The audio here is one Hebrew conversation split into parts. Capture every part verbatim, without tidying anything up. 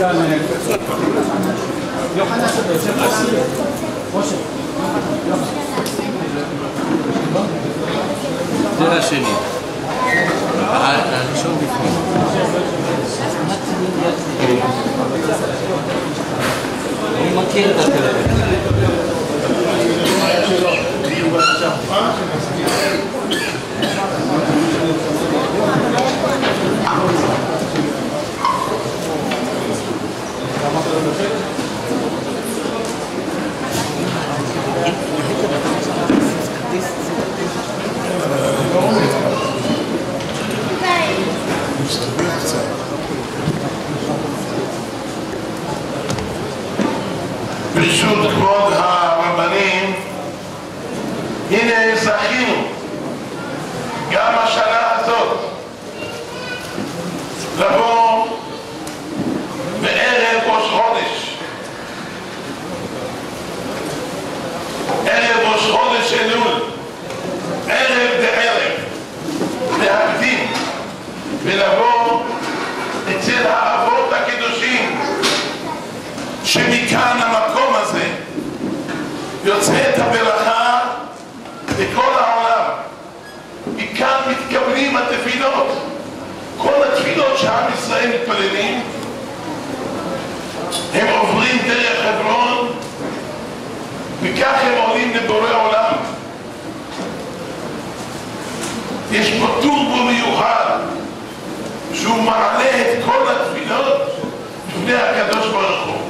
כאן יוחנן אתה יושב כאן משה זה השני הראשון בפנים אני מכיר את הטלפון ברשות כבוד הרבנים, הנה זכינו גם השנה הזאת לבוא בערב ראש חודש, ערב ראש חודש אלול, ערב דערב, להקדים ולבוא אצל האבות הקדושים שמכאן המקום הזה יוצאת הברכה לכל העולם. מכאן מתקבלים התפילות, כל התפילות שעם ישראל מתפללים הם עוברים דרך חברון וכך הם עולים לבורא עולם. יש פה טורבו מיוחד שהוא מעלה את כל התפילות לפני הקדוש ברוך הוא.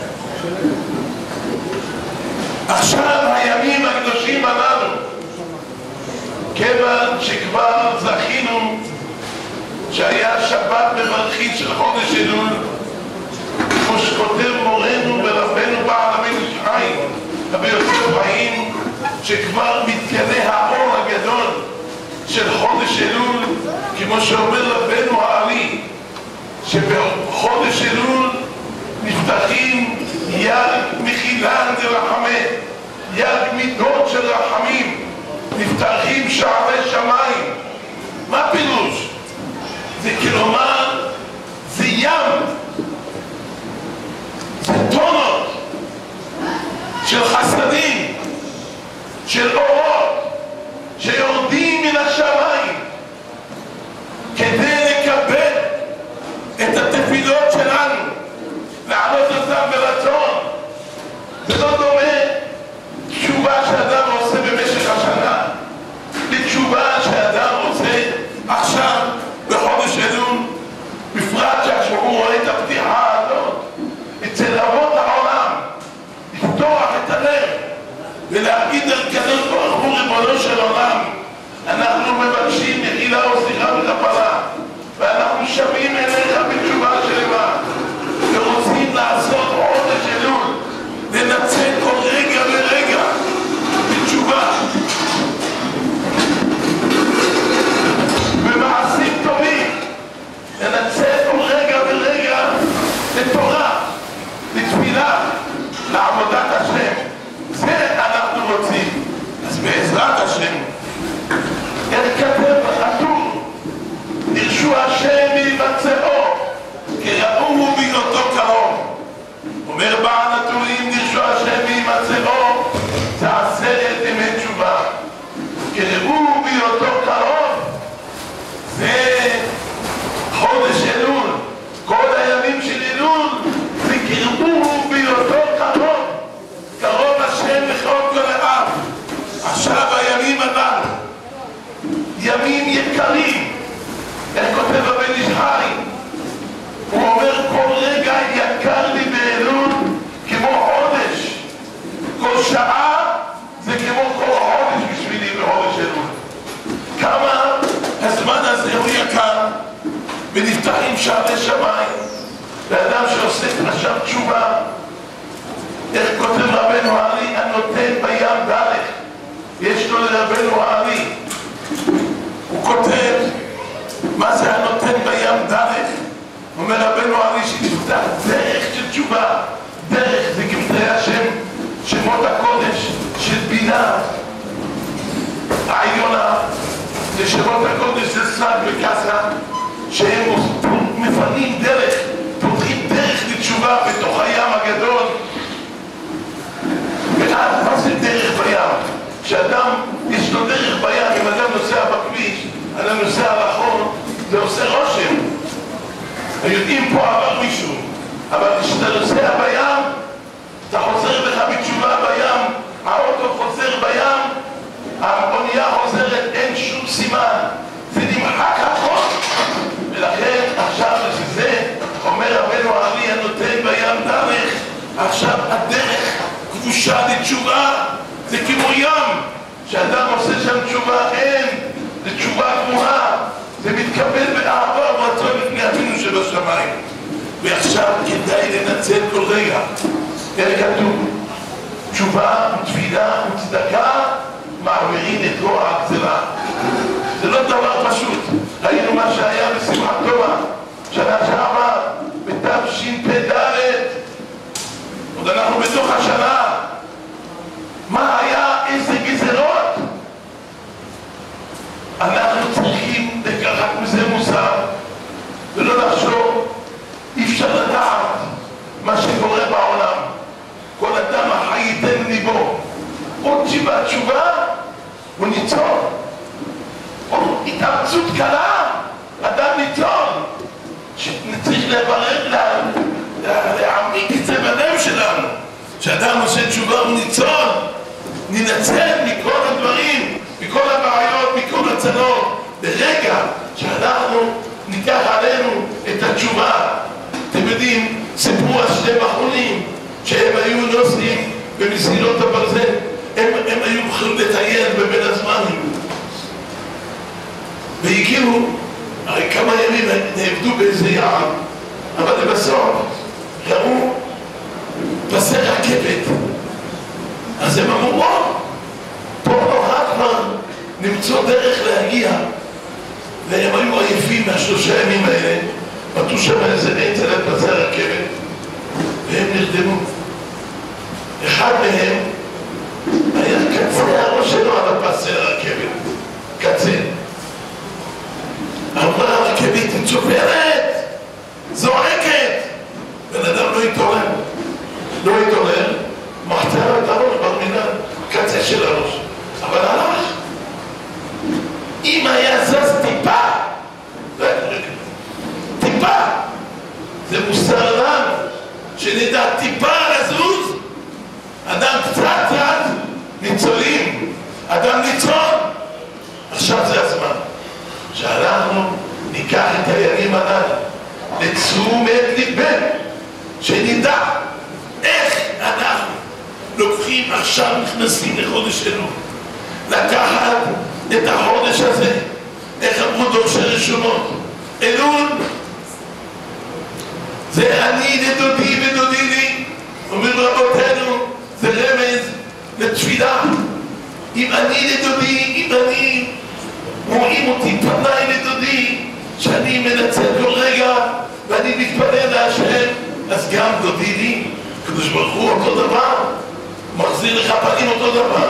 עכשיו הימים הקדושים הללו, כיוון שכבר זכינו שהיה שבת מברכית של חודש אלול, כמו שכותב מורנו ורבנו בעל רבנו שחיים רבי יוסף חיים, שכבר מתגלה האור הגדול של חודש אלול, כמו שאומר רבנו העלי שבחודש אלול נפתחים יד מחילה דרחמי, יד מידות של רחמים, נפתחים שערי שמיים. מה פירוש? זה כלומר זה ים, זה טונות של חסדים, של אורות שיורדים מן השמיים כדי לקבל את התפילות שלנו, לעלות אותם ברצון. זה לא דומה תשובה שאדם עושה במשך השנה לתשובה שאדם עושה עכשיו בחודש אלול, בפרט שעכשיו הוא רואה את הפתיחה הזאת אצל אבות העולם, לפתוח את הלב ולהגיד אל קדוש ברוך הוא ריבונו של עולם, אנחנו מבקשים מחילה וסליחה וכפרה ואנחנו שבים אליך בתשובה שלמה ורוצים לעשות חודש אלול, לנצל כל רגע ורגע בתשובה במעשים טובים, לנצל כל רגע ורגע לתורה, לתפילה, לעבודת השם. זה אנחנו רוצים. אז בעזרת השם, איך כתב בחתום, דרשו השם ויבצעו כראו בהיותו קרוב. אומר בעל הטורים, דרשו השם ויבצעו, זה עשרת ימי תשובה. כראו בהיותו קרוב, זה חודש אלול. כל הימים של אלול זה קראו בהיותו קרוב, קרוב השם לכל כל האב. עכשיו הימים הללו ימים יקרים. איך כותב הבן איש חיים? הוא אומר כל רגע יקר לי באלול כמו חודש, כל שעה זה כמו כל חודש בשבילי בחודש אלול. כמה הזמן הזה הוא יקר, ונפתחים שערי שמיים לאדם שעושה עכשיו תשובה. איך כותב רבנו העלי, הנותן בים דרך, יש לו לרבנו העלי, הוא כותב מה זה הנותן בים דרך. אומר רבנו העלי שנפתח דרך של תשובה. דרך זה כמתאי השם, שמות הקודש של בינה העליונה, זה שמות הקודש זה סלג וקסה, שהם מפנים דרך, פותחים דרך לתשובה. תשובה בתוך הים הגדול. ואז מה זה דרך בים? כשאדם יש לו דרך בים, אם אדם נוסע בכביש, אדם נוסע על החול, זה עושה רושם. יודעים פה עבר מישהו, אבל כשאתה נוסע בים, אתה חוזר לך בתשובה בים, האוטו חוזר בים, האונייה חוזרת, אין שום סימן, זה נמחק הכל. ולכן עכשיו שזה אומר רבנו הארי הנותן בים דרך, עכשיו הדרך כבושה לתשובה, זה כמו ים, שאדם עושה שם תשובה, אין, זה תשובה גמורה, זה מתקבל באהבה ורצון לפני אבינו שבשמיים. ועכשיו כדאי לנצל כל רגע. איך כתוב? תשובה ותפילה וצדקה מעבירים את רוע הגזרה. זה לא דבר פשוט. ראינו מה שהיה בשמחת תורה שנה שעבר בתשפ"ד, עוד אנחנו בתוך השנה. מה היה? איזה גזרות? אנחנו צריכים לקחת מזה מוסר ולא לחשוב. אי אפשר לדעת מה שקורה בעולם. כל אדם החי ייתן ליבו עוד תשיבה תשובה הוא ניצול, או התאמצות קלה אדם ניצול שצריך לברר להעמיק את זה בלב שלנו. שאדם עושה תשובה הוא ניצול, ננצל מכל הדברים, מכל הבעיות, מכל הצלות. ברגע שאנחנו ניקח עלינו את התשובה. אתם יודעים, סיפרו על שני בחורים שהם היו נוסעים במסילות הברזל, הם, הם היו יכולים לטייל בבין הזמנים והגיעו, הרי כמה ימים נעבדו באיזה יער, אבל בסוף ראו פסי רכבת. אז הם אמרו, וואו, פה נורא כבר נמצוא דרך להגיע. והם היו עייפים מהשלושה ימים האלה, מתו שם איזה עץ על פסי הרכבת והם נרדמו. אחד מהם היה קצה הראש שלו על הפסי הרכבת, קצה. אמרה הרכבת מצופרת, זועקת, בן אדם לא התעורר, לא התעורר, מחצה לו את הראש ברמינן, קצה של הראש, אבל הלך. אם היה זז טיפה, טיפה, זה מוסר לנו, שנדע טיפה לזוז, אדם קצת קצת, ניצולים, אדם ניצול. עכשיו זה הזמן שאנחנו ניקח את הימים הללו לתשומת ליבנו, שנדע איך אנחנו לוקחים עכשיו, נכנסים לחודש אלול, לקחת את החודש הזה, איך אמרו דורשי רשומות, אלול זה אני לדודי ודודי לי, אומרים רבותינו, זה רמז לתפילה. אם אני לדודי, אם אני רואים אותי פניי לדודי, שאני מנצל כל רגע ואני מתפלל להשם, אז גם דודי לי, קדוש ברוך הוא אותו דבר, מחזיר לך פנים אותו דבר.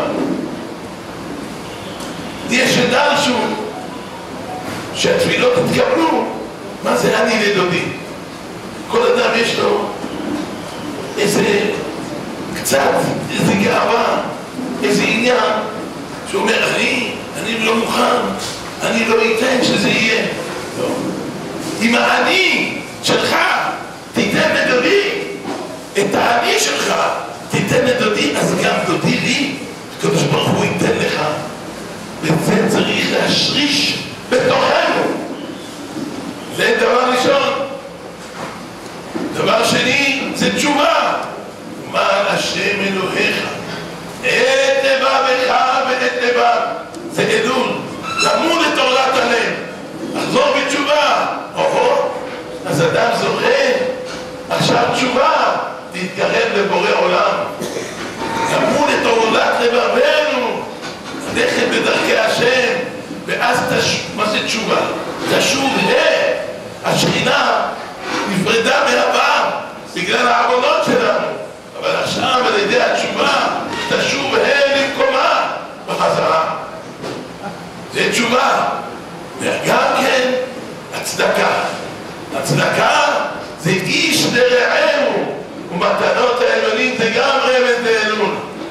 יש דרשו שהתפילות התקבלו. מה זה אני לדודי? כל אדם יש לו איזה קצת, איזה גאווה, איזה עניין שהוא אומר, אני, אני לא מוכן, אני לא אתן שזה יהיה. לא. אם האני שלך תיתן לדודי, את האני שלך תיתן לדודי, אז גם דודי לי, הקדוש ברוך הוא ייתן לך. וזה צריך להשריש בתוכנו. זה דבר ראשון. דבר שני, זה תשובה. מעל השם אלוהיך את לבבך ואת לבב, זה אלול, למוד את עולת הלב, לחזור בתשובה. אוהו, אז אדם זוכה עכשיו תשובה, להתקרב לבורא עולם, למוד את עולת לבבנו, ללכת בדרכי השם. ואז תש... מה זה תשובה? תשוב ה השכינה נפרדה מהבאה בגלל העבודות שלנו, אבל עכשיו על ידי התשובה תשוב ה למקומה בחזרה. זה תשובה. וגם כן הצדקה. הצדקה זה איש לרעהו, מתנות העליונים זה גם רמז לאלול.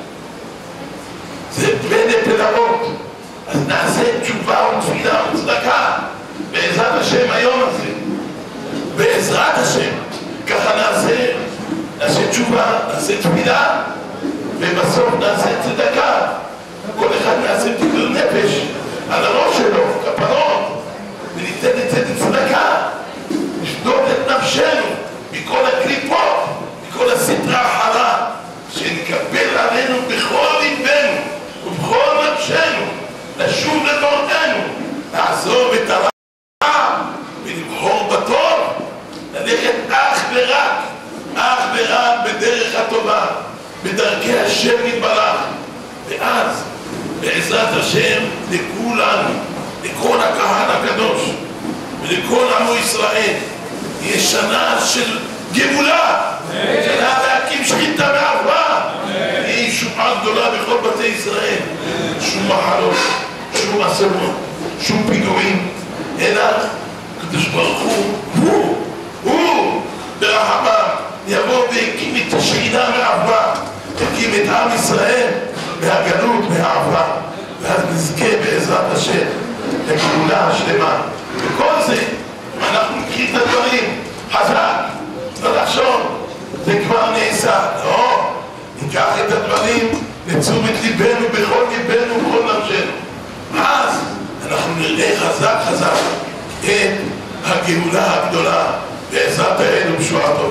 זה בנט פלאות. אז נעשה תשובה ותפילה וצדקה בעזרת השם היום הזה. בעזרת השם. ככה נעשה, נעשה תשובה, נעשה תפילה, ובסוף נעשה צדקה. כל אחד נעשה תיקון נפש על הראש שלו, כפרות, וניתן את זה לצדקה. נשדוד את נפשנו מכל הקליפות, מכל הסדרה החרה, שנקבל עלינו בכל ליבנו ובכל נפשנו, לשוב לדורתנו, לעזוב את הרע ולבחור בטוב, ללכת אך ורק, אך ורק בדרך הטובה, בדרכי השם יתברך. ואז בעזרת השם לכולנו, לכל הקהל הקדוש ולכל עמו ישראל, יהיה שנה של גאולה, שנה להקים שחיטה מערבה, יהיה ישועה גדולה בכל בתי ישראל. שום מחלות, שום אסונות, שום פיגועים, אלא הקדוש ברוך הוא, הוא, הוא ברחמיו יבוא והקים את השכינה מערבה, יקים את עם ישראל מהגלות, מהערבה, ואז נזכה בעזרת השם לגאולה שלמה. וכל זה, אם אנחנו נקריא את הדברים חזק, לא לחשוב, זה כבר נעשה. לא, ניקח את הדברים לתשומת ליבנו, בכל ליבנו ובכל נפשנו. אז אנחנו נראה חזק חזק את הגאולה הגדולה בעזרת האל ומשועתו.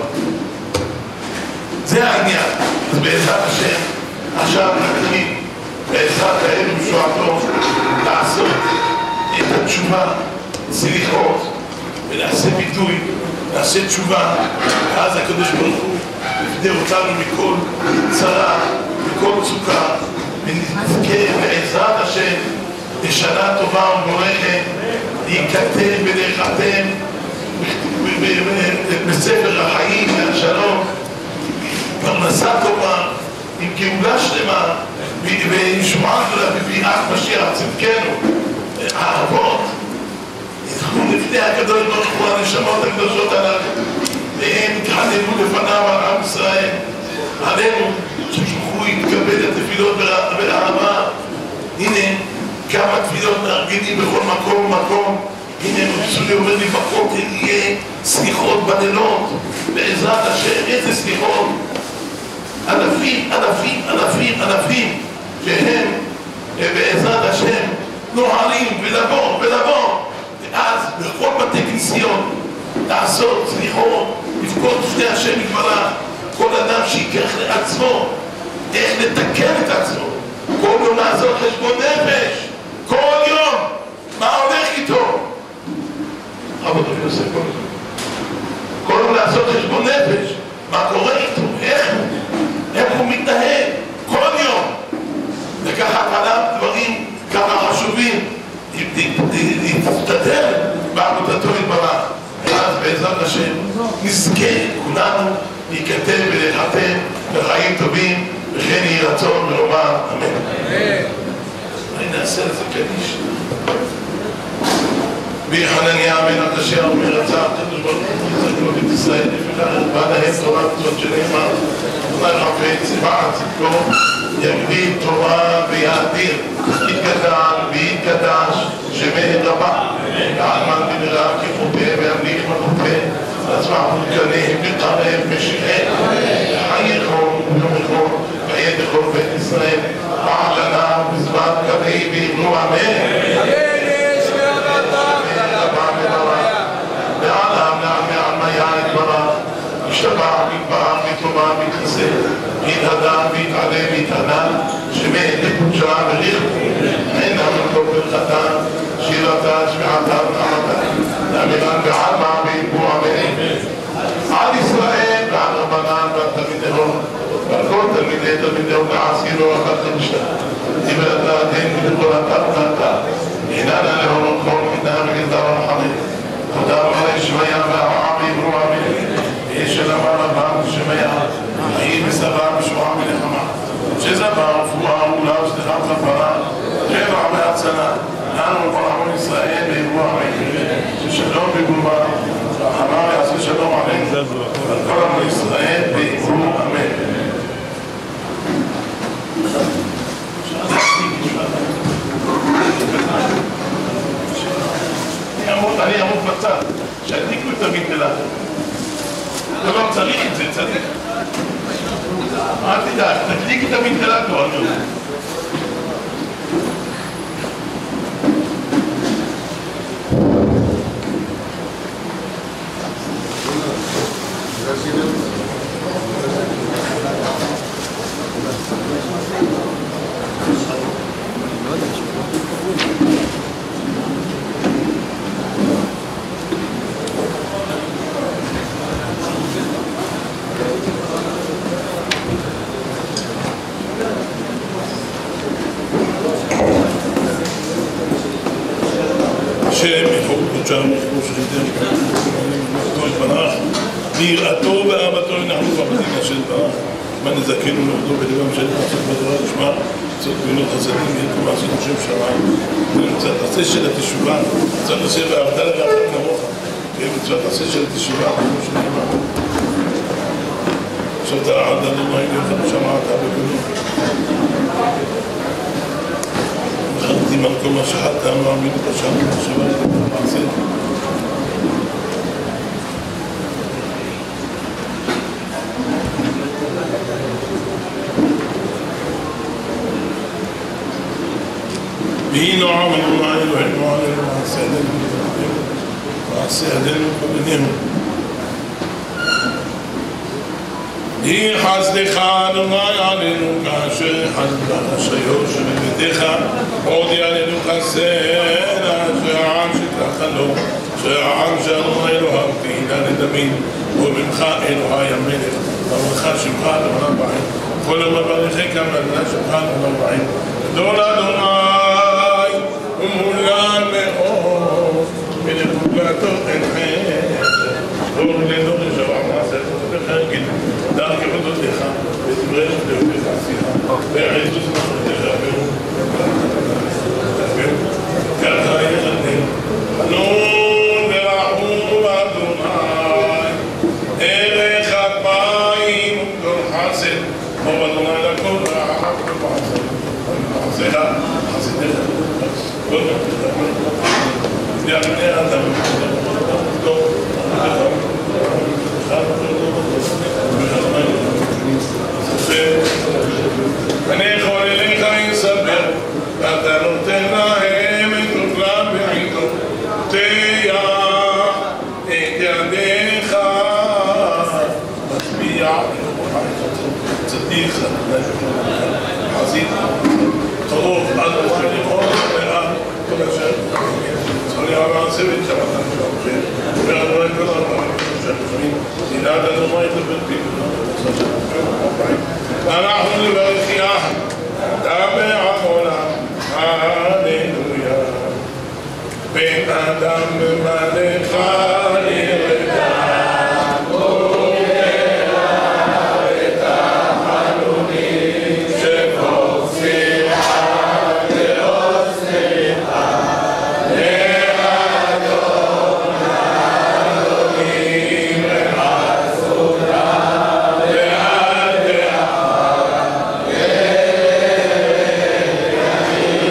זה העניין. אז בעזרת השם עכשיו נקריא בעזרת האל ומשועתו לעשות את התשובה, סליחות, ונעשה ביטוי, נעשה תשובה, ואז הקדוש ברוך הוא יפדה אותנו מכל צרה, מכל מצוקה, ונזכה בעזרת השם לשנה טובה ומבורכת, להיכתב ולהיחתם בספר החיים והשלום, פרנסה טובה, עם גאולה שלמה וישועה גדולה בביאת משיח צדקנו. האבות ילכו לפני הקדוש ברוך הוא, הנשמות הקדושות הללו, והם יתחננו לפניו על עם ישראל. עלינו ששוכחו יתקבל את התפילות באהבה. הנה כמה תפילות מארגנים בכל מקום ומקום. הנה רבי אומר לי בכותל יהיה סליחות בלילות, בעזרת השם. איזה סליחות? אלפים, אלפים, אלפים, אלפים שהם בעזרת השם נוהלים ולבוא ולבוא, ואז בכל בתי כנסיות לעשות סליחות, לפקוד לפני השם יתברך. כל אדם שיקח לעצמו איך לתקן את עצמו, כל יום לעשות חשבון נפש, כל יום מה הולך איתו. רבי יוסף כל יום כל יום לעשות חשבון נפש, מה קורה איתו, איך הוא איך הוא מתנהל כל יום, לקחת עליו דברים כמה חשובים, להסתדר בעבודתו יתברך. ואז בעזרת השם נזכה כולנו להיכתב ולהיחתם בחיים טובים, וכן יהי רצון ונאמר אמן. אני נעשה לזה קדיש. בחנניה בן אשר אומר רצה הקדוש ברוך הוא יצחקות את ישראל לפתח ועד ההם תורה קצות שנאמר אולי חפץ בעד צדקו יגדיל תורה ויאדיר יתגדל ויתקדש שמי רבה ועלמן בנראה כחופה והמליך מחופה עצמם ולגניהם ותרם ושיחם חייכם ומחום וידכם בית ישראל ועלנה בזמן כבי ויבנו אמן. ישתבח ויתברך ויתלומד ויתחסד ויתהדר ויתעלה ויתענן שמי לקודשה וריחו אין המקום ברכתה שירתה שמיעתה ונעמתה לאמירן בעלמא ויתבו אמן. על ישראל ועל רבנן ועל תלמידיהם ועל כל תלמידי תלמידיהם ועשינו אחת למשתה דיברת דעתנו ולכל אתר ואתר איננה להורות כל מידה וגזר ורחמים. תודה רבה לשמיה והרעה ויברו אמן. יש אלמה רבה שמיה חיים וסבא ושועה ונחמה שזבה רפואה ומולה ושליחת כפרה רבע והצלה לנו וכל עמו ישראל ויברו אמן. ששלום בגובה רחמה ויעשה שלום עלינו ועל כל עמו ישראל ויברו שלה. אתה לא צריך את זה, צריך. אל תדאג, תדליק את הוונטילטור, אני אומר. ביראתו ואהבתו אנחנו במדינה של בה נזכנו לעובדו בלבם של נעשות בתורה לשמה קצות גמילות חסדים ילכו לעשות השם שמיים ומצוות עשה של התשובה מצוות עשה ואהבת לרעך כמוך ומצוות עשה של התשובה כמו שנאמר עכשיו תרעד אדוני אליך ושמעת בקולו וחרדים על כל מה שחטאנו עמינו בשם ומחשבה לדבר מעשה והיא נועם אלוהי אלוהינו עלינו מעשה ידינו מעשה ידינו ובנינו היא חסדך אדוני עלינו כאשר חסדך שיוש בביתך עוד יעלינו חסד אשר העם שתחלו שהעם שאדוני אלוהיו תהילה לדמים וממך אלוהי המלך ברוך שמך לעולם ועד כל יום מברכך מהגדולה שמך לעולם ועד גדול אדוני ומולן מאוד ולכולתו אין חסד דור לדור לשבע מעשה וחרגיל דרכי חודותיך ודברי נבדאותיך עשייה ועזוז מחותיך והוא ככה יחדם חנון ורחום אדוני ערך אפיים וגדול חסד כמו אדוני לכל רעב ומעשיך חסדיך כל יעני אדם אני יכול אליך יסבר ואתה נותן להם את אוכלם בעיתו תהיה את ידיך מצביע צדיך חזית טוב עד ולכל ועד כל אשר צולי המעשה ותשמעתם שלכם ואדוני כל הדברים שלכם תדעת אדוני לבלתי ואנחנו נברך יחד דבע עולם הללויה בן אדם מלך ירדה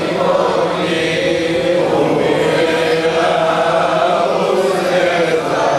Amen.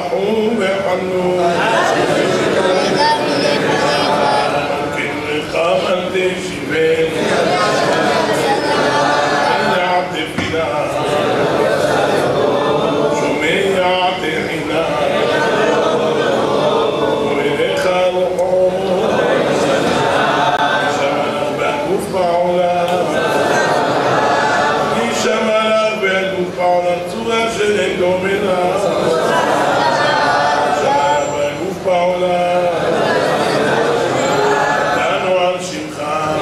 נחום וחנון כן לך אל תשיבני שומע תפילה שומע תחינה ואליך רוחו נשמע בגוף בעולם נשמע בגוף בעולם צורה שאין דומה נשמע בגוף בעולם דנו על שמך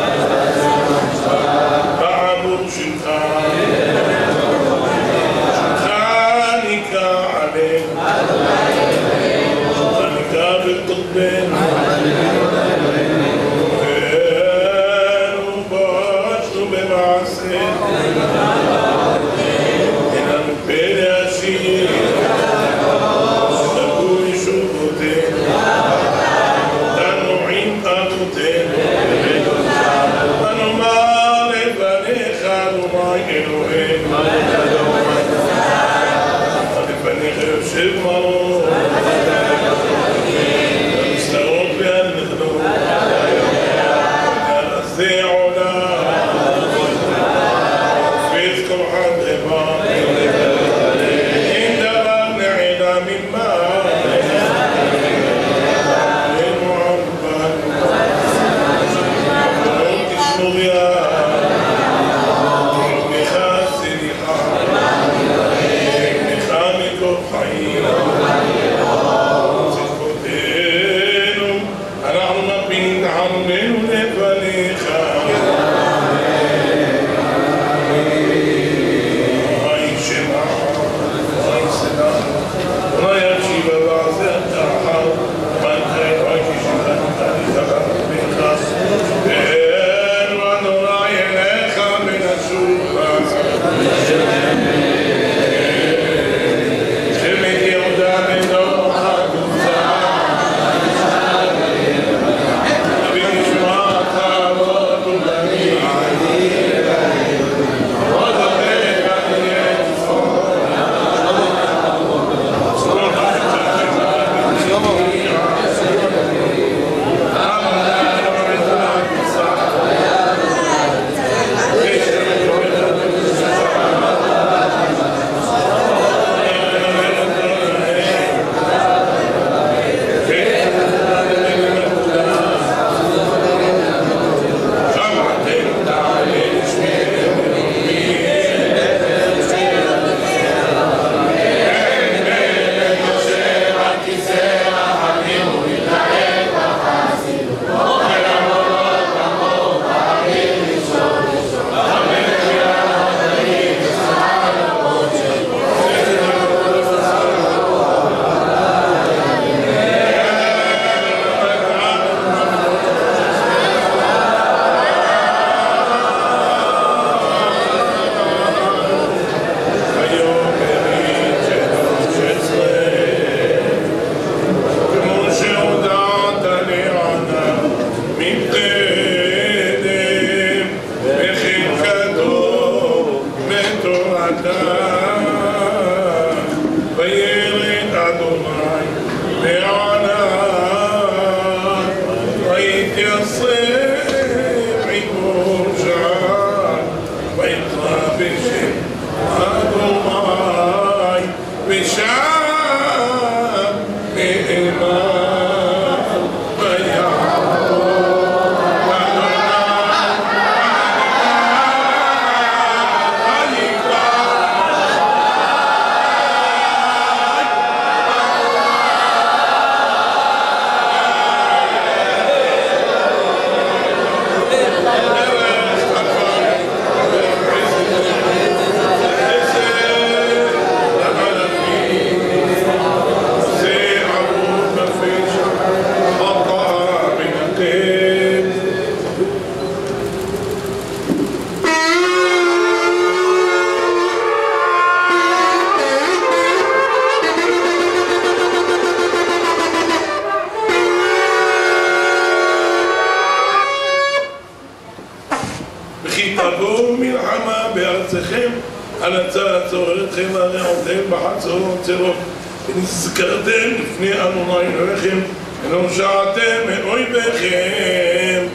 בעבור שמך שמך נקרא עלינו שמך נקרא בקודבנו ובושנו במעשינו אין לנו פלא עשיר שתבוא ישובותינו דנו עם אבותינו ונאמר לפניך אדוני אלוהינו לפניך יושב מרום המסתרות והנכדות ונעשה עולם ופץ כל חד רבה אין דבר נעדה ממה אין מועבנו לא תשמור יד לך סליחה לך מכל חיים צדקותינו אנחנו מבינים תחנוננו לפניך אוי שמע אוי סלם אוי אקשיב ועשה תחר מנחה אוי כשבן תחת בך ואין ונורא אליך ונשוב שמת יהודה בתוך הקבוצה ונשמע תאוות ובנים עוד הפרק עניין צפון צפון בארצכם, על הצורתכם והרעותיהם בחצרות צרות, ונזכרתם לפני אדוני אלוהיכם, ולא שעתם מאויביכם.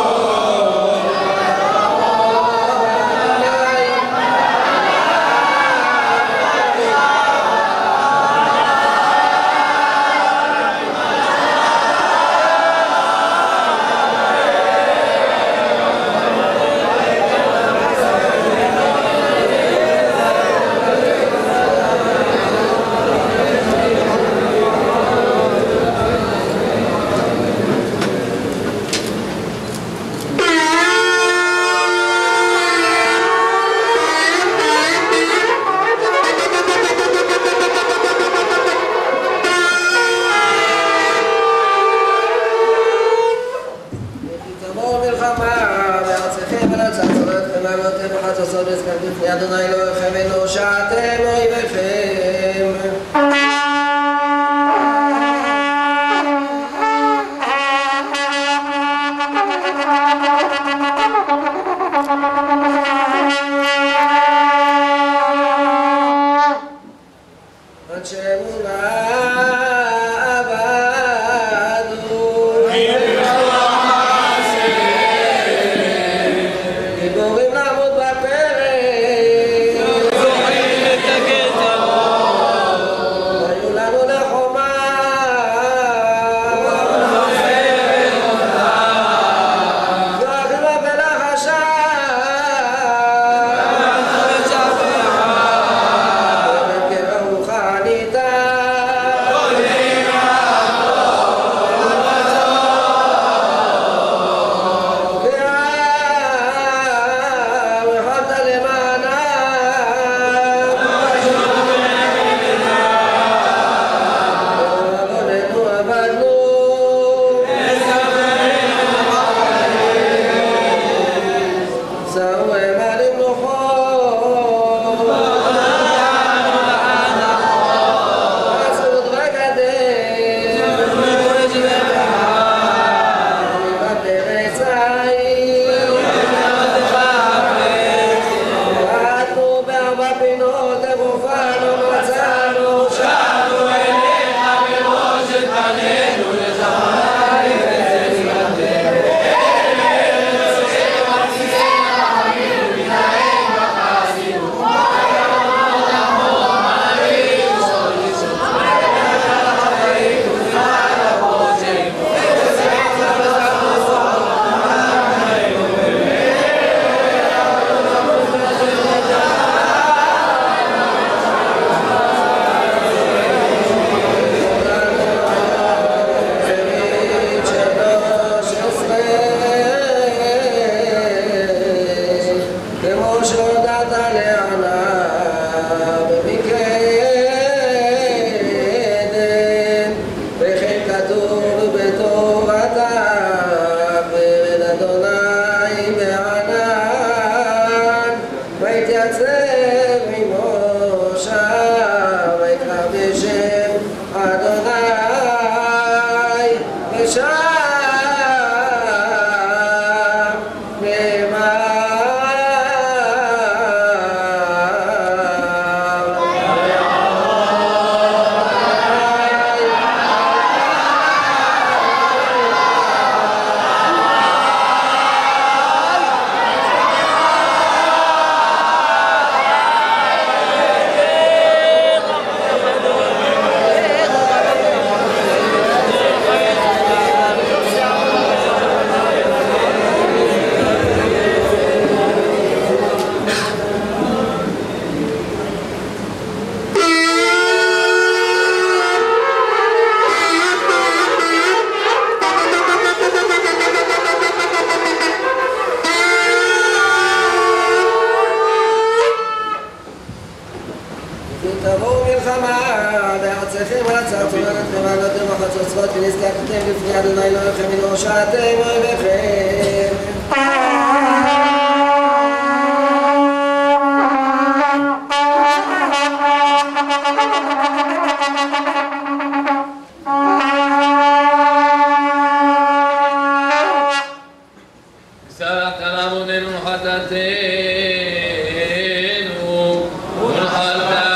Come on. נזכר בפני אדוני אלוהיכם ונושעתם אויביכם. עד שאמונה עבדו גיבורים לעמוד בפרק זוכרים את הגטר היו לנו לחומה זוכרים ולחשה תבואו מלחמה בארצכם רצה צוררת ומעלתם החצוצרות ונזקקתם לפני אדוני אלוהיכם ונושעתם אויביכם. סלח עלינו חטאתנו ונחלתנו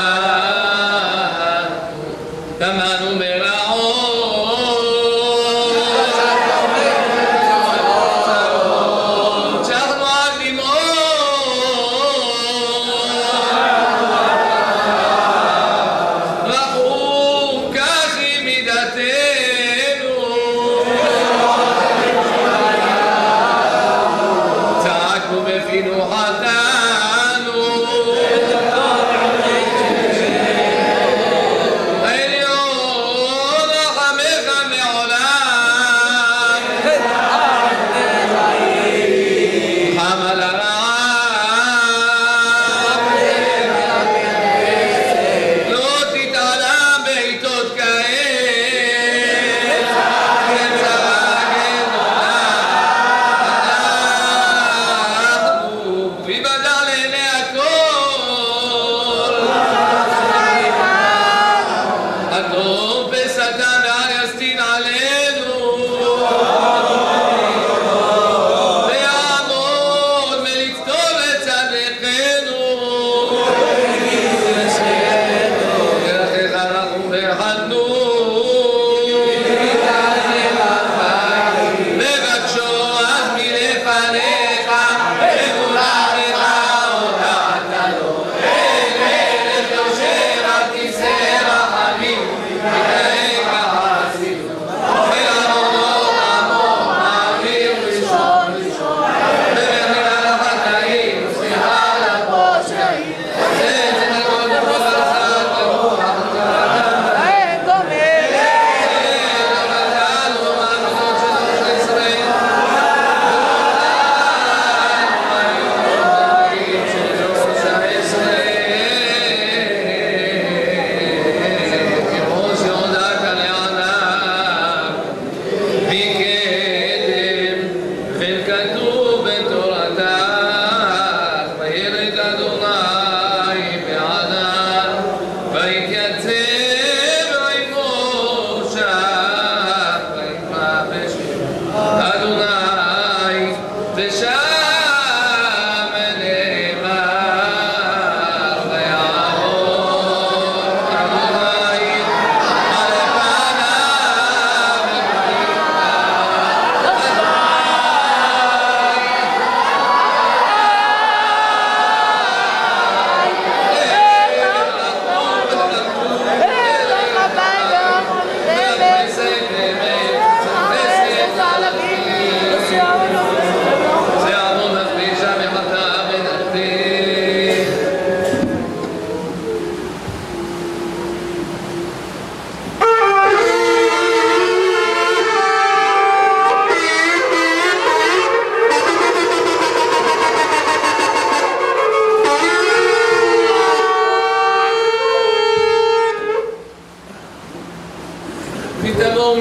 טמנו ברעות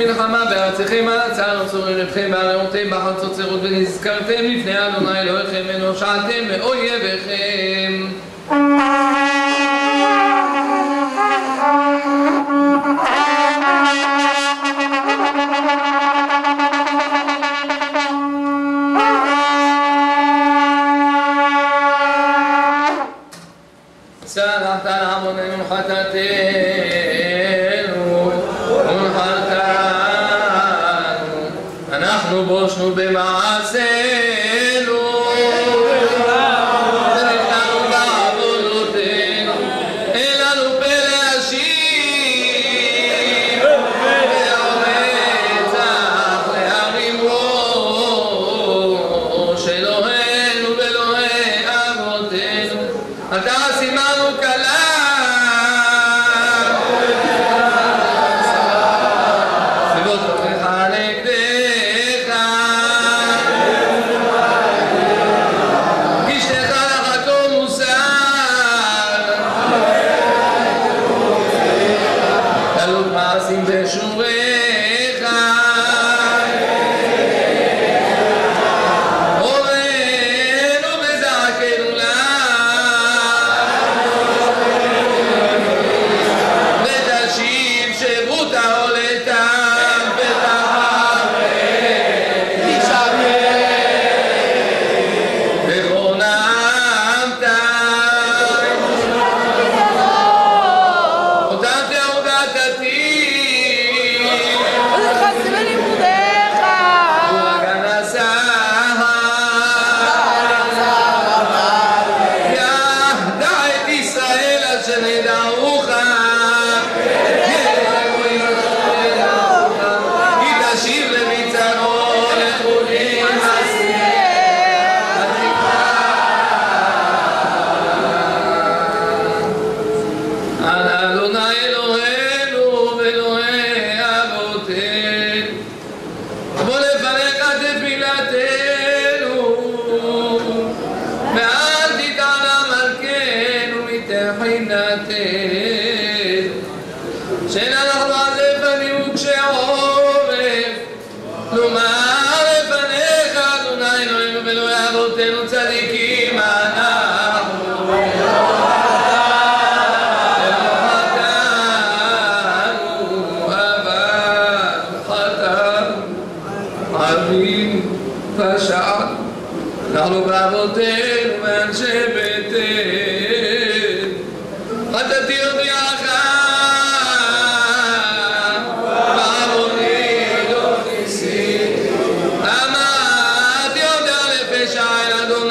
מלחמה בארציכם על הצער צורר אתכם בעריותיהם בחצות צירות ונזכרתם לפני אדוני אלוהיכם ונושעתם מאויביכם. סלחת לעווננו חטאתנו ונחלתנו, אנחנו בושנו במעשינו ונכנענו בעוונותינו, אין לנו פה להשיב ועוד רצח להרים ראש אלוהינו ואלוהי אבותינו, אתה סימנו קלה סביבות תוכך נגדך, כשתך לחתום מוסר, תלות מעשים ושוריך, הורנו וזעקנו לך, ותשיב שבות העולתם ותחרט וחוננת אותם תעודת עתיד וחסר לימודיך וגן הסהר ידע את ישראל אשר נדעוך כי תשיב למצרו לחולים על אדוני אלוהינו ואלוהי אבותינו, בוא לפניך תפילתנו ואל תתעלה מלכנו מתחינתנו, שאין אנחנו על לפנים וקשי עורף, לומר לפניך אדוני אלוהינו ואלוהי אבותינו צדיקים אנחנו פשענו, אנחנו באבותינו ואנשי ביתנו, חטאתי הודיעך בעווני לא כיסיתי, אמרתי יודע לפשע אל אדוני,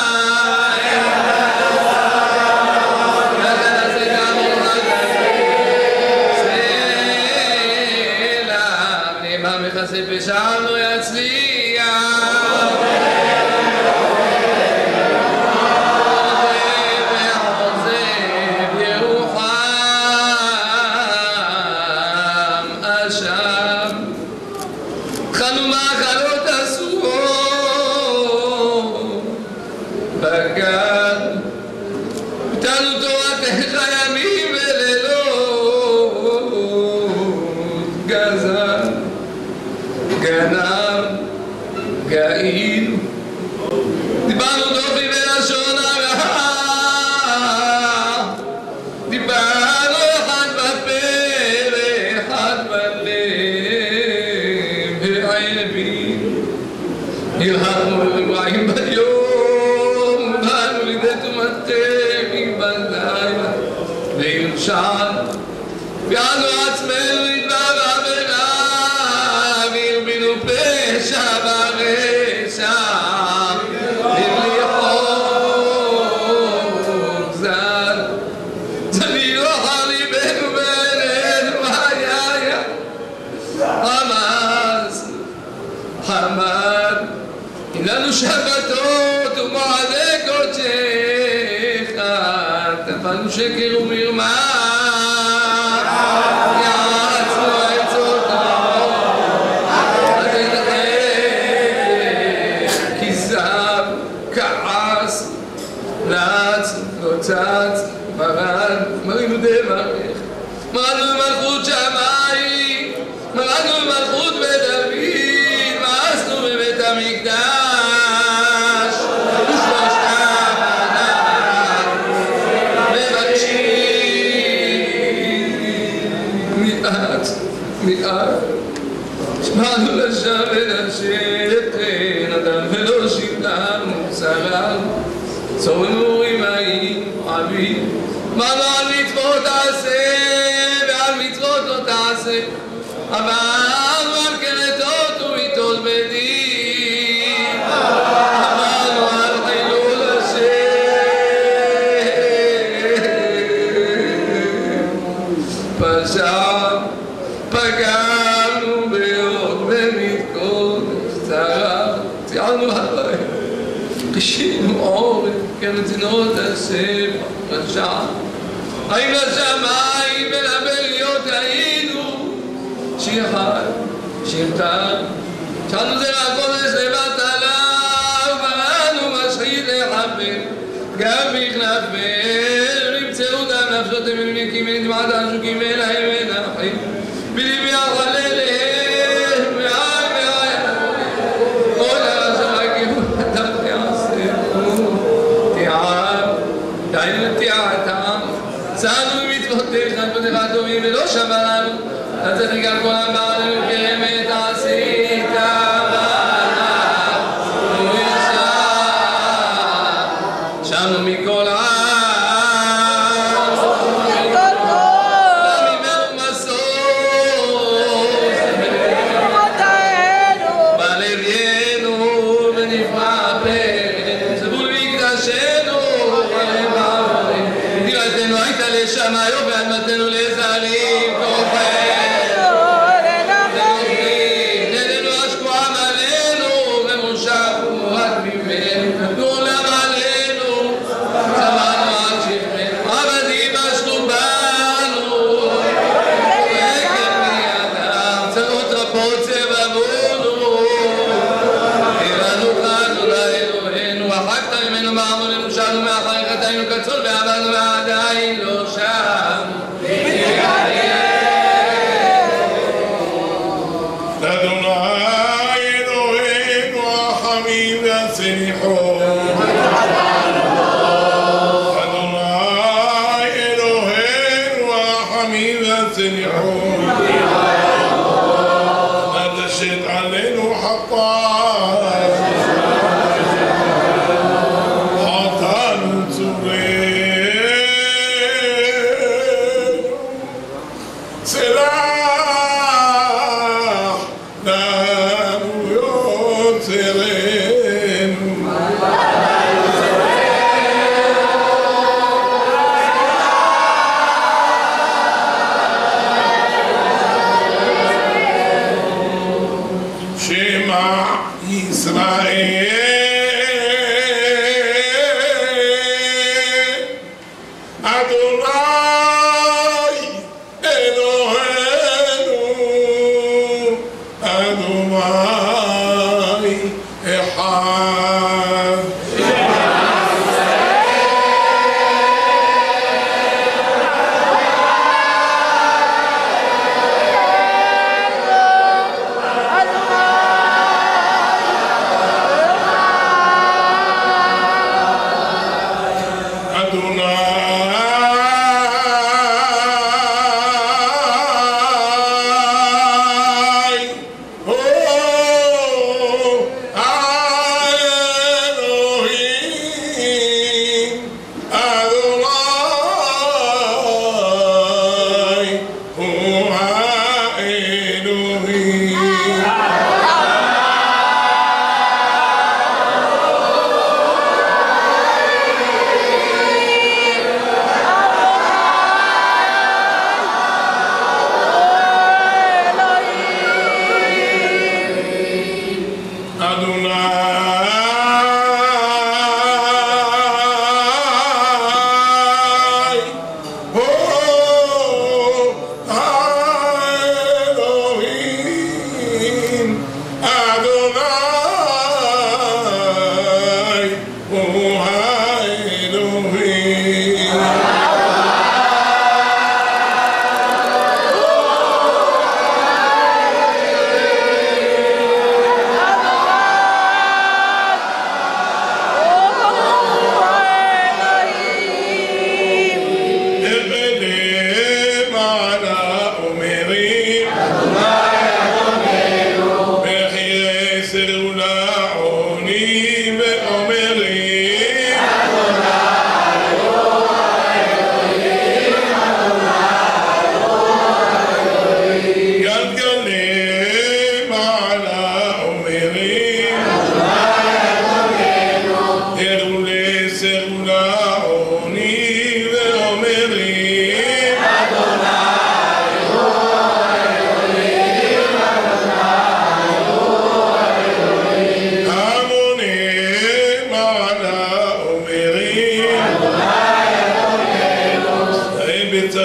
לכן עשית עמך סלע, נאמר מכסה פשע לא יצליח, גאינו, דיברנו דופי ולשון הרע, דיברנו אחד בפה ואחד בלב, הערבים נלחמנו ברגעים ביום, באנו לידי טומאתנו בלילה ויושענו, ויענו עצמנו לדבר עבירה והרבינו פשע ברשע לבלי חוק זר, צבינו אחר ליבנו בעינינו היה חמאס חמד, אין לנו שבתות ומועדי קודשך, טפלנו שקר ומרמה, יעצנו עצותיו, כזב, כעס, לץ, לא צץ, מרד, מרינו דברך, מרדנו במלכות שמיים, מרדנו במלכות באנו לשם ונשק נתן ולא שילם שרה צורנו עמי אבי באנו על מצוות תעשה ועל מצוות לא תעשה אבל על כרתות וביטול בדין באנו על חילול השם פשע פגענו בעוד במתקודש צרה ציינו הלאה קשינו עורף כנתינות השם רשע האם לשמיים ולבריות היינו שיר חד שיר טל שאנו זה הקודש לבט עליו ובראנו משחית לחבר גם בכנפר נמצאו דם נפשות המלמיקים ונדמעת השוקים אלהם ונחים בליבי החללת מעל מעל כל השרקים אתה תעשו תיעב די לתיעתם צענו במצוותיך נפותיך טובים ולא שמרנו נצח גם כל הבעלים כרמת עשית בנו ישר שמנו מכל העם Adonai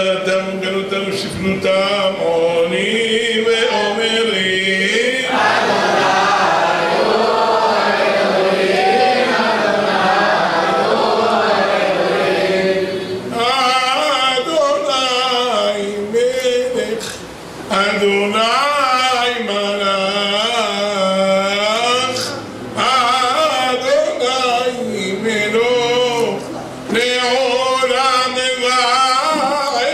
נחלתם וגלותם ושפנותם עונים ואומרים אדוני מלך אדוני מלך אדוני מלוך לעולם ועד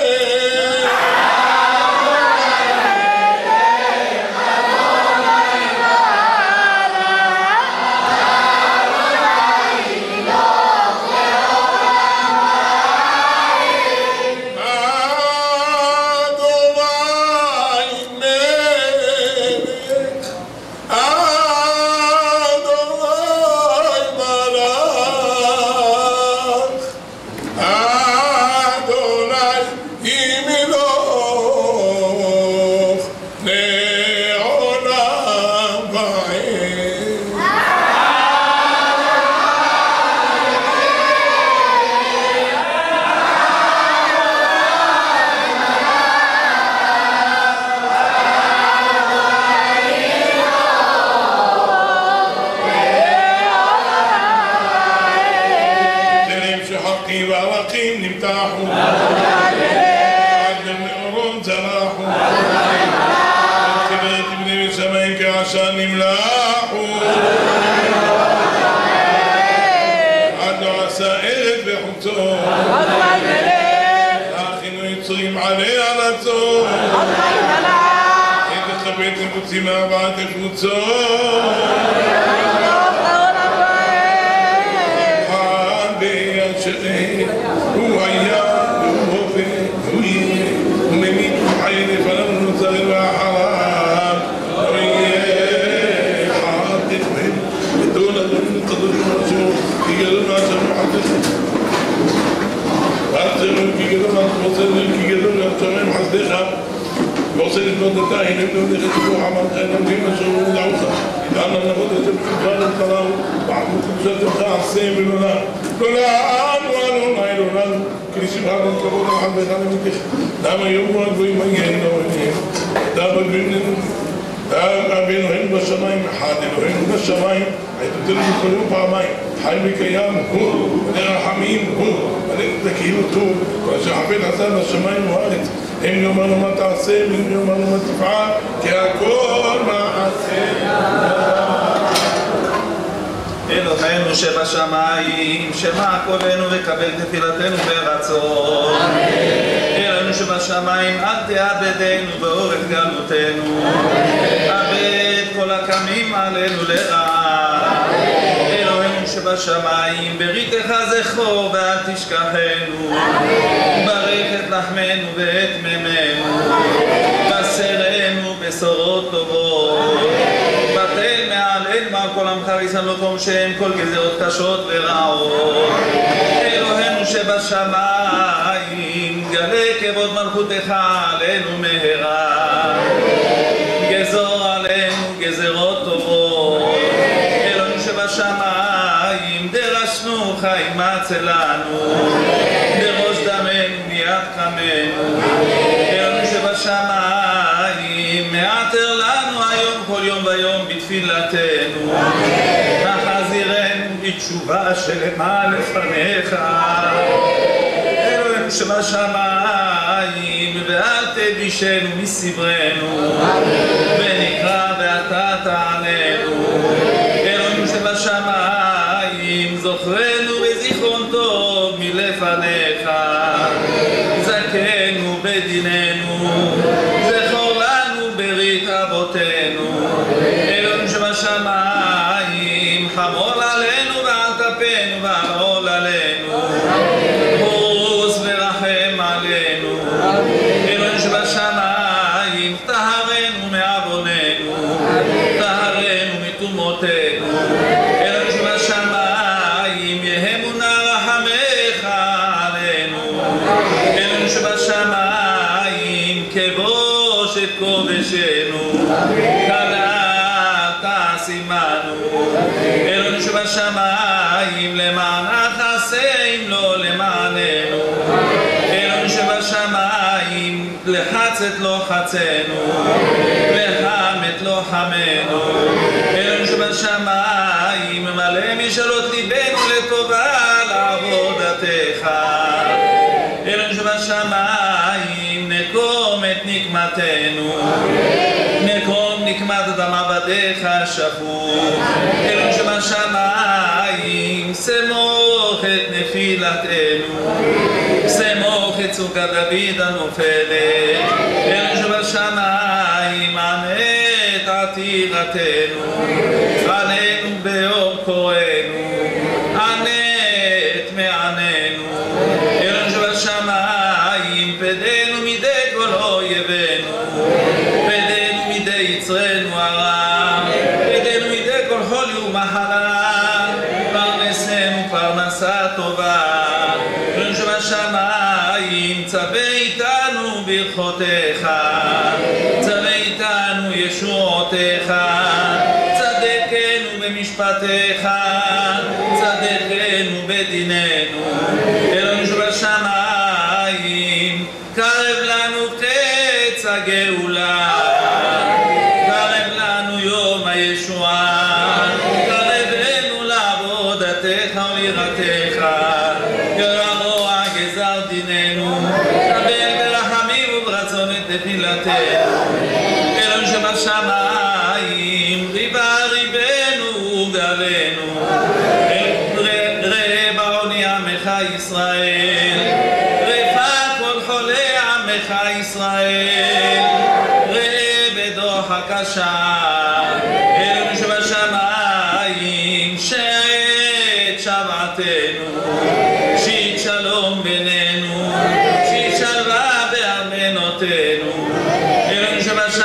וערכים נמתחו עד למאורון צלחו כברת בני ושמיים כעשן נמלחו עד לא עשה ארץ וחוצו אחינו יצורים עלי ארצו את החבט נפוצים מארבעת הקבוצות הוא היה, הוא הווה, הוא יהיה, הוא ממית, הוא חי לפנינו נוצר ואחריו לא יהיה אחד תכבד ודון אדוני קדוש מעצמו כי גדול מעצמו חסדך ועצמו כי גדול מעצמו כי גדול מעצמו חסדך ועושה לבנות את העין לבנות את שבוח עמלך נמדים אשר הוא דעוך ואנו נבוד את שבחך לבחריו ועמו קדושתך עשה ולונה לא לענו אנו נעלו לנו כי לשבחנו כבוד על חדך למתך למה יאמרו הגבוהים מגיעים לאוהלים אתה בגבינו אבינו הן בשמיים אחד אלוהינו בשמיים היתותנו בכל יום פעמיים חי וקיים הוא ונרחמים הוא ונתקיעות הוא ואשר חפת עשה בשמיים ובארץ הם יאמרנו מה תעשה והם יאמרנו מה תפעל כי הכל מעשה אלוהינו שבשמיים שמע קולנו וקבל תפילתנו ברצון אלוהינו שבשמיים אל תאבדנו באורך גלותנו אבד כל הקמים עלינו לרעה אלוהינו שבשמיים בריתך זכור ואל תשכחנו ברך את לחמנו ואת מימינו בשרנו בשורות טובות בטל מעל אל מעל כל עמך וישם לו קום שם כל גזירות קשות ורעות אלוהינו שבשמיים גלה כבוד מלכותך עלינו מהרה גזור עלינו גזירות טובות אלוהינו שבשמיים דרשנו חיים אצלנו דרוש דמנו מיד חמנו אלוהינו שבשמיים מעטר לנו היום כל יום ויום בתפילתנו נחזירנו בתשובה שלמה לפניך אלוהינו שבשמיים ואל תדישנו מסברנו ונקרא ואתה תעננו אלוהינו שבשמיים זוכרנו בזיכרון טוב מלפניך זכנו בדיננו זכור לנו ברית אבותינו אלוהינו שבשמיים חמול עלינו ועל טפנו ועל עול עלינו חוס ורחם עלינו אלוהינו שבשמיים טהרנו מעווננו טהרנו מטומאותינו אלוהינו שבשמיים יהמו נא רחמך עלינו אלוהינו שבשמיים כבוש את כובשנו כלה תשימנו אלוהינו שבשמיים למענך עשה אם לא למעננו אלוהינו שבשמיים לחצת לא חצנו, לחמת לא חמנו, אלוהינו שבשמיים, מלא משאלות ליבנו לטובה לעבודתך. אלוהינו שבשמיים, נקום את נקמתנו, נקום נקמת דם עבדיך שפוך. אלוהינו שבשמיים, סמוך את נפילתנו, סמוך את סוכת דוד הנופלת. אלוהינו שבשמיים, ענה את עתירתנו, עננו ביום קוראנו, ענה את מעננו. אלוהינו שבשמיים, פדנו מידי כל אויבינו, פדנו מידי יצרנו הרע, פדנו מידי כל חולי ומחלה, פרנסנו פרנסה טובה. אלוהינו שבשמיים, צווה איתנו ברכותיך, צווה איתנו ישועותיך, צדקנו במשפטיך, צדקנו בדיננו. אלוהינו שבשמיים, קרב לנו קץ הגאולה, קרב לנו יום הישועה, קרבנו לעבודתך וליראתך, גרוע גזר דיננו, קבל ברחמים וברצון את תפילתנו. אלוהינו שבשמיים, ריבה ריבנו וגלנו, ראה בעוני עמך ישראל, רפא כל חולי עמך ישראל, ראה בדוח הקשה. אלוהינו שבשמיים, שעת שבעתנו, שית שלום בינינו, שית שלווה בארמנותינו. אלוהינו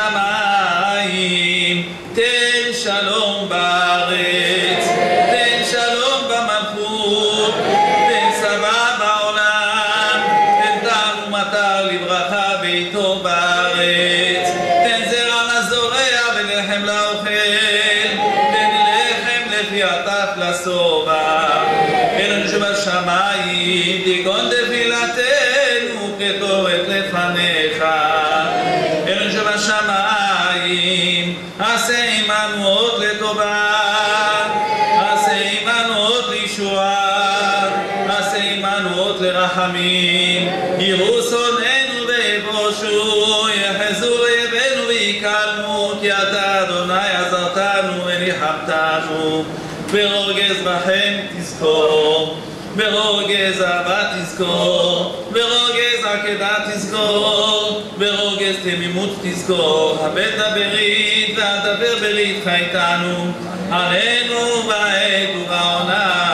שבשמיים, תן שלום בארץ, תן שלום במלכות, תן סבא בעולם, תן טעם ומטר לברכה ואיתו בארץ, תן זרע לזורע ולחם לאוכל, תן לחם לפי עטף לשובע. אלוהינו שבשמיים, תיכון תפילתנו כתורת לפניך. אלוהינו שבשמיים, עשה עמנו עוד לטובה, עשה עמנו עוד לישועה, עשה עמנו עוד לרחמים. יראו שונאינו ויבושו, יחזו ויבנו ויקלמו, כי אתה אדוני עזרתנו וניחמתנו. ברוגז רחם תזכור, ברוגז אהבה תזכור, ברוגז עקדה תזכור, ברוגז תמימות תזכור. הבט ברית והדבר בריתך איתנו, עננו בעת ובעונה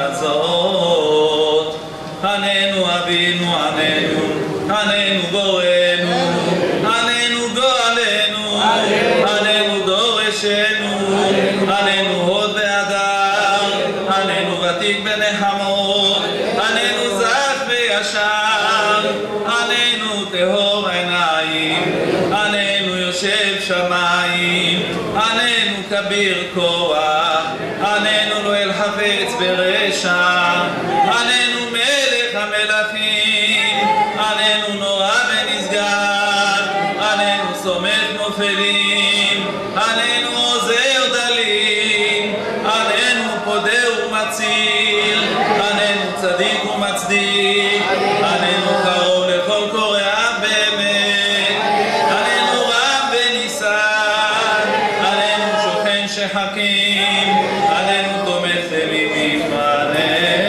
הזאת. עננו אבינו, עננו, עננו בוראנו, עננו גואלנו, עננו דורשנו, עננו הוד והדר, עננו ותיק בנחמות, עננו זך וישר, עננו טהור עיניים, עננו יושב שמיים, עננו כביר כוח, עננו לא אל חפץ ברשע, עננו מלך המלכים, עננו נורא ונשגב, עננו סומך נופלים, עננו עוזר דלים, עננו פודה ומציל, עננו צדיק ומצדיק, עננו קרוב לכל קורע באמת, עננו רב וניסן, עננו שוכן שחקים, עננו תומך תמימים, עננו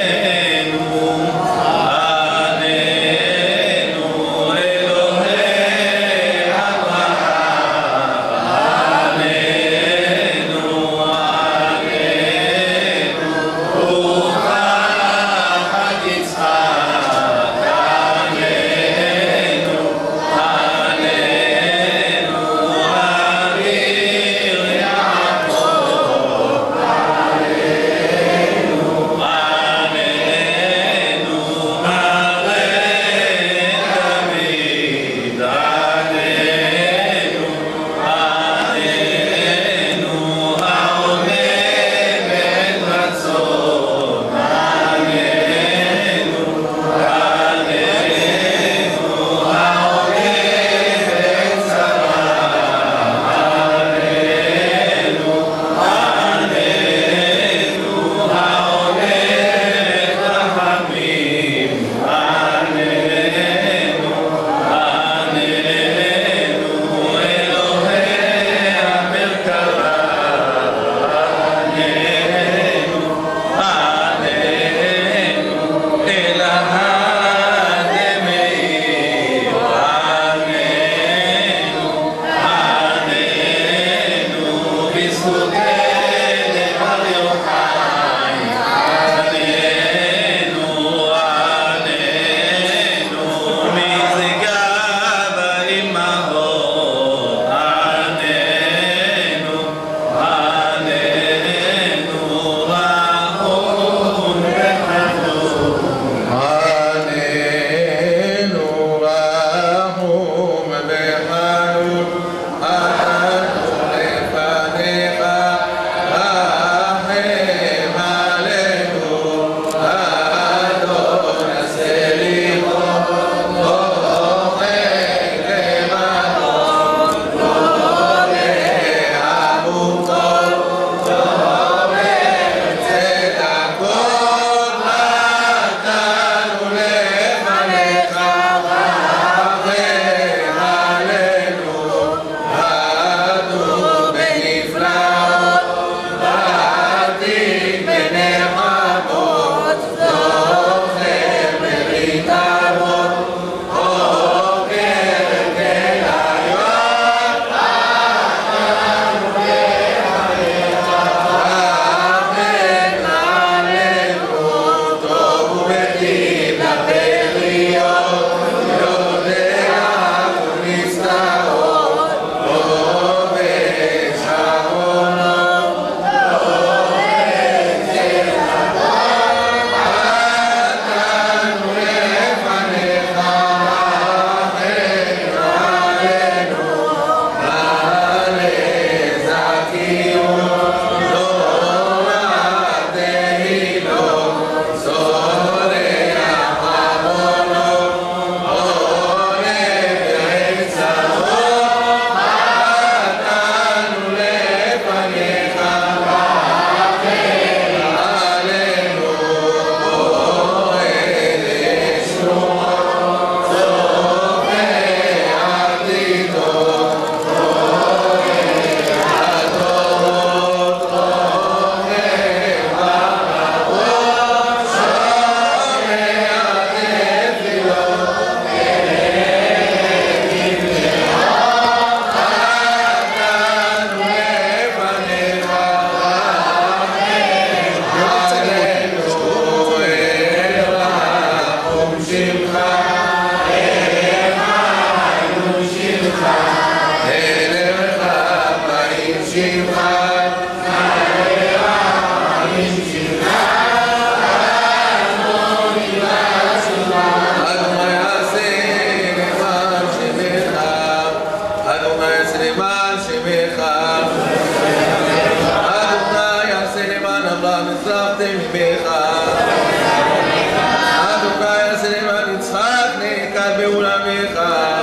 בעולמך.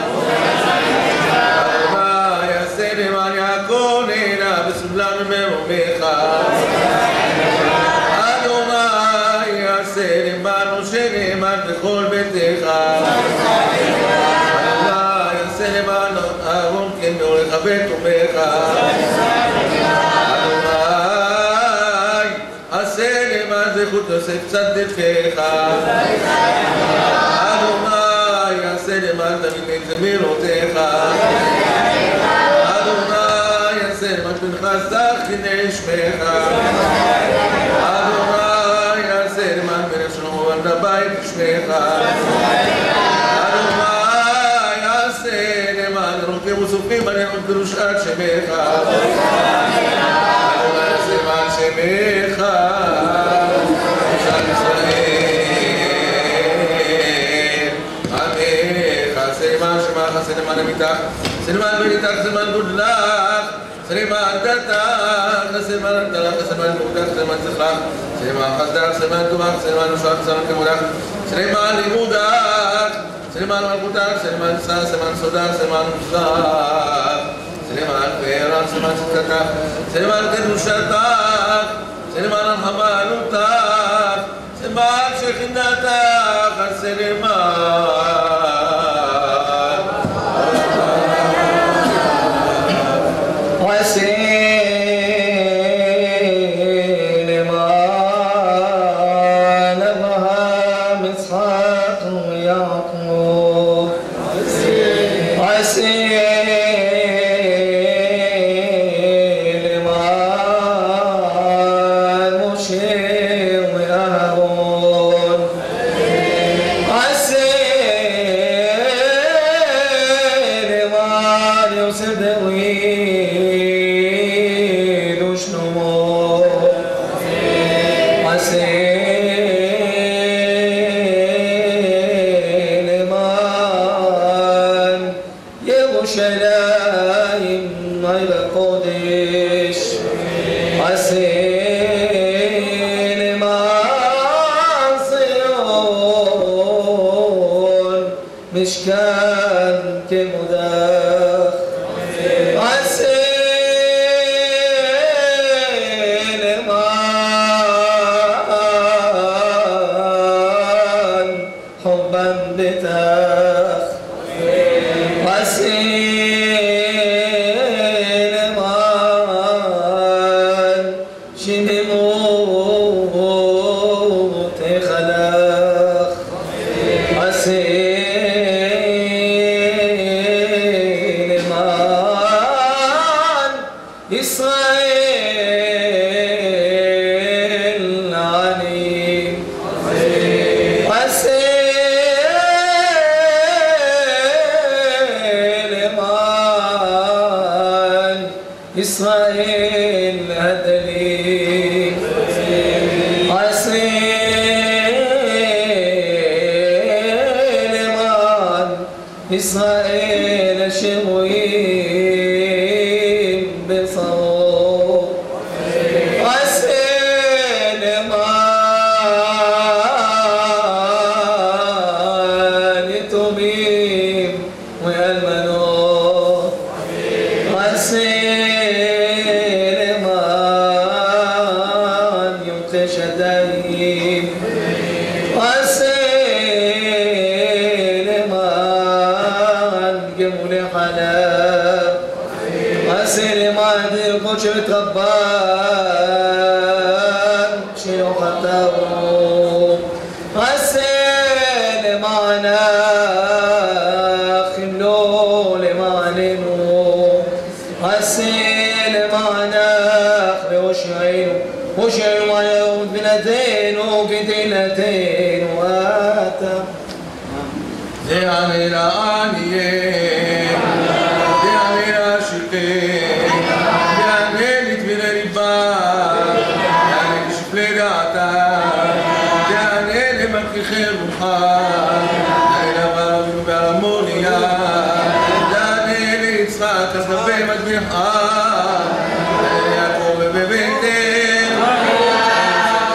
אדוני יעשה למען יעקב נהנה בסבלם ממרומך. אדוני יעשה למען משה נאמן בכל ביתך. אדוני יעשה למען אהרון כן מאורך בית אומך. זכות יוסף צדקך. אדוני יעשה למען דוד בן זמירותיך. אדוני יעשה למען פנחס זכיני שמך. אדוני יעשה למען מלך שלמה בן הבית שמך. אדוני יעשה למען רופאים וסופים על ימות קדושת שמך. אדוני יעשה למען שמך. סלימן אמיתך, סלימן בריתך, סלימן גודלך, סלימן דתך, סלימן אנתלך, סלימן גודלך, סלימן זכרך, סלימן חסדך, סלימן טובך, סלימן נושך, סלימן כמולך, סלימן לימודך, סלימן מלכותך, סלימן שא, סלימן סודך, סלימן מוסך, סלימן פארך, סלימן צדקתך, סלימן קדושתך, סלימן רחמנותך, סלימן שכינתך, סלימן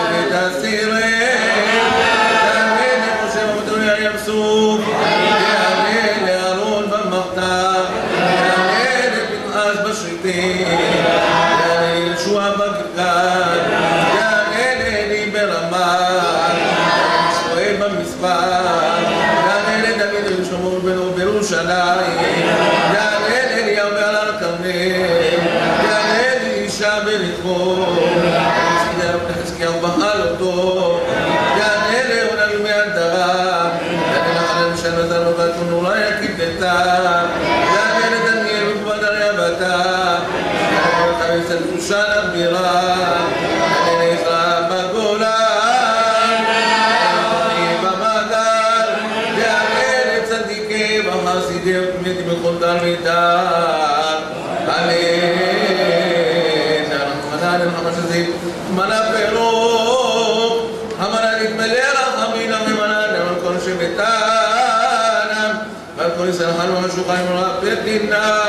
Yasuf, יענה ישוע בגלגל, יענה לי ברמה, יענה ישראל במספר, יענה לדוד ושלמה בנו בירושלים, יענה לאליהו בהר הכרמל, יענה לאישה בלתמו, חזקיהו בחלותו, יענה לעולם ימי הדרה, יענה לחנן שנתן לו בת ונורא יקבלתה, יענה לדניאל ובדריה בתה, יענה לחמש אל תחושן הגבירה, יענה לעזרא בגולן, יענה במעגל, יענה לצדיקי וחסידי ותמידי בכל תלמידה, אמן. רחמנא שזיו, מנה פירוק, המנה נתמלא רחמים ומנה על כל שביתנם, ועל כל ישראל חנו השוחיים ורפת דינה,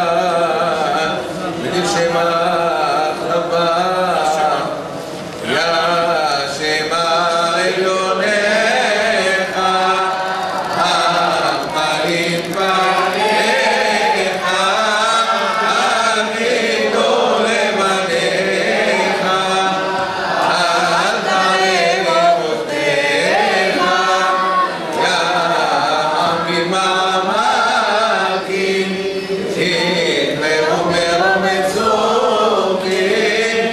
בדין שמח רבה, יא שמה עליונך, המלאים פניך, אבינו לבניך, אל תעלה מותיך, יא עמים המלכים, תתמרו מרום מצוקים,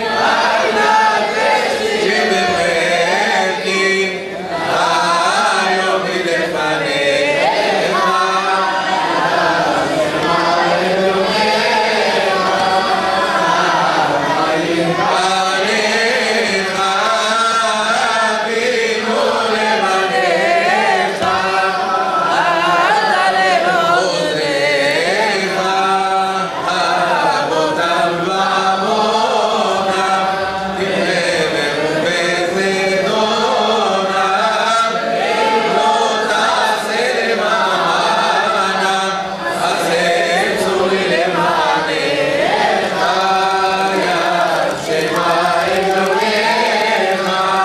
שבפרקים, היום מלפניך, פניך, אבינו לבניך, עוזריך, אבותם ועמונם, תתמרו בזדונם, לא תעשה למענם, עשה צורי למענך, יא שמע אלוהיך,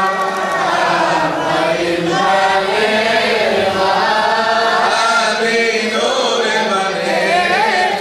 אבינו לבניך,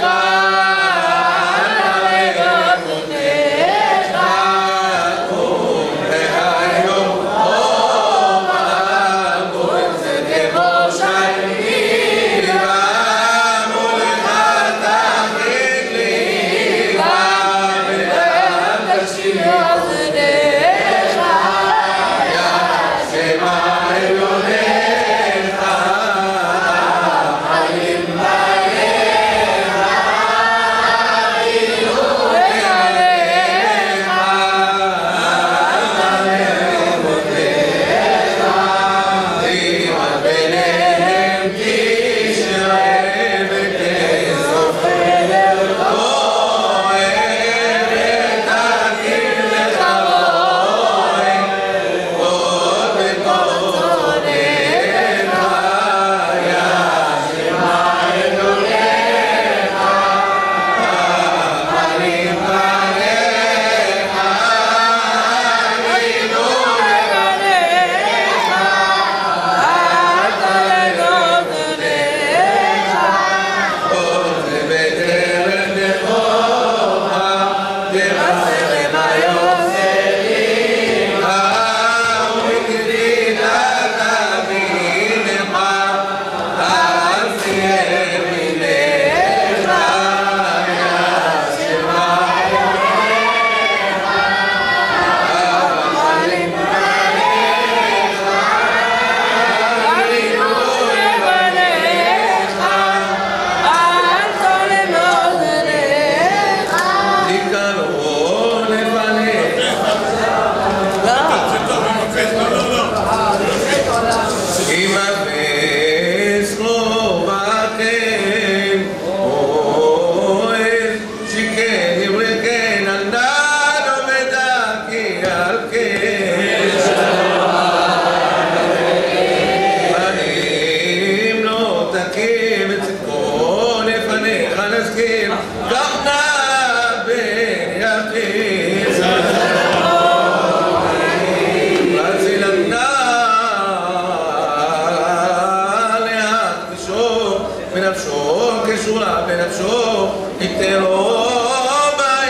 קום היום אור הגויים צדקו שנים, מולך תחריג ליבה, וגם תשאיר אוזניך, יא שמע אלוהיך, חיים בניך, אבינו לבניך, תימד ביניהם תשרה ותסופר, אוהב ותכיר לך אוהב, עוד בקורבנך, יא שמע אלוהיך, חיים בניך, אבינו לבניך, עוד בטרם בכורה, תבשרם היוצאים, ובגדילת אבינך, אל תהיה מלך, יא שמע אלוהיך, חיים בניך, אבינו לבניך, תקראו לפניך, אם אפס לא בכם, אוהב שכן יברקן על נד ובדרכי על כן, פנים לא תקים את צדקו לפניך נזכיר, כך נא בן יחיד, רצילתנה להקדישו בנפשו כשורה בנפשו, יתרו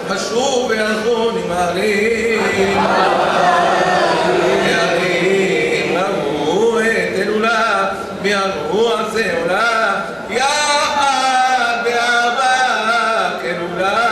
חשוב וירחו נמהרים ירים ראו את אלולה ויראו עשה עולה יחד באהבה כלולה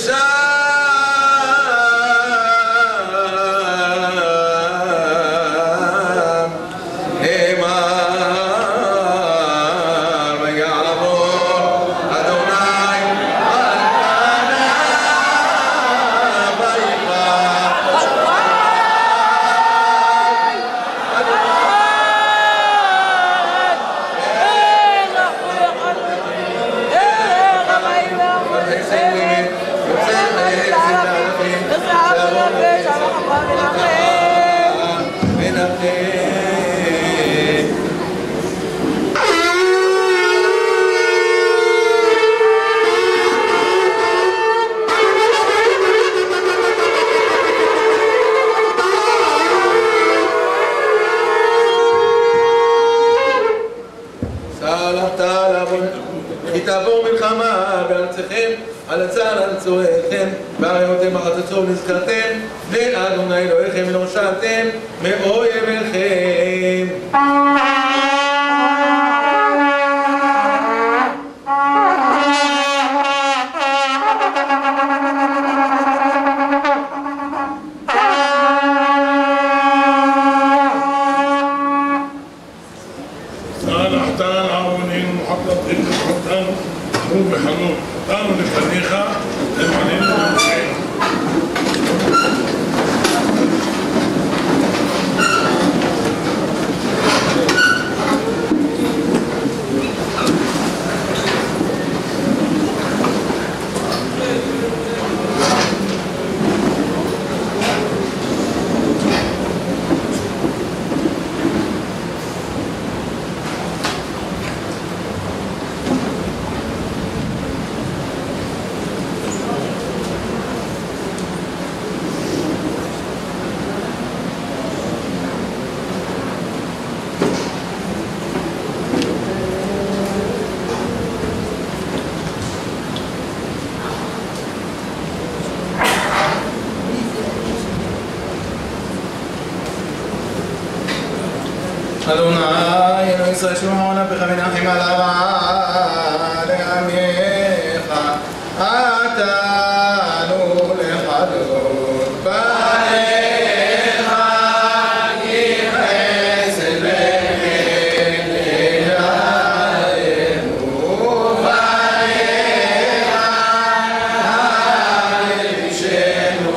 כי תעבור מלחמה בארצכם, על הצער על צורכם, והראיתם בחצוצו ונזכרתם, לאדוני אלוהיכם ונושעתם מאויביכם. אדוני אלוהי ישראל שמעון אביך ונחם על הרע לעמך עתנו לחדות פניך כי חסד לחלנו פניך אלישנו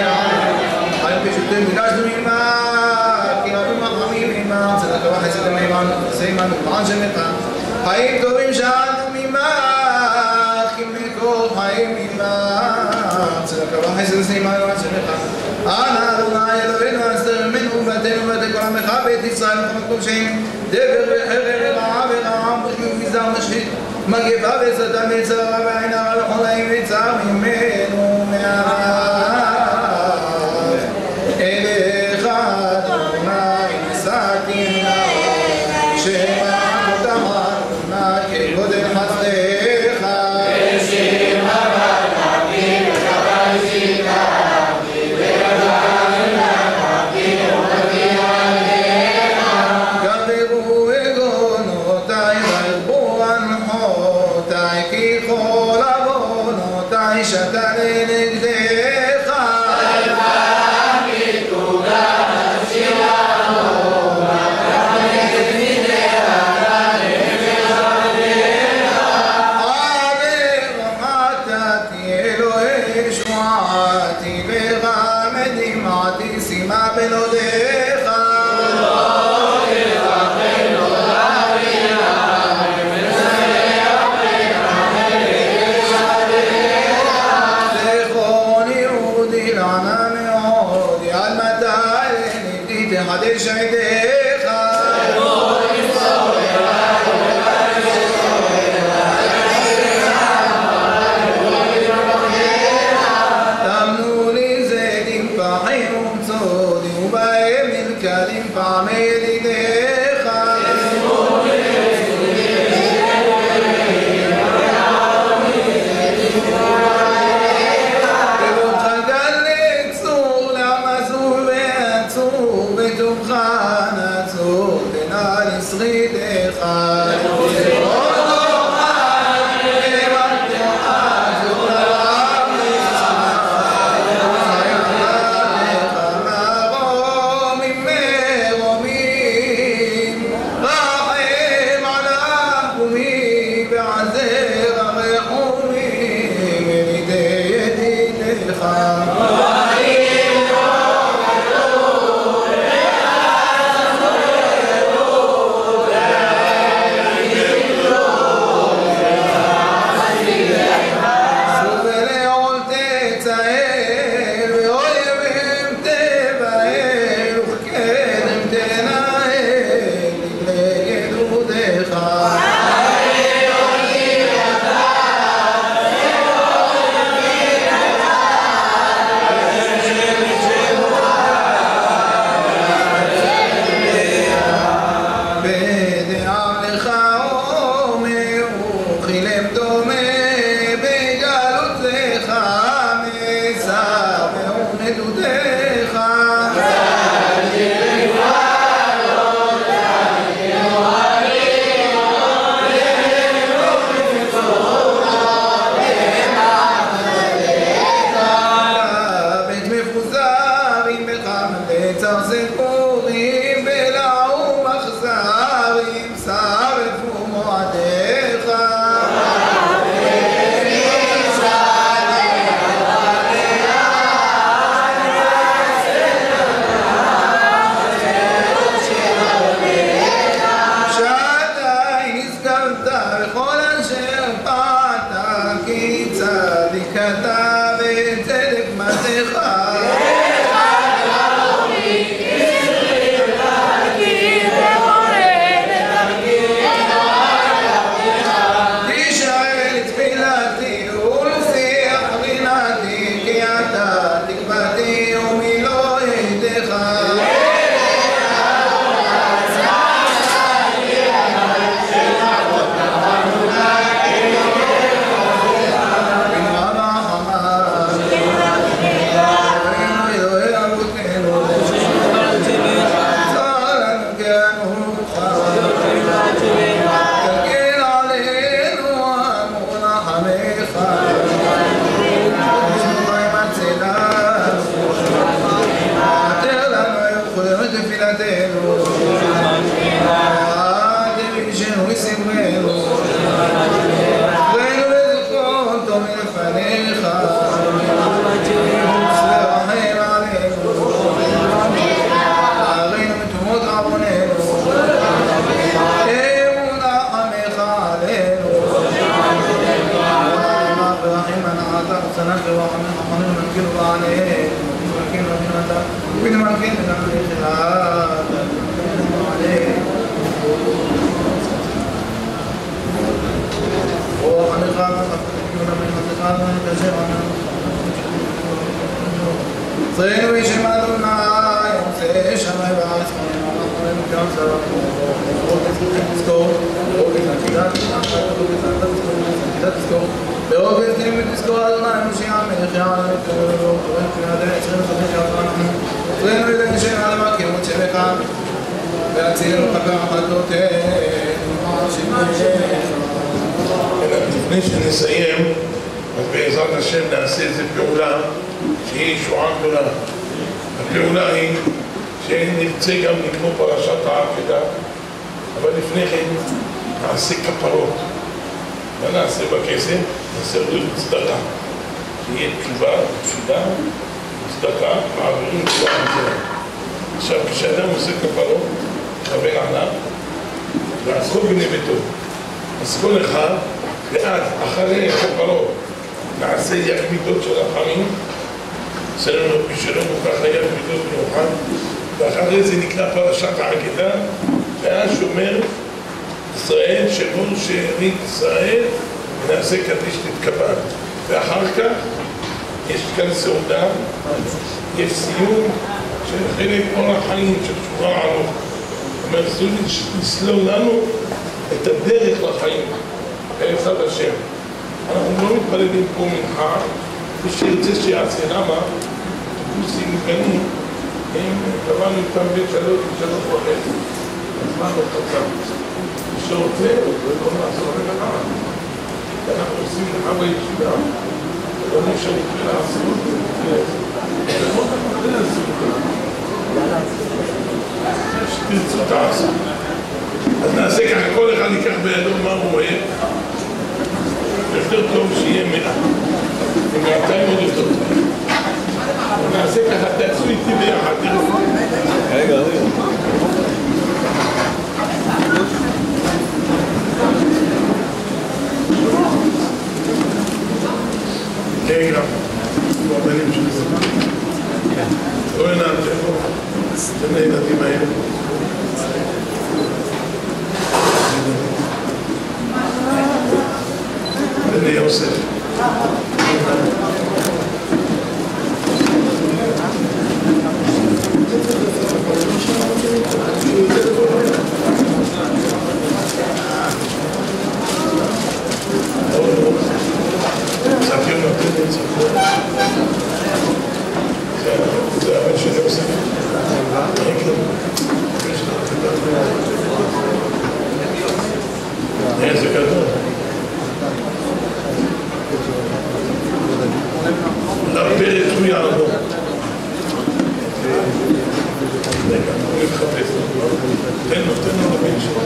Gracias. סימן ובען שמך חיים טובים שאנו ממך אם מקור חיים ממך צדקה וחסד סימן ובען שמך אנא אדוני אלוהינו הסתר ממנו ובתינו ובתי כל עמך בית ישראל וכל קודשים דבר וחרב ורעה ורעה וחיוב מזר משחית מגפה וסתה מצרה ועין הרע וכל העם וצר ממנו מערב אליך אדוני נסעתי שמע אותך אדוני כגודל חסדך בשם הרבים וקבלתי קמתי וקבלתי ומתי עליך גברו עגונותי והרבו אנחותי כי כל עוונותי שתה לנגדך חדש עדיך תמנו לי זדים פחים ומצודים ובהם נלכדים פעמי ידידיך כבודך גל לצור לעמזור ועצור בטובך נצור ונעל שרידך צאנו בשם אדוני, עושה שמיים וארץ חיים, אנחנו עלינו גם צרה, עוד תזכור, עוד תזכור, תזכור, ועוד תזכור אדוני, מושיע מלך יעלה ותקרלו, תורם כנעדי עשרים וחמש יעלה אנחנו, צאנו לידי שם אדמה כמות שמך, והצילו חכה חטאותינו, לפני שנסיים, אז בעזרת השם נעשה איזו פעולה שהיא ישועה גדולה. הפעולה היא שנרצה גם לקרוא פרשת העקדה, אבל לפני כן נעשה כפרות. מה נעשה בכסף? נעשה ריב צדקה. שיהיה תשובה, תפילה, צדקה, מעבירים תשובה מצלם. עכשיו, כשאדם עושה כפרות, חבר עליו, ואז כל בני ביתו. אז כל אחד, ואז אחרי הכפרות, נעשה יקמידות של החיים, אצלנו בשלנו ככה יקמידות מיוחד, ואחרי זה נקרא פרשת העקדה, ואז שומר ישראל, שמור שארית ישראל, ונעשה קדיש תתקבל. ואחר כך יש כאן סעודה, יש סיום של חלק אור החיים של שורה עלו. זאת אומרת, זו לסלול לנו את הדרך לחיים, בעזרת השם. אנחנו לא מתפללים פה מנחה, מי שירצה שיעשה. למה? קורסים מגנים, הם קבענו איתם בית שלוש ושלוש וחצי, הזמן לא קצר. מי שרוצה, לא נעשור לך. אנחנו עושים לך בישיבה, לא נשאר את לעשות, ולמות אנחנו לעשות. שתרצו תעשו. אז נעשה ככה, כל אחד ייקח בידו מה הוא אוהב. יותר טוב שיהיה מאה, ומאתיים עוד יותר טוב. נעשה ככה, תעשו איתי ביחד, תראו. רגע, רגע. רגע, כמו הבנים שלי זה. לא עינם, תן לילדים האלה. תן לי יוסף. ספיר נותן את ספיר. זה הבן של יוסף. איזה גדול. לפרט הוא יעבור. רגע, הוא מתחפש. תן לו, תן לו לבן שלו.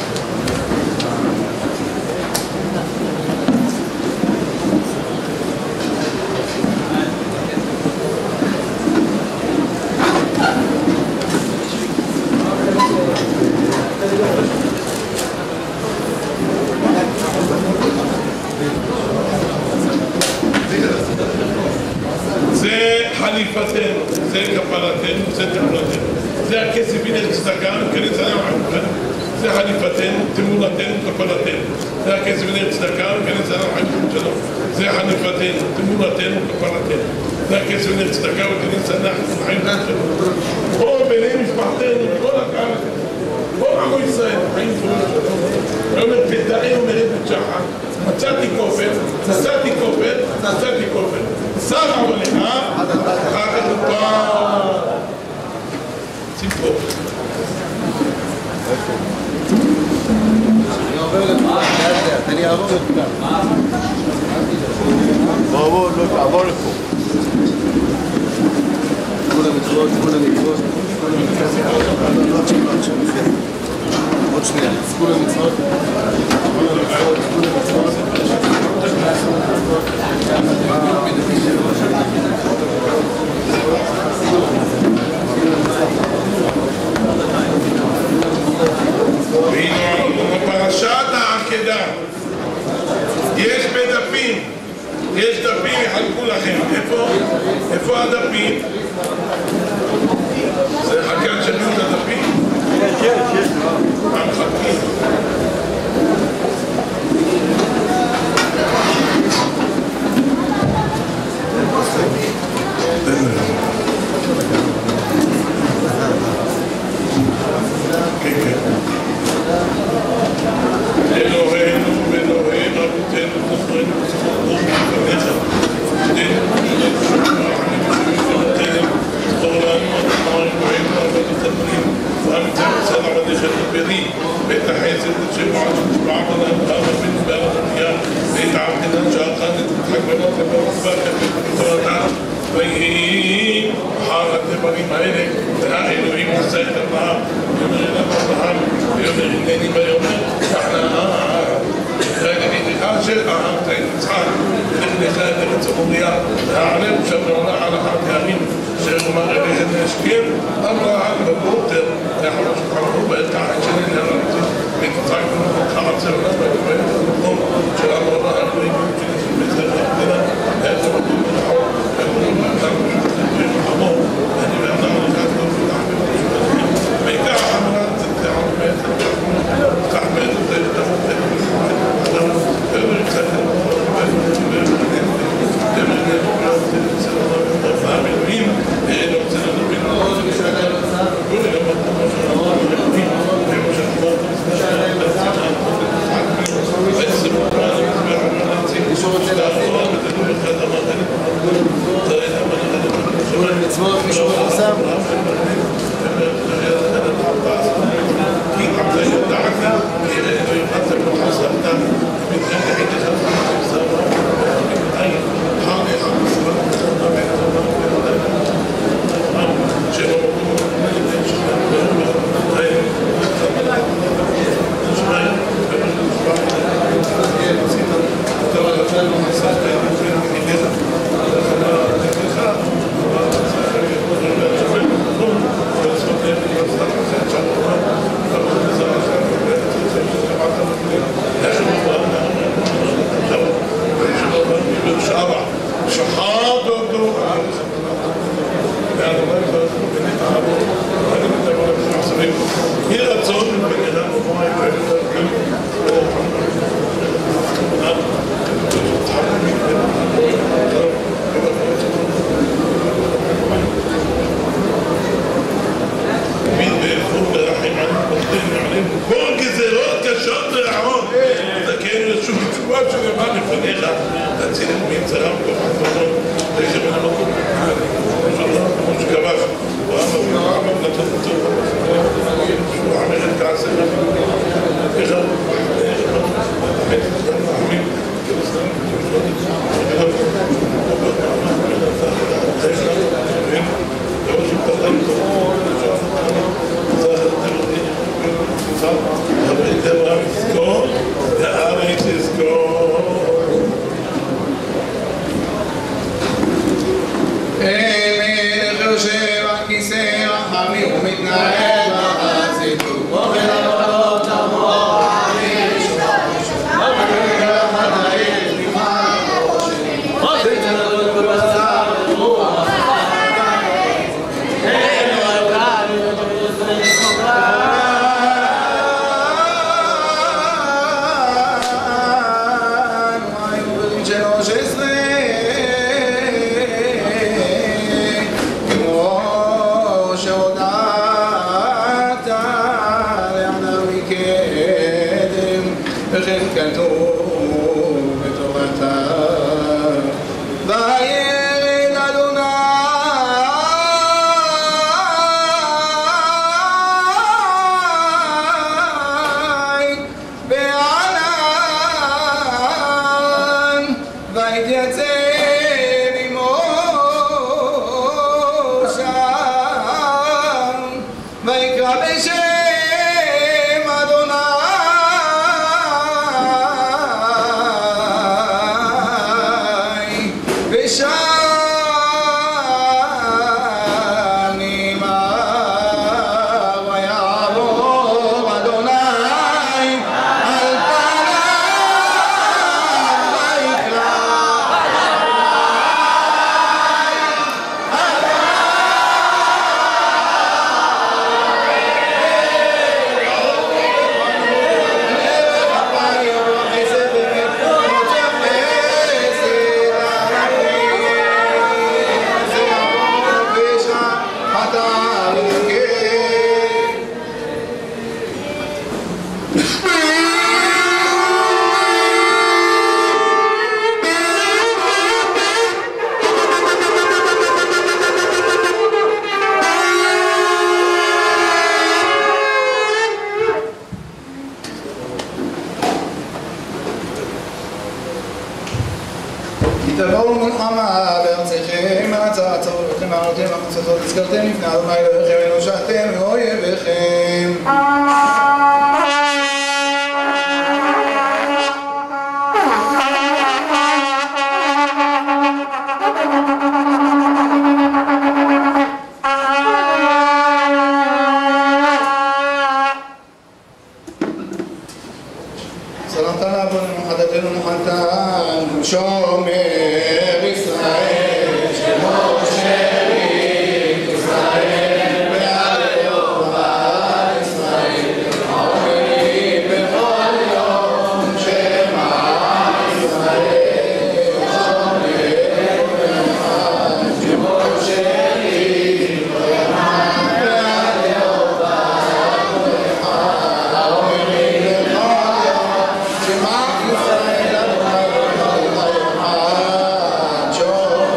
חליפתנו, זה כפרתנו, זה תמורתנו. זה הכסף הנה צדקה, וכנס עליהם חלוקנו. זה חליפתנו, תמורתנו, כפרתנו. זה הכסף הנה צדקה, וכנס עליהם חלוקנו שלום. זה חליפתנו, תמורתנו, כפרתנו. זה הכסף הנה צדקה, וכנס עליהם חלוקנו שלום. פה ביני משפחתנו, כל הקהל, כל עמו ישראל, חיים טובים שלום. הוא אומר, פתאי אומרת בתשחק, מצאתי כופר, נשאתי כופר, נשאתי כופר. שר עליך, אחר כך הוא פעם. ציפור. אני עובר לכאן, אני אעבור לכאן. בואו, בואו, לא, תעבור לפה. כל המצוות, כל המצוות, כל המצוות. עוד שנייה, כל המצוות, כל המצוות, כל המצוות. בפרשת העקדה יש בדפים, יש דפים יחלקו לכם. איפה? איפה הדפים? זה חלקן שנים את הדפים? כן, כן, כן. מה מחלקים? העלם שמרונה על החכמים שאומר אליהם להשכיר אמרה על בבוקר יחלוש חלקו בעת העשרים הרמתי ותצעקנו חמת סבנה בגבי המקום של אמרה על ריבוד שנסים בסדר המדינה איזה מקום מלחום אמרו מאדם ושותפים חמור אני מאדם הלכת לא מתחמם ושותפים בעיקר אמרה תצעקנו בעצם תחמד וזה יתמות אדם ואומר יצחק המילואים לא רוצה לדבר מצוות מישהו מפורסם תבואו מלחמה בארציכם, מהצעה צרו לכם מעלותיהם החוצתות, הזכרתם לפני אדוני אלוהיכם ונושעתם מאויביכם. סלמת לעבודנו, חדתנו נחלתם, שומר ישראל, שמו שארית ישראל, ועל יומה ישראל, אומרים בכל יום שמה ישראל, שומר אחד, שמו שארית ועל יומה אחד, אומרים בכל יום שמה ישראל, אדוני אחד, שומר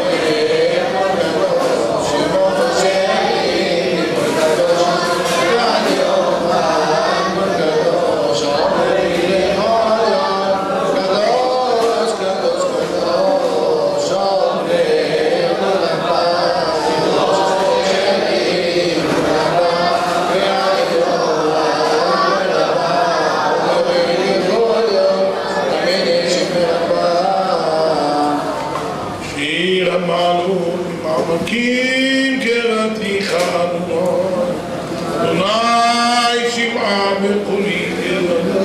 שמו שארית ועל יומה קדוש, אומרים בכל יום קדוש קדוש קדוש, אומר קדוש שארית ועל יומה אומרים בכל יום אמן שפרבה. שיר אמרנו ממעמקים קראתיך אדוני, אדוני שמעה בקולי אלוהי,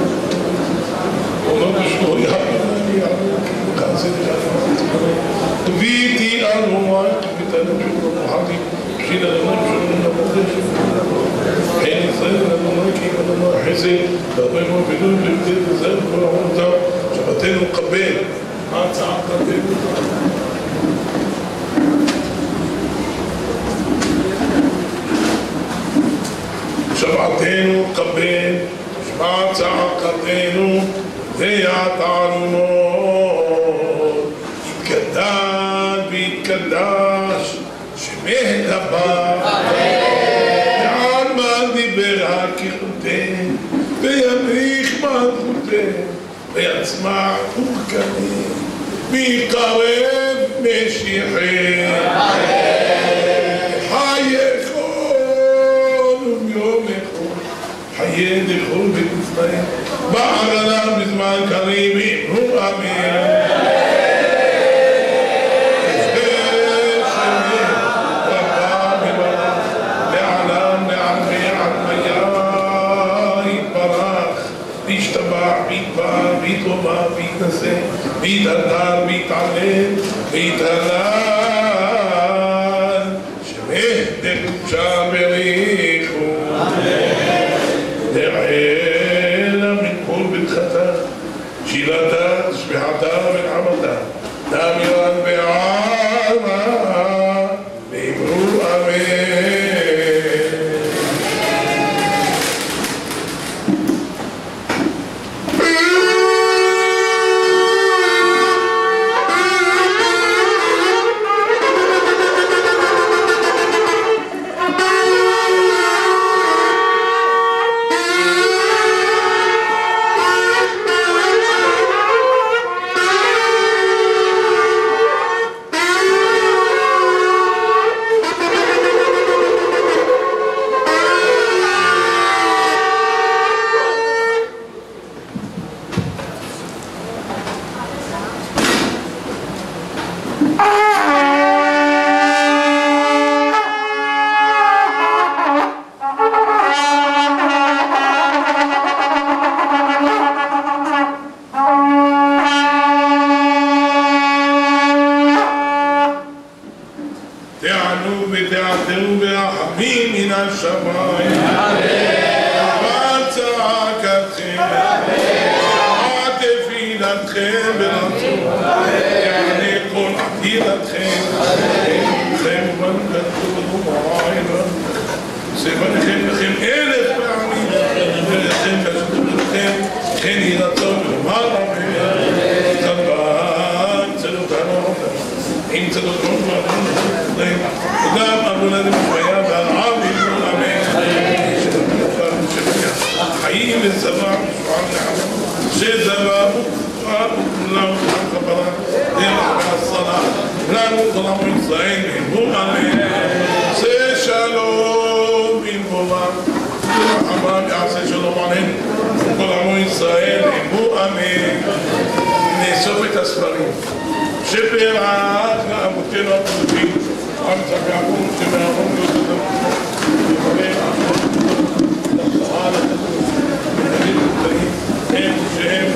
אדוני בשמו יעבדני עליך חסד תביתי אדוני תביתנו שוב מוחדי שיר אדוני שוב נבודש כן ישראל אדוני כי אדוני חסד ואדוני מבינו לבדי וזה וכל העולם שבתנו קבל מה צעקתנו שבתנו קבל שמע צעקתנו ויעתרנו יתקדש ויתקדש שמך הבא ועל מה דיבר הכיחותי וימליך מלכותי ויצמח ורקני ויקרב משיחי חייכון ומיומכון חיי דכל בית ישראל בער עליו בזמן קריב אמרו אמן. ויתרומם, ויתנשא, ויתהדר, ויתעלם, ויתהלל שמך דקדושה בריחו דעלה מכל בטחתה שילתה, שבחתה ונעמתה דמיון ועלמה ואמרו אמן. שהם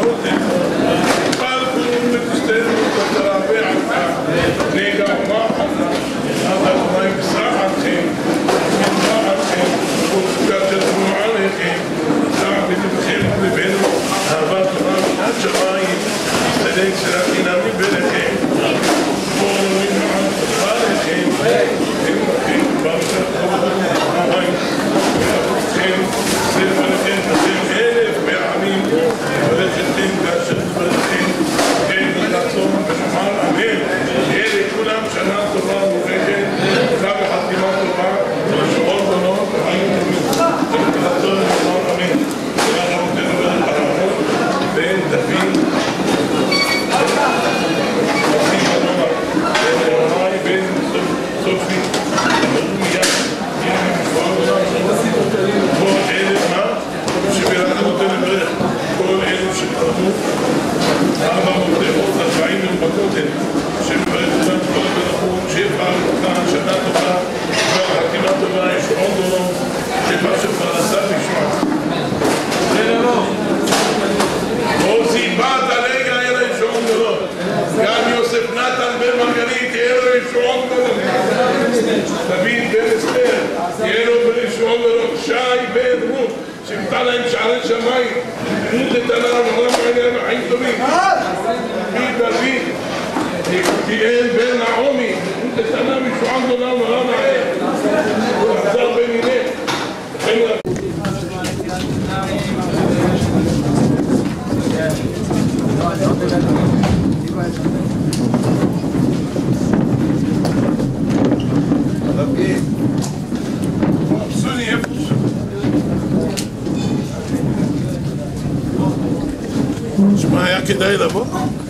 שמע, היה כדאי לבוא?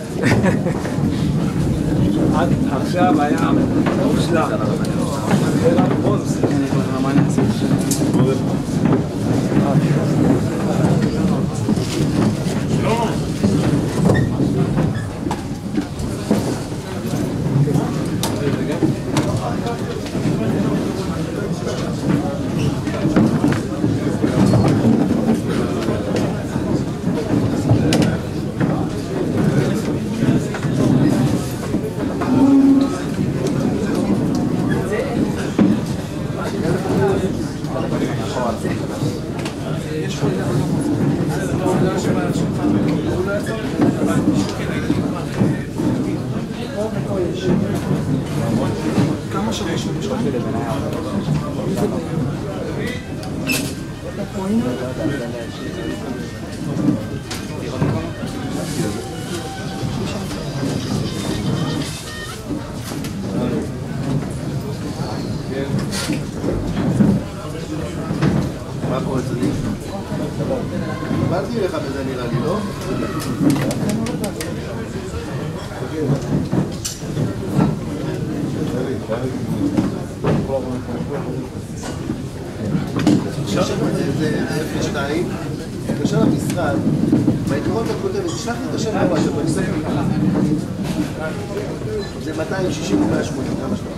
עכשיו היה מושלם. מה קורה אצלי? באתי לך בזה נראה לי, לא? זה אפס שתיים, התקשר למשרד, בעקרון אתה כותב, תשלח לי את השם הבא שלו, אני סופר. זה מאתיים שישים או מאה שמונים, כמה שלו.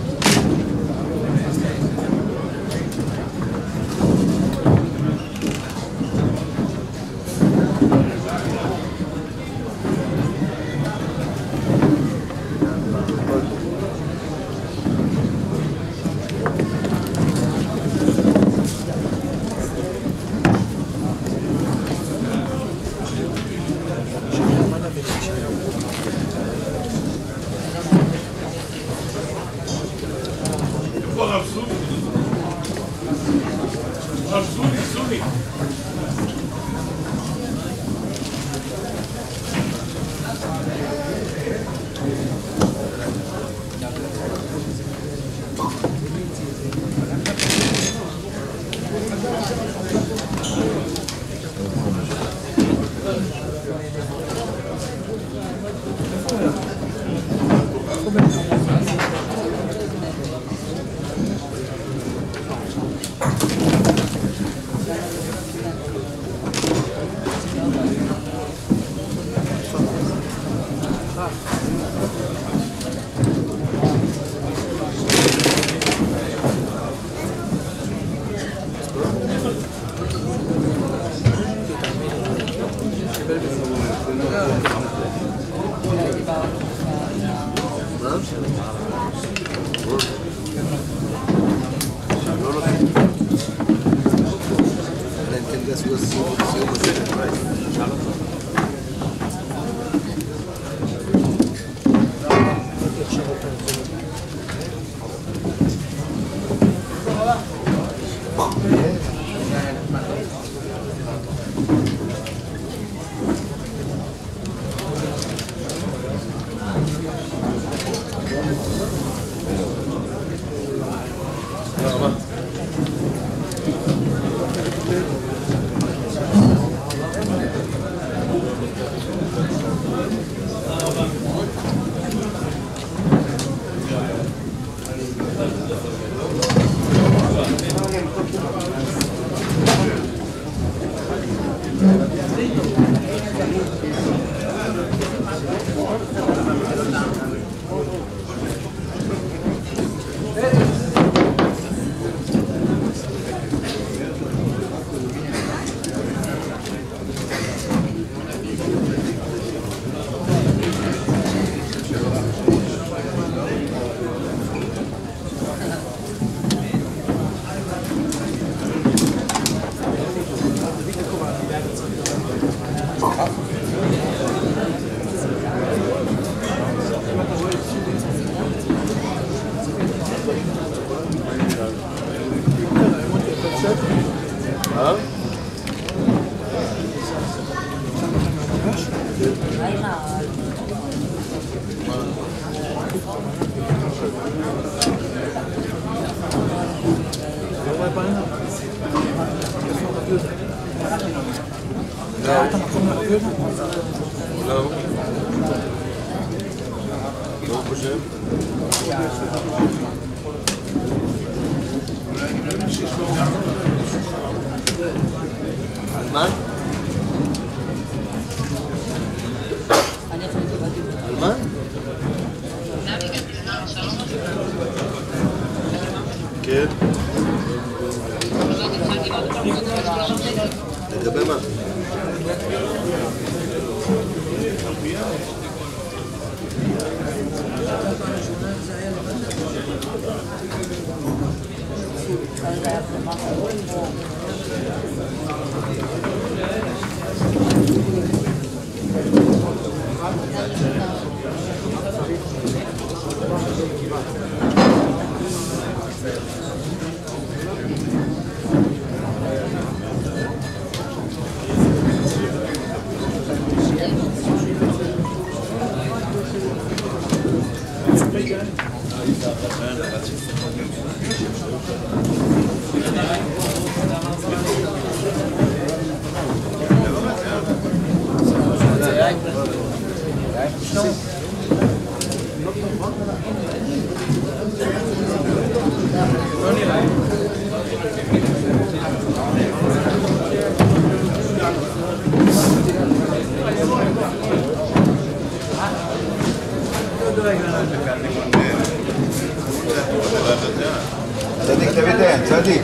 אלא אם כן גס הוא הסיום הזה. צדיק תביתן, צדיק.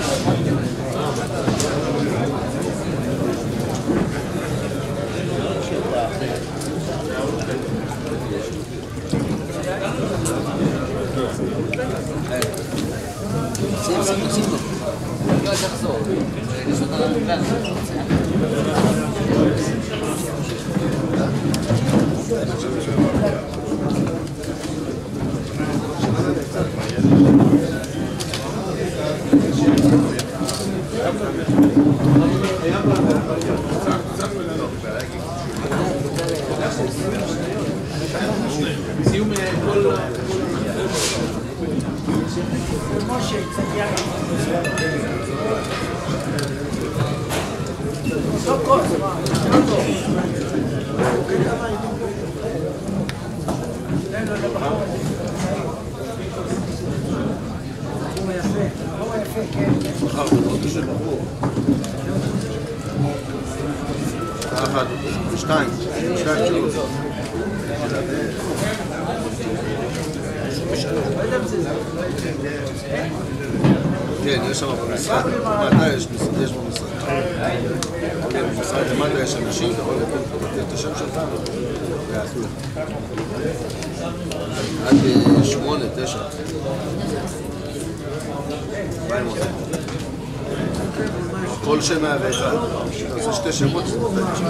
שתיים, שתיים תשובות. כן, יש שם במשרד, למטה יש משרד, יש במשרד. במשרד למטה יש אנשים, אתה יכול לתת את השם שלך ויעשו לך. עד שמונה, תשע. כל שם מהווה אחד. אתה עושה שתי שמות, זה נותן שם.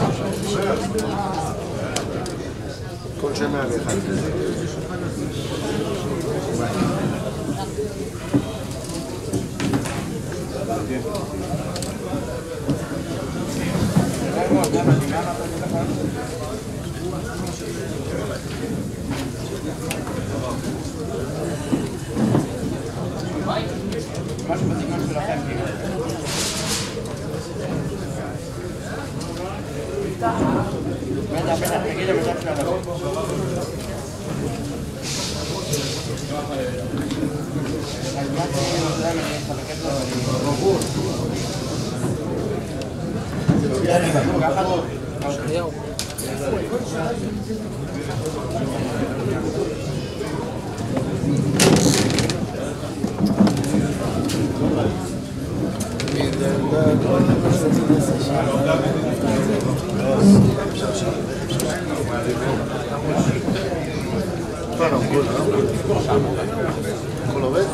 כל שם מהווה אחד. משהו בסגנון שלכם, בטח, בטח, תגיד לבטח של הרב. אז מה זה אני חלקת לו? ברור. הכל עובד?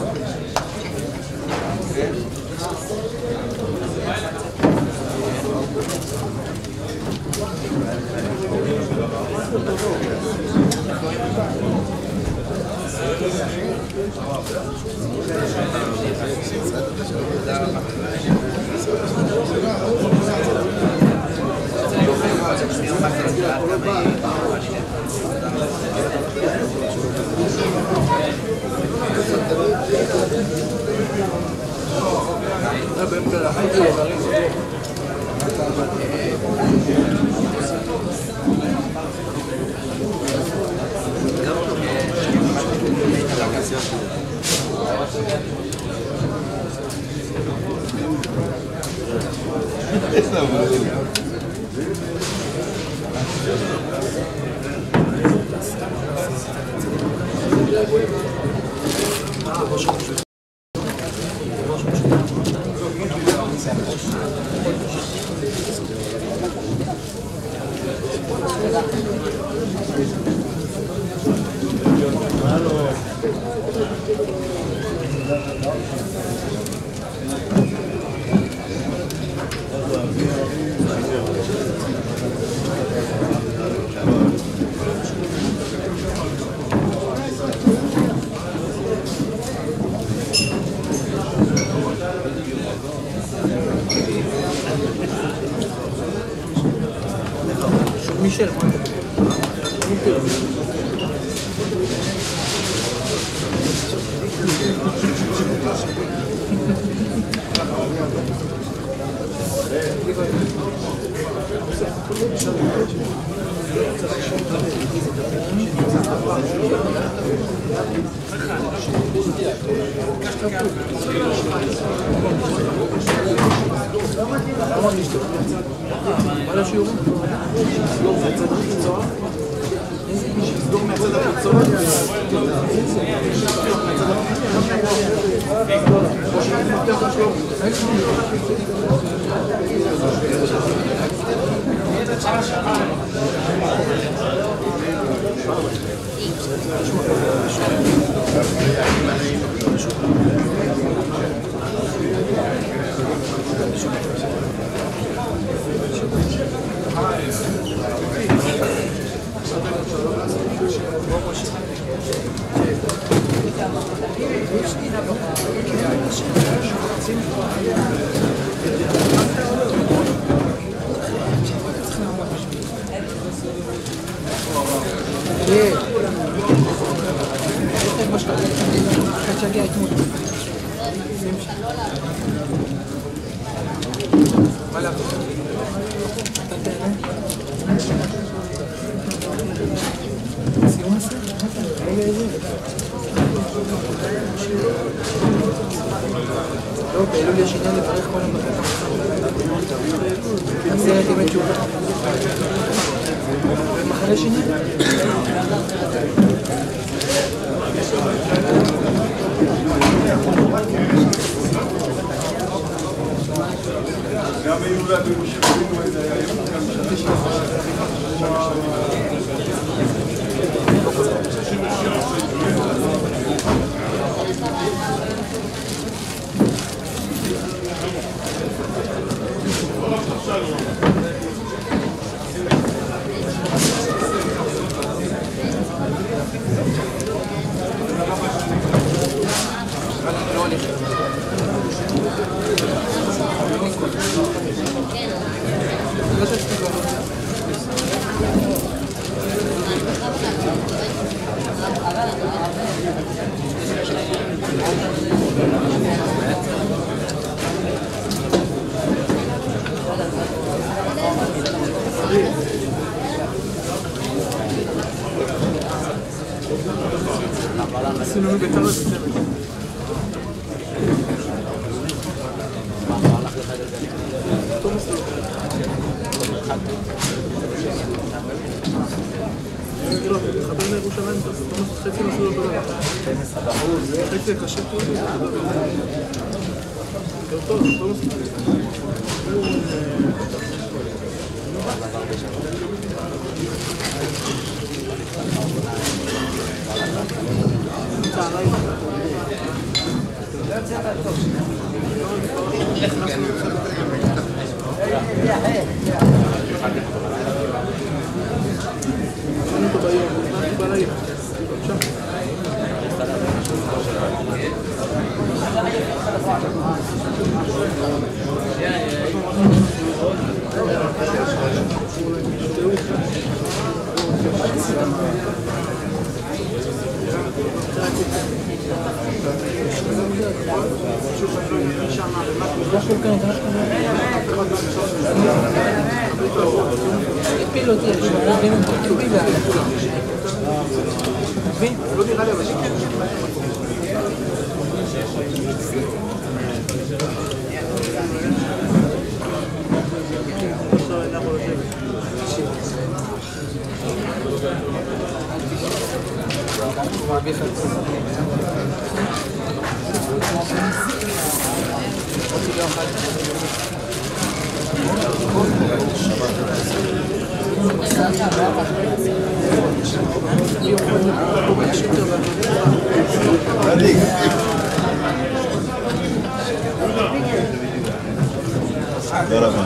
מישל, מה על השיעורים? סדור מהצד החיצון? סדור מהצד החיצון? טוב, באלול יש עניין לברך כל יום ברכת המחר. זה הייתי בתשובה. ומחנה שני? גם ביהודה בירושלים זה היה יום כאן עשינו ביתר לסצמת. חבר לירושלים, חצי מסלול אותו דבר. חצי קשה פה. טוב, טוב, הפילו אותי, אני מבין את הכיובי והכיובי. מבין? לא נראה לי אבל שכן. תודה רבה.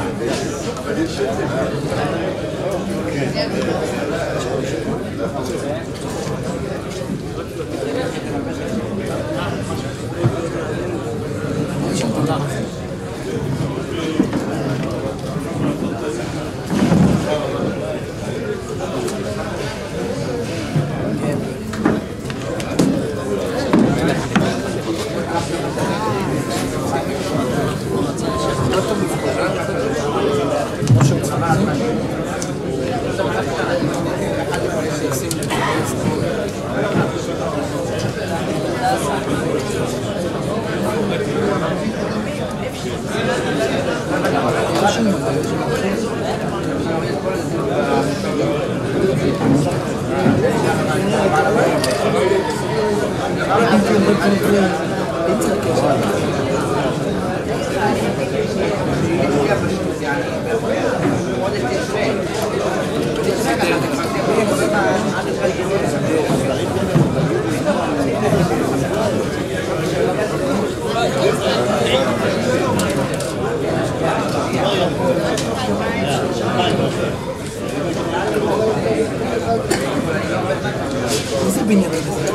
איזה בניין הזה?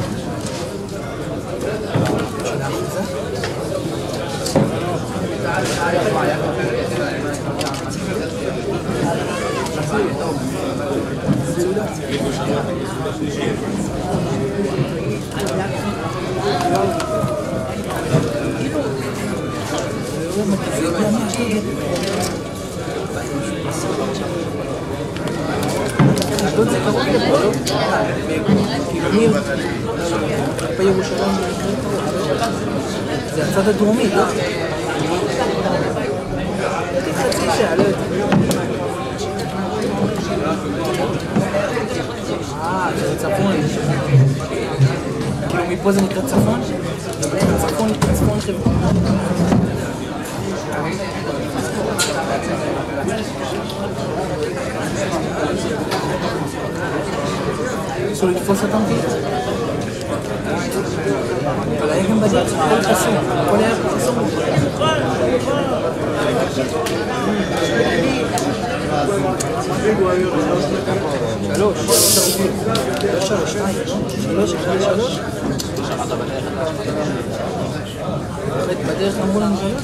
זה קרוב לפה, לא? כאילו בירושלים זה הצד הדרומי, לא? הייתי חצי שעה, לא יודע. אה, זה צפון. כאילו מפה זה נקרא צפון? צפון, צפון חברה. אסור לתפוס אותם כאילו? אבל היה גם בדרך, הכל חסום, הכל היה חסום. שלוש. שלוש, שלוש, שלוש. בדרך אמרו לנו שלוש?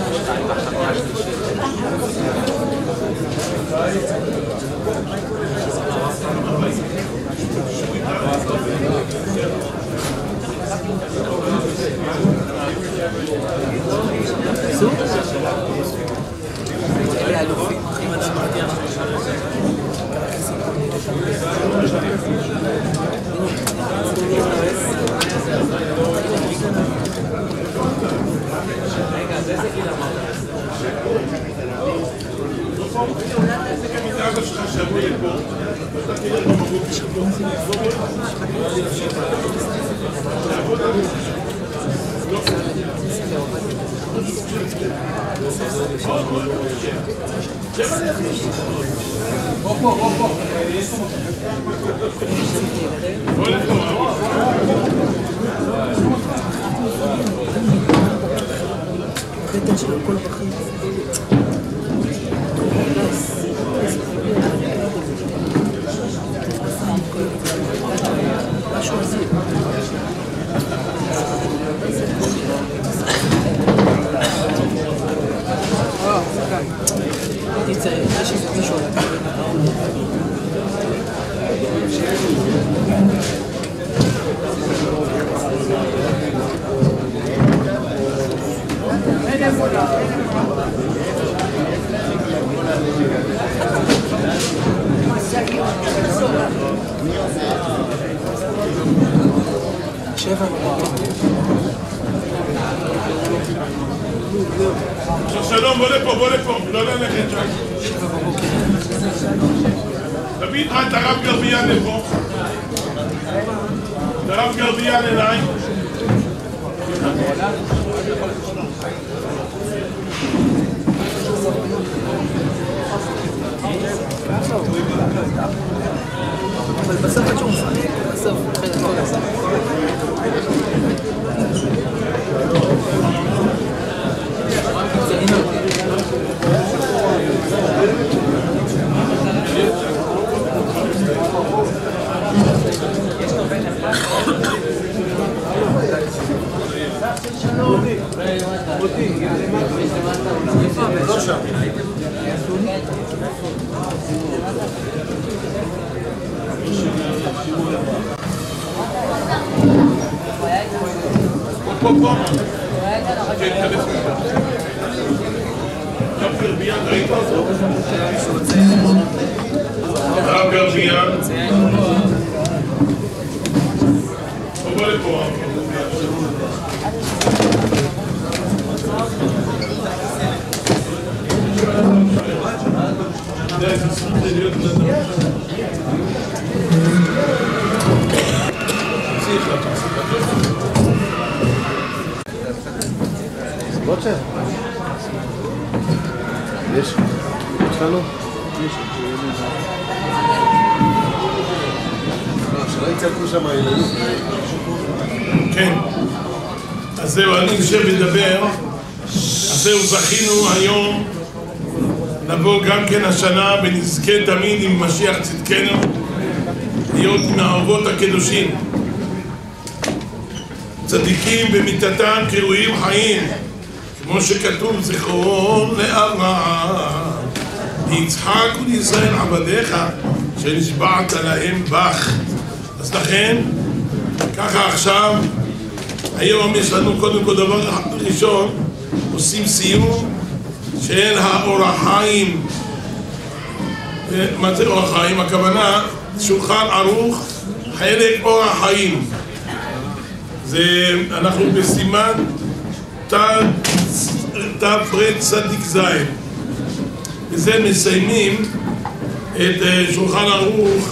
סוף? אלה אלופים, אחים אדם מרתיע קטע של הכל בחיים משהו עזיר תצא, יש איזה מישהו על הקרן שבע שלום, בוא לפה, בוא לפה, לא ללכת שם. תביא איתך את הרב גרביאן לפה. את הרב גרביאן אליי. אבל בסוף את שום משחק, בסוף, אחרי הכל הסוף. פה פה הרב גרביאן, ראית אותו? הרב גרביאן בוא לפה בוטשר? יש? יש לנו? יש. שלא יצלקו שם הילדים. כן. אז זהו, אני חושב לדבר. אז זהו, זכינו היום לבוא גם כן השנה ונזכה תמיד עם משיח צדקנו להיות עם האבות הקדושים צדיקים במיתתם קרויים חיים כמו שכתוב זכרון לאברהם ליצחק ולישראל עבדיך שנשבעת להם בך. אז לכן ככה עכשיו היום יש לנו קודם כל דבר ראשון עושים סיום של האורח חיים. מה זה אורח חיים? הכוונה שולחן ערוך חלק אורח חיים. זה אנחנו בסימן תפרט צדיק זין וזה מסיימים את שולחן ערוך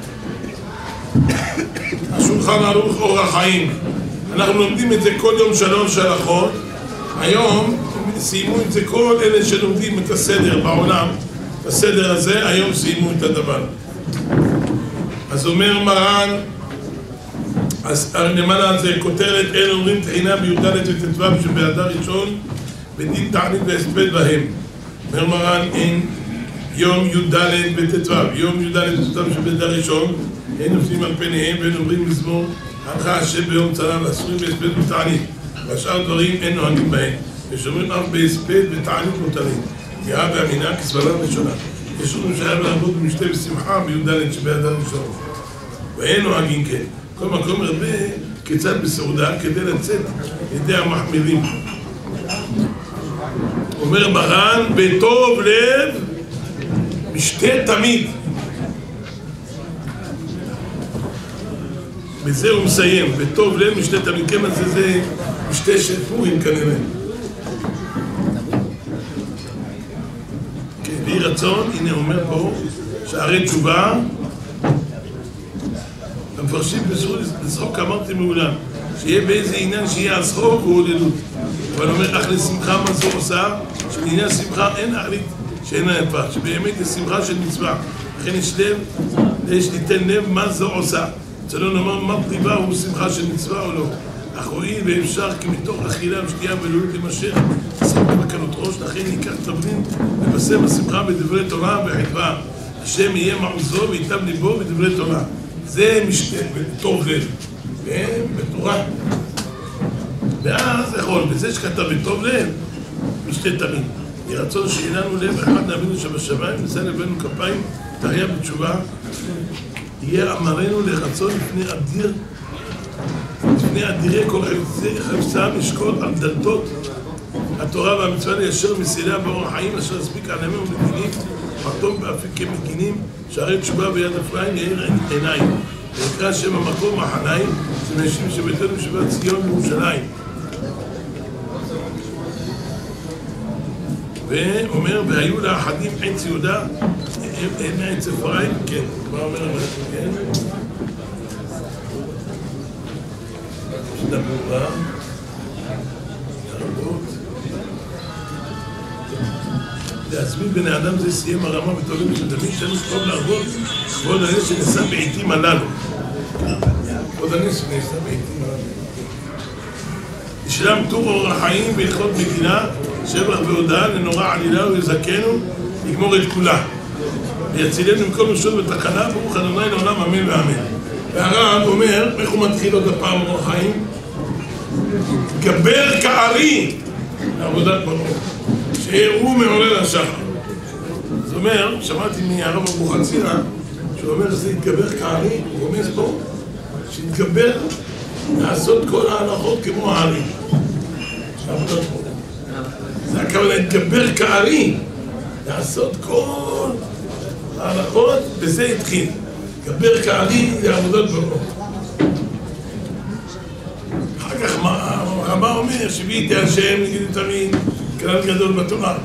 השולחן ערוך אורח חיים. אנחנו לומדים את זה כל יום שלוש הלכות. היום סיימו את זה כל אלה שלומדים את הסדר בעולם, את הסדר הזה, היום סיימו את הדבר. אז אומר מרן, אז למעלה זה כותרת אין אומרים תחינה בי"ד וט"ו שבאדר ראשון בדין תענית והספד בהם. אומר מרן אין יום י"ד בט"ו, יום י"ד בט"ו של בית הראשון, הם נופלים על פניהם ואין אומרים מזמור, עמך השם ביום צלם ואסורים בהספד ותענית, והשאר דברים אין נוהגים בהם, ושומרים אף בהספד ותענית מותרים, יאה ואמינה כסברה ראשונה. יש לנו שהיה לעבוד במשתה בשמחה בי"ד שבאדר ראשון, ואין נוהגים כן. כל מקום הרבה כיצד בסעודה כדי לצאת ידי המחמירים. אומר מרן, בטוב לב משתה תמיד. בזה הוא מסיים, בטוב לב משתה תמיד. כמה זה זה משתה של פורים כנראה. כן, יהי רצון, הנה אומר פה, שערי תשובה, המפרשים בזכות לצחוק אמרתי מעולם, שיהיה באיזה עניין שיהיה הצחוק הוא הוללות. אבל אומר, אך לשמחה מה זו עושה, שלעניין שמחה אין אחרית שאין היפה, שבאמת יש שמחה של מצווה. לכן יש לב, יש ליתן לב מה זו עושה. אצלנו נאמר מה דיבה הוא שמחה של מצווה או לא. אך הואיל ואפשר כי מתוך אכילה ושתייה וללות למשך, שמחה בקלות ראש, לכן ניקח תבנין ובשם השמחה בדברי תורה וחדווה. השם יהיה מעוזו ויטב ליבו בדברי תורה. זה משתה, בטוב לב, בתורה. ואז יכול, בזה שכתב בטוב לב, משתה תמיד. יהי רצון שיהיה לנו לב אחד נאמינו שבשמיים, נשא לבנו כפיים, תהיה בתשובה. יהיה אמרנו לרצון לפני אדיר, לפני אדירי כל חפצה משקול על דלתות התורה והמצווה ליישר מסיליה באור החיים, אשר הספיק עליהם ומדינים, מחתום באפיקי מגינים, שערי תשובה ביד אפרים יאיר עיניים. ונקרא שם המקום החניים, זה מאשים שביתנו שבת ציון בירושלים. ואומר, והיו לאחדים עץ יהודה, אין עץ אפרים, כן, מה אומר המלאכים, כן? שדמורה, הרבות. להזמין בני אדם זה סיים הרמה ותולים שדמי שלנו טוב לעבוד כבוד הנס שנעשה בעיתים הללו. כבוד הנס שנעשה בעיתים הללו. ישלם טור אור החיים בהלכות מדינה, שבח והודעה לנורא עלילה ויזכנו, יגמור את כולה. ויצילנו מכל משול ותקנה, ברוך ה' לעולם אמן ואמן. והרב אומר, איך הוא מתחיל עוד הפעם אור החיים? גבר כארי, עבודת ברוך. שהוא מעורר השחר. זאת אומרת, שמעתי מהרב אבוחצירא, שהוא אומר שזה יתגבר כארי, הוא רומז פה, שיתגבר לעשות כל ההלכות כמו הארי. זה הכוונה, יתגבר כארי, לעשות כל ההלכות, בזה התחיל. יתגבר כארי זה עבודת ברוך. אחר כך הרב אומר, שביעיתי השם, נגידי תמיד, כלל גדול בתורה.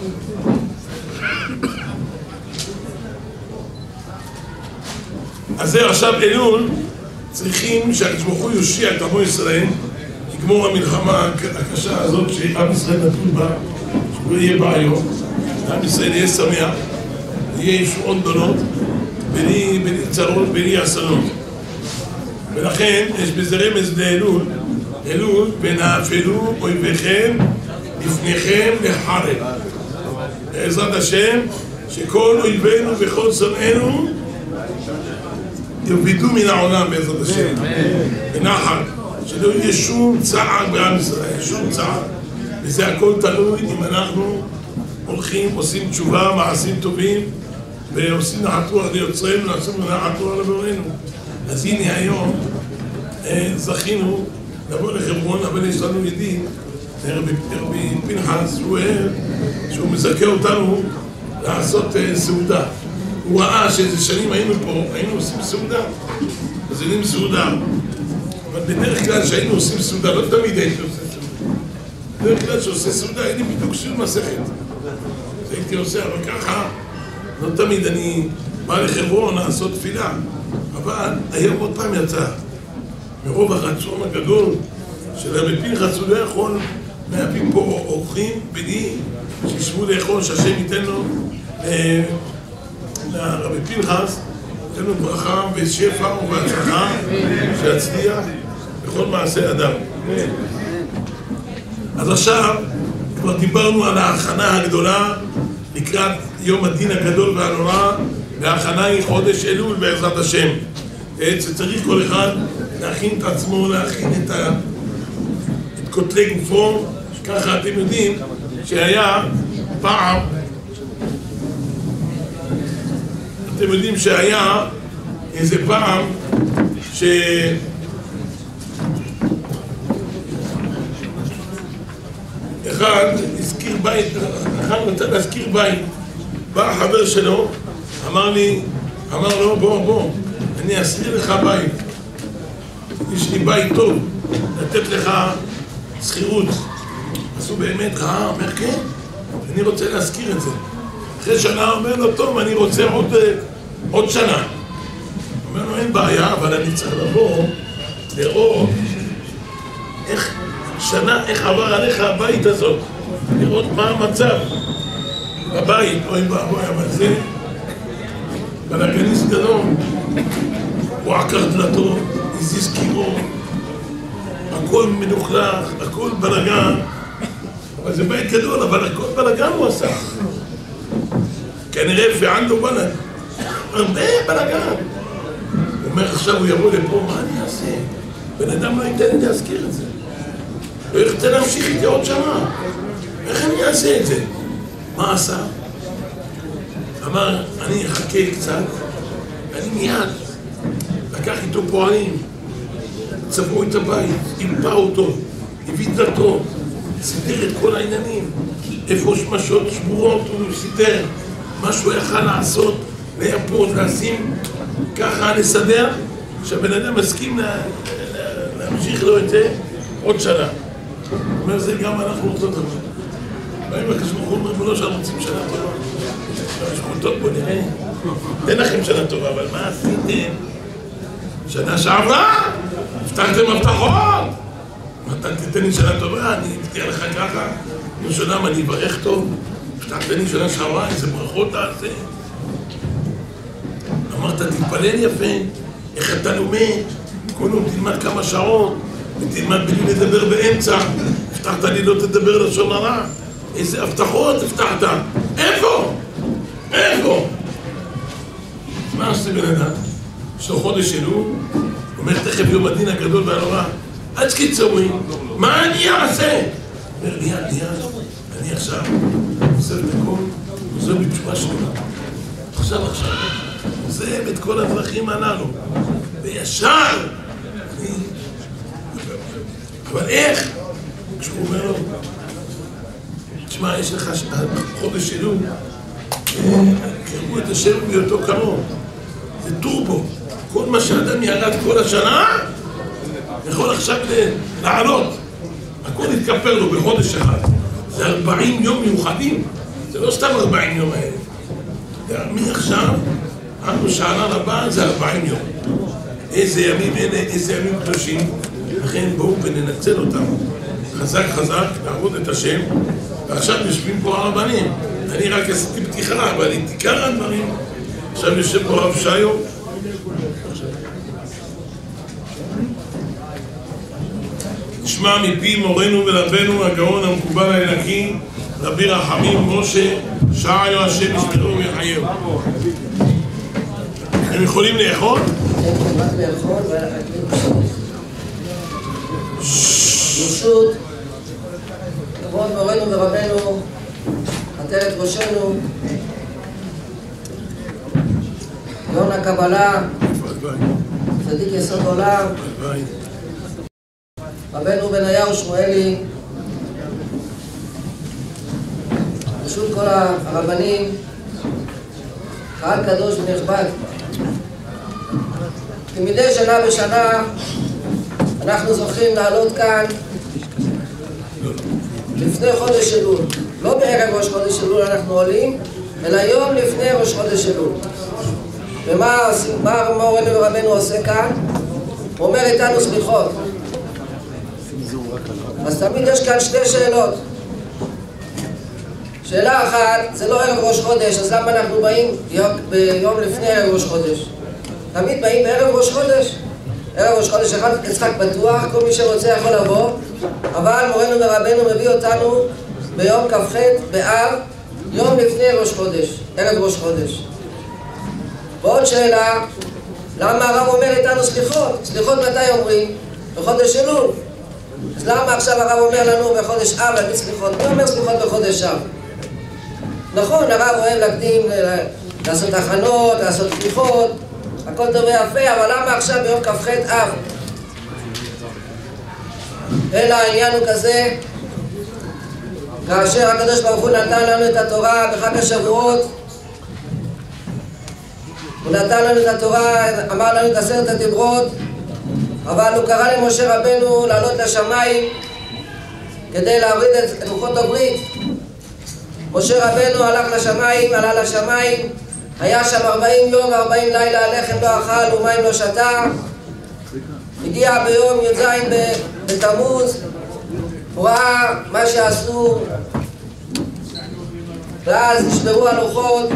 אז זה עכשיו אלול, צריכים שהקדוש ברוך הוא יושיע את עמו ישראל, יגמור המלחמה הקשה הזאת שעם ישראל נתון בה, שהוא יהיה בה היום, עם ישראל יהיה שמח, יהיה ישועות גדולות, בלי צרות, בלי אסונות. ולכן יש בזה רמז לאלול, אלול, ונאפלו אויביכם לפניכם לחרב. בעזרת השם, שכל אויבינו וכל שונאינו יובידו מן העולם בעזרת השם. בנחת, שלא יהיה שום צער בעם ישראל, שום צער. וזה הכל תלוי אם אנחנו הולכים, עושים תשובה, מעשים טובים, ועושים נחת רוח ליוצרנו, ועושים נחת רוח לבוראנו. אז הנה היום זכינו לבוא לחברון, אבל יש לנו ידיד, רבי פנחס, שהוא מזכה אותנו לעשות סעודה. הוא ראה שאיזה שנים היינו פה, היינו עושים סעודה, אז היינו סעודה. אבל בדרך כלל שהיינו עושים סעודה, לא תמיד הייתי עושה סעודה. בדרך כלל שעושה סעודה, הייתי בדיוק שיעור מסכת. הייתי עושה, אבל ככה, לא תמיד אני בא לחברון לעשות תפילה. אבל היום עוד פעם יצא, מרוב הרצון הגדול של רבי פנחס, הוא לא יכול להביא פה אורחים בני שישבו לאכול, שהשם ייתן לו לרבי פנחס, ייתן לו ברכה ושפע ובהצלחה, שיצליח בכל מעשה אדם. אז עכשיו כבר דיברנו על ההכנה הגדולה לקראת יום הדין הגדול והנורא, וההכנה היא חודש אלול בעזרת השם. שצריך כל אחד להכין את עצמו, להכין את, ה... את כותלי גופו. ככה אתם יודעים שהיה פעם, אתם יודעים שהיה איזה פעם ש... אחד הזכיר בית, אחד רצה להזכיר בית, בא החבר שלו, אמר לי, אמר לו בוא בוא, אני אזכיר לך בית, יש לי בית טוב, לתת לך שכירות. אז הוא באמת ראה, אומר כן, אני רוצה להזכיר את זה. אחרי שנה אומר לו טוב, אני רוצה עוד, עוד שנה. אומר לו אין בעיה, אבל אני צריך לבוא לראות איך שנה, איך עבר עליך הבית הזאת, לראות מה המצב בבית. אוי ואבוי, אבל זה בלגניסט גדול, הוא עקר דלתו, הזיז קירו, הכל מנוכלך, הכל בלגן. אבל זה בית גדול, אבל הכל בלגן הוא עשה. כנראה פען לו בלגן, הרבה בלגן. הוא אומר עכשיו הוא יבוא לפה, מה אני אעשה? בן אדם לא ייתן לי להזכיר את זה, לא ירצה להמשיך איתי עוד שנה, איך אני אעשה את זה? מה עשה? אמר, אני אחכה קצת, אני מיד לקח איתו פועלים, צבעו את הבית, אימפה אותו, הביא דלתו, סידר את כל העניינים, איפה שמשות שבורות הוא סידר, מה שהוא יכל לעשות, לייפות, לשים, ככה לסדר, שהבן אדם מסכים לה, להמשיך לו את זה עוד שנה. הוא אומר, זה גם אנחנו רוצות את זה. באים לקשמוך, הוא אומר, לא שאנחנו רוצים שנה טובה. המשמעות טוב, בוא נראה. תן לכם שנה טובה, אבל מה עשיתם? שנה שעברה, הבטחתם הבטחות. אתה תתן לי שנה טובה, אני אבטיח לך ככה. ראשונה, אני אברך טוב. הבטחת לי שנה שעברה, איזה ברכות תעשה. אמרת, תתפלל יפה, איך אתה לומד, כולנו תלמד כמה שעות, ותלמד בלי לדבר באמצע. הבטחת לי לא תדבר לשון הרע. איזה הבטחות הבטחת? איפה? איפה? מה עושה בן אדם? יש לו חודש אלול, אומר תכף יום הדין הגדול והנורא, עד קיצורי, מה אני אעשה? אומר לי, יד, יד, אני עכשיו עוזב את הכל, עוזב בתשובה שלו. עכשיו, עכשיו, עוזב את כל הדרכים הללו, וישר, אני... אבל איך? כשהוא אומר לו, תשמע, יש לך חודש אלול, קראו את השם בהיותו קרוב, זה טורבו, כל מה שאדם ירד כל השנה, יכול עכשיו לעלות, הכל יתכפר לו בחודש אחד, זה ארבעים יום מיוחדים, זה לא סתם ארבעים יום האלה, מעכשיו, עד לשענה הבאה זה ארבעים יום, איזה ימים אלה, איזה ימים קדושים, לכן בואו וננצל אותם, חזק חזק, לעבוד את השם, ועכשיו יושבים פה הרבנים, אני רק עשיתי פתיחה, אבל היא תיקר הדברים, עכשיו יושב פה רב שיו, נשמע מפי מורנו ורבנו הגאון המקובל האלוקי, רבי רחמים משה שעיו השם ישמרו ויחייהו. הם יכולים לאכול? ברשות כבוד מורנו ורבנו, עטרת ראשנו, גאון הקבלה, צדיק יסוד עולם, רבנו בניהו שמואלי, ברשות כל הרבנים, קהל קדוש ונכבד. כמדי שנה בשנה אנחנו זוכים לעלות כאן לפני חודש אלול, לא בערב ראש חודש אלול אנחנו עולים, אלא יום לפני ראש חודש אלול. ומה מורנו ורבנו עושה כאן? הוא אומר איתנו סליחות. אז תמיד יש כאן שתי שאלות. שאלה אחת, זה לא ערב ראש חודש, אז למה אנחנו באים ביום לפני ערב ראש חודש? תמיד באים בערב ראש חודש. ערב ראש חודש אחד יצחק פתוח, כל מי שרוצה יכול לבוא, אבל מורנו ורבנו מביא אותנו ביום כ"ח באב, יום לפני ראש חודש, ערב ראש חודש. ועוד שאלה, למה הרב אומר איתנו סליחות? סליחות מתי אומרים? בחודש אלול. אז למה עכשיו הרב אומר לנו בחודש אב להגיד סליחות? מי אומר סליחות בחודש אב? נכון, הרב אוהב להקדים, לעשות הכנות, לעשות סליחות, הכל טוב ויפה, אבל למה עכשיו ביום כ"ח אב? אלא העניין הוא כזה, כאשר הקדוש ברוך הוא נתן לנו את התורה בחג השבועות, הוא נתן לנו את התורה, אמר לנו את עשרת הדיברות, אבל הוא קרא למשה רבנו לעלות לשמיים כדי להוריד את לוחות הברית. משה רבנו הלך לשמיים, עלה לשמיים, היה שם ארבעים יום וארבעים לילה, לחם לא אכל ומים לא שתה. הגיע ביום י"ז בתמוז, הוא ראה מה שעשו, ואז נשברו הלוחות,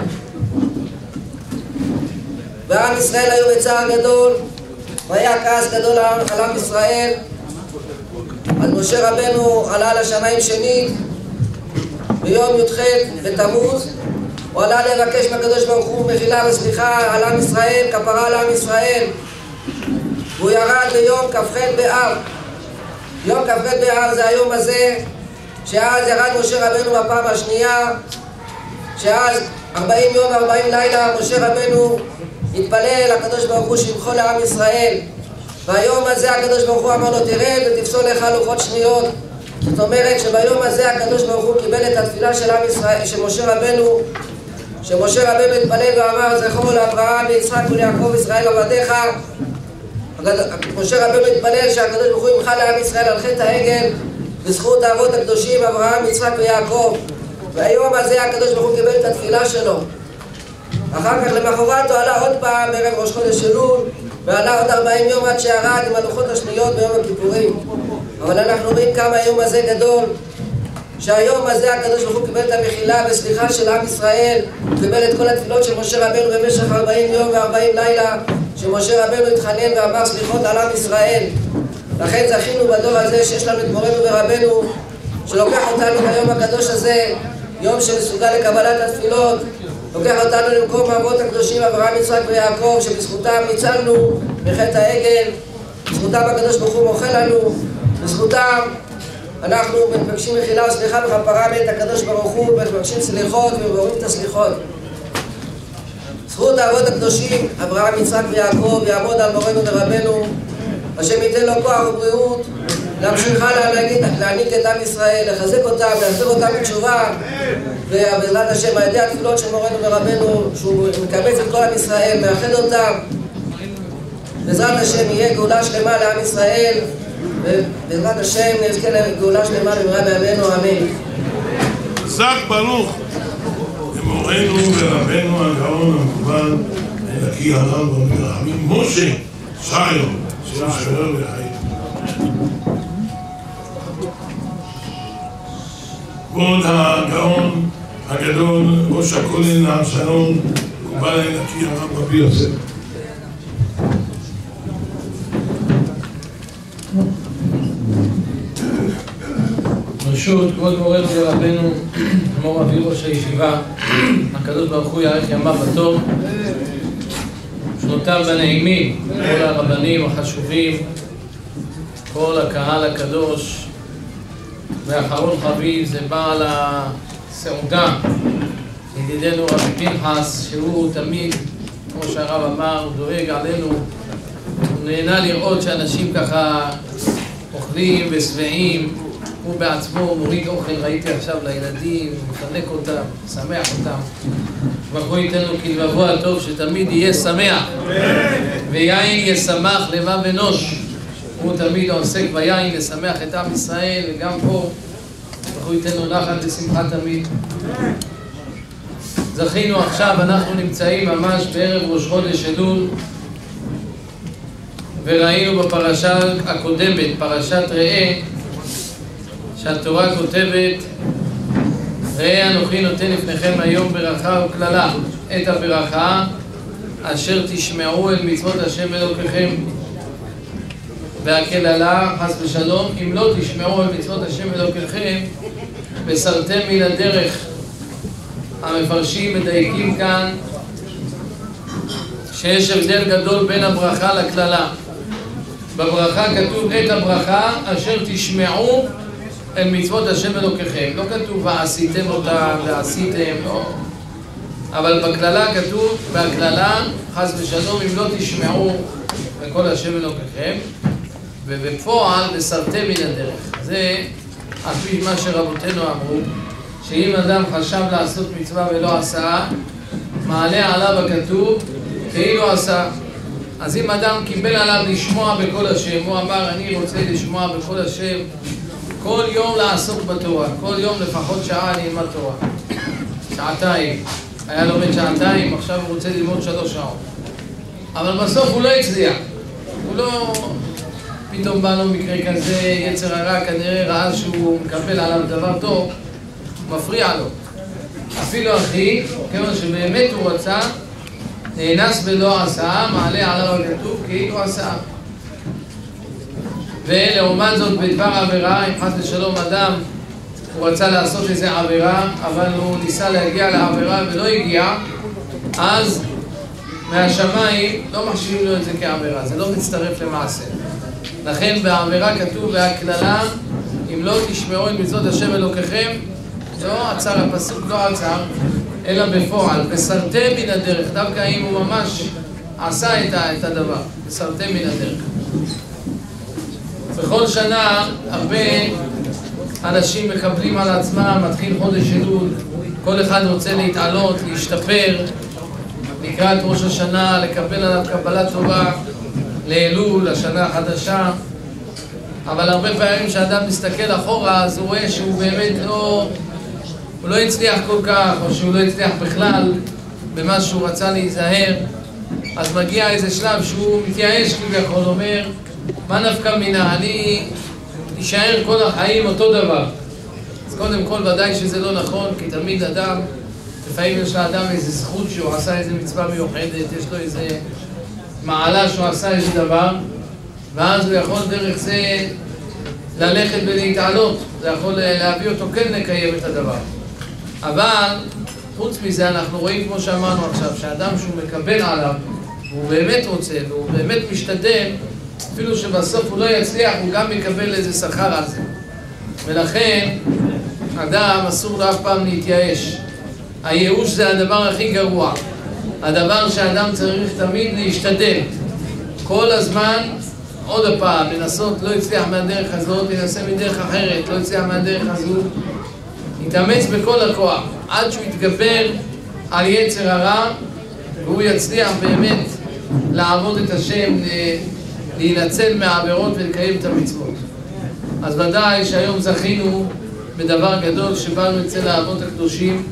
ועם ישראל היו בצער גדול, והיה כעס גדול על עם ישראל. אז משה רבנו עלה לשמיים שנית ביום י"ח בתמוז, הוא עלה לבקש מהקדוש ברוך הוא מחילה וסליחה על עם ישראל, כפרה על עם ישראל. והוא ירד ביום כ"ח באב. יום כ"ח באב זה היום הזה שאז ירד משה רבנו בפעם השנייה, שאז ארבעים יום וארבעים לילה משה רבנו התפלל לקדוש ברוך הוא שימחול לעם ישראל. והיום הזה הקדוש ברוך הוא אמר לו תרד ותפסול לך לוחות שניות. זאת אומרת שביום הזה הקדוש ברוך הוא קיבל את התפילה של עם ישראל, שמשה רבנו שמשה רבנו התפלל ואמר זכור לאברהם ליצחק וליעקב ישראל עבדיך. משה רבנו התפלל שהקדוש ברוך הוא ימחל לעם ישראל על חטא העגל בזכות האבות הקדושים אברהם, יצחק ויעקב. והיום הזה הקדוש ברוך הוא קיבל את התפילה שלו. אחר כך למחרת הוא עלה עוד פעם בערב ראש חודש אלול, ועלה עוד ארבעים יום עד שירד עם הלוחות השניות ביום הכיפורים. אבל אנחנו רואים כמה היום הזה גדול, שהיום הזה הקדוש ברוך הוא קיבל את המחילה וסליחה של עם ישראל, קיבל את כל התפילות של משה רבנו במשך ארבעים יום וארבעים לילה, שמשה רבנו התחנן ואמר סליחות על עם ישראל. לכן זכינו בדור הזה שיש לנו את מורנו ורבנו, שלוקח אותנו ביום הקדוש הזה, יום שמסוגל לקבלת התפילות, לוקח אותנו למקום האבות הקדושים אברהם, יצחק ויעקב, שבזכותם ניצלנו מחטא העגל, בזכותם הקדוש ברוך הוא מוחל לנו, בזכותם אנחנו מבקשים מחילה וסליחה וכפרה מאת הקדוש ברוך הוא, ומבקשים סליחות ומבקשים את הסליחות. זכות האבות הקדושים אברהם, יצחק ויעקב יעמוד על מורנו ורבנו, השם ייתן לו כוח ובריאות להמשיך הלאה להעניק את עם ישראל, לחזק אותם, להחזיר אותם בתשובה, ובעזרת השם על ידי התפילות של מורנו ורבנו שהוא מקבץ את כל עם ישראל, מאחד אותם, בעזרת השם יהיה גאולה שלמה לעם ישראל, ובעזרת השם נזכה לגאולה שלמה במהרה בימינו, אמן. זך ברוך למורנו ורבנו הגאון המקובל אלוקי הרב והמרחמים משה שיילון ששלום וחיים. כבוד הגאון הגדול ראש הכולל השלום מקובל אלוקי הרב רבי יוסף. ברשות כבוד מורנו ורבנו מור אבי ראש הישיבה, הקדוש ברוך הוא יאריך ימיו בטוב, שנותיו בנעימים, כל הרבנים החשובים, כל הקהל הקדוש, ואחרון חביב זה בעל הסעודה, ידידנו רבי פנחס, שהוא תמיד, כמו שהרב אמר, הוא דואג עלינו, הוא נהנה לראות שאנשים ככה אוכלים ושבעים, הוא בעצמו מוריד אוכל, ראיתי עכשיו לילדים, מפנק אותם, שמח אותם. ברוך ייתן לו כלבבו הטוב שתמיד יהיה שמח, ויין ישמח לבב אנוש. הוא תמיד עוסק ביין לשמח את עם ישראל, וגם פה ברוך ייתן לו נחת ושמחה תמיד. זכינו עכשיו, אנחנו נמצאים ממש בערב ראש חודש אלול, וראינו בפרשה הקודמת, פרשת ראה, שהתורה כותבת ראה אנוכי נותן לפניכם היום ברכה וקללה, את הברכה אשר תשמעו אל מצוות השם אלוקיכם, והקללה חס ושלום אם לא תשמעו אל מצוות השם אלוקיכם וסרתם מן הדרך. המפרשים מדייקים כאן שיש הבדל גדול בין הברכה לקללה. בברכה כתוב את הברכה אשר תשמעו אל מצוות השם אלוקיכם. לא כתוב ועשיתם אותם ועשיתם, לא. אבל בקללה כתוב, בהקללה חס ושלום אם לא תשמעו לכל השם אלוקיכם, ובפועל וסרתם מן הדרך. זה על פי מה שרבותינו אמרו, שאם אדם חשב לעשות מצווה ולא עשה, מעלה עליו הכתוב כאילו עשה. אז אם אדם קיבל עליו לשמוע בכל השם, הוא אמר אני רוצה לשמוע בכל השם, כל יום לעסוק בתורה, כל יום לפחות שעה אני אלמד תורה, שעתיים, היה לומד שעתיים, עכשיו הוא רוצה ללמוד שלוש שעות, אבל בסוף הוא לא הצליח, הוא לא, פתאום בא לו מקרה כזה, יצר הרע כנראה ראה שהוא מקבל עליו דבר טוב, מפריע לו. אפילו אחי, כיוון שבאמת הוא רצה, נאנס ולא עשה, מעלה עליו הכתוב כאילו עשה. ולעומת זאת בדבר עבירה, אם חס ושלום אדם הוא רצה לעשות איזה עבירה, אבל הוא ניסה להגיע לעבירה ולא הגיע, אז מהשמיים לא מחשיבים לו את זה כעבירה, זה לא מצטרף למעשה. לכן בעבירה כתוב בהקללה, אם לא תשמעו את מצוות השם אלוקיכם, לא עצר הפסוק, לא עצר, אלא בפועל, וסרתם מן הדרך, דווקא אם הוא ממש עשה את הדבר, וסרתם מן הדרך. בכל שנה הרבה אנשים מקבלים על עצמם, מתחיל חודש אלול, כל אחד רוצה להתעלות, להשתפר, לקראת ראש השנה, לקבל עליו קבלה טובה, לאלול, השנה החדשה. אבל הרבה פעמים כשאדם מסתכל אחורה, אז הוא רואה שהוא באמת לא, הוא לא הצליח כל כך, או שהוא לא הצליח בכלל במה שהוא רצה להיזהר. אז מגיע איזה שלב שהוא מתייאש כביכול, אומר, מה נפקא מינה, אני אשאר כל החיים אותו דבר. אז קודם כל ודאי שזה לא נכון, כי תמיד אדם, לפעמים יש לאדם איזו זכות שהוא עשה איזו מצווה מיוחדת, יש לו איזו מעלה שהוא עשה איזה דבר, ואז הוא יכול דרך זה ללכת ולהתעלות, זה יכול להביא אותו כן לקיים את הדבר. אבל חוץ מזה אנחנו רואים, כמו שאמרנו עכשיו, שהאדם שהוא מקבל עליו, והוא באמת רוצה, והוא באמת משתדל, אפילו שבסוף הוא לא יצליח, הוא גם מקבל איזה שכר על זה. ולכן, אדם אסור לו אף פעם להתייאש. הייאוש זה הדבר הכי גרוע. הדבר שאדם צריך תמיד להשתדל. כל הזמן, עוד פעם, לנסות, לא יצליח מהדרך הזאת, ינסה מדרך אחרת, לא יצליח מהדרך הזו. יתאמץ בכל הכוח, עד שהוא יתגבר על יצר הרע, והוא יצליח באמת לעבוד את השם, להינצל מהעבירות ולקיים את המצוות. אז ודאי שהיום זכינו בדבר גדול שבאנו אצל האבות הקדושים,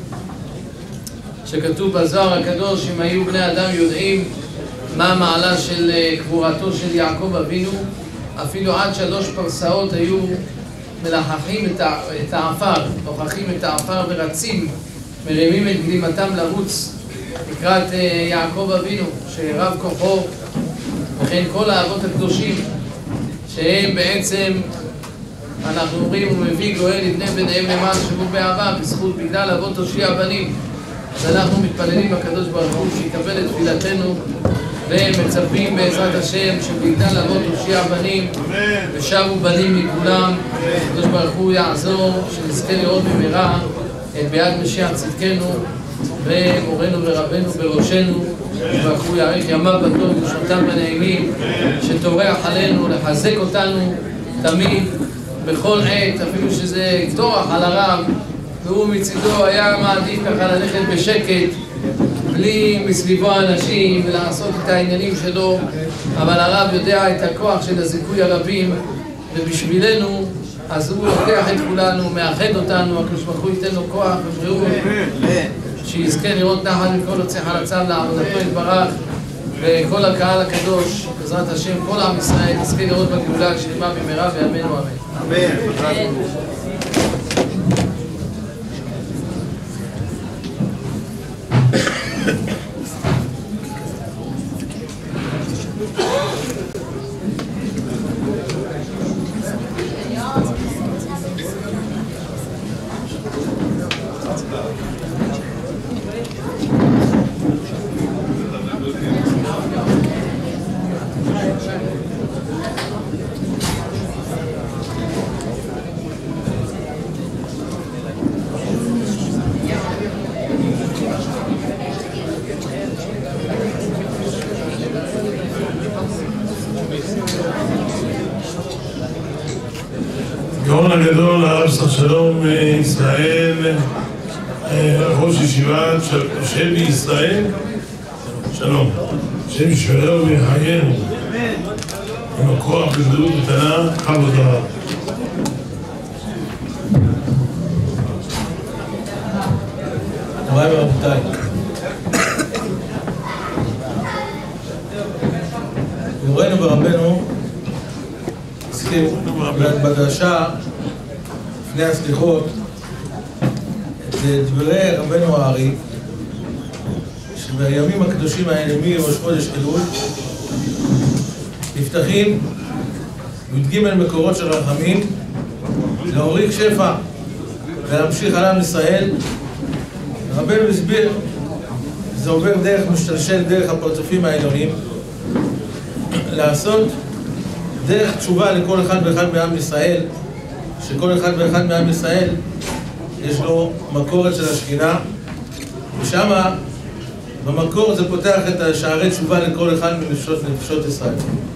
שכתוב בזוהר הקדוש, אם היו בני אדם יודעים מה המעלה של קבורתו של יעקב אבינו, אפילו עד שלוש פרסאות היו מלחכים את העפר, נוכחים את העפר ורצים, מרימים את גלימתם לרוץ לקראת יעקב אבינו, שרב כוחו, וכן כל האבות הקדושים, שהם בעצם, אנחנו אומרים, הוא מביא גואל לבני בניהם למען שבו באהבה, בזכות בגלל אבות תושיע בנים. אז אנחנו מתפללים בקדוש ברוך הוא שיקבל את תפילתנו, ומצפים בעזרת השם שבגלל אבות תושיע בנים ושבו בנים מכולם, הקדוש ברוך הוא יעזור שנזכה לראות במהרה את ביאת משיח צדקנו ומורנו ורבנו בראשנו, וברוך הוא יאריך ימיו בטוב ושנותיו בנעימים, שטורח עלינו לחזק אותנו תמיד בכל עת, אפילו שזה טורח על הרב והוא מצידו היה מעדיף ככה ללכת בשקט בלי מסביבו אנשים ולעשות את העניינים שלו, אבל הרב יודע את הכוח של הזיכוי הרבים, ובשבילנו אז הוא לוקח את כולנו, מאחד אותנו, הקדוש ברוך הוא ייתן לו כוח ובריאות, שיזכה לראות נחת מכל הוצא חלציו לעבודתו יתברך, וכל הקהל הקדוש בעזרת השם, כל עם ישראל יזכה לראות בגאולה השלמה במהרה בימינו אמן. אמן. הגדול, הרב שר שלום ישראל, ראש ישיבת שבי ישראל, שלום, השם ישמרנו ויחיינו עם הכוח וגדלות איתנה, בכבוד רב. מוריי ורבותיי, מורנו ורבנו הזכיר בדרשה לפני הסליחות את דברי רבנו הארי, שבימים הקדושים האלה מראש חודש אלול נפתחים י"ג מקורות של רחמים להוריד שפע ולהמשיך על עם ישראל. רבנו הסביר, זה עובר דרך משתלשל דרך הפרצופים העליונים, לעשות דרך תשובה לכל אחד ואחד מעם ישראל, שכל אחד ואחד מעם ישראל יש לו מקורת של השכינה, ושמה במקור זה פותח את השערי תשובה לכל אחד מנפשות נפשות ישראל.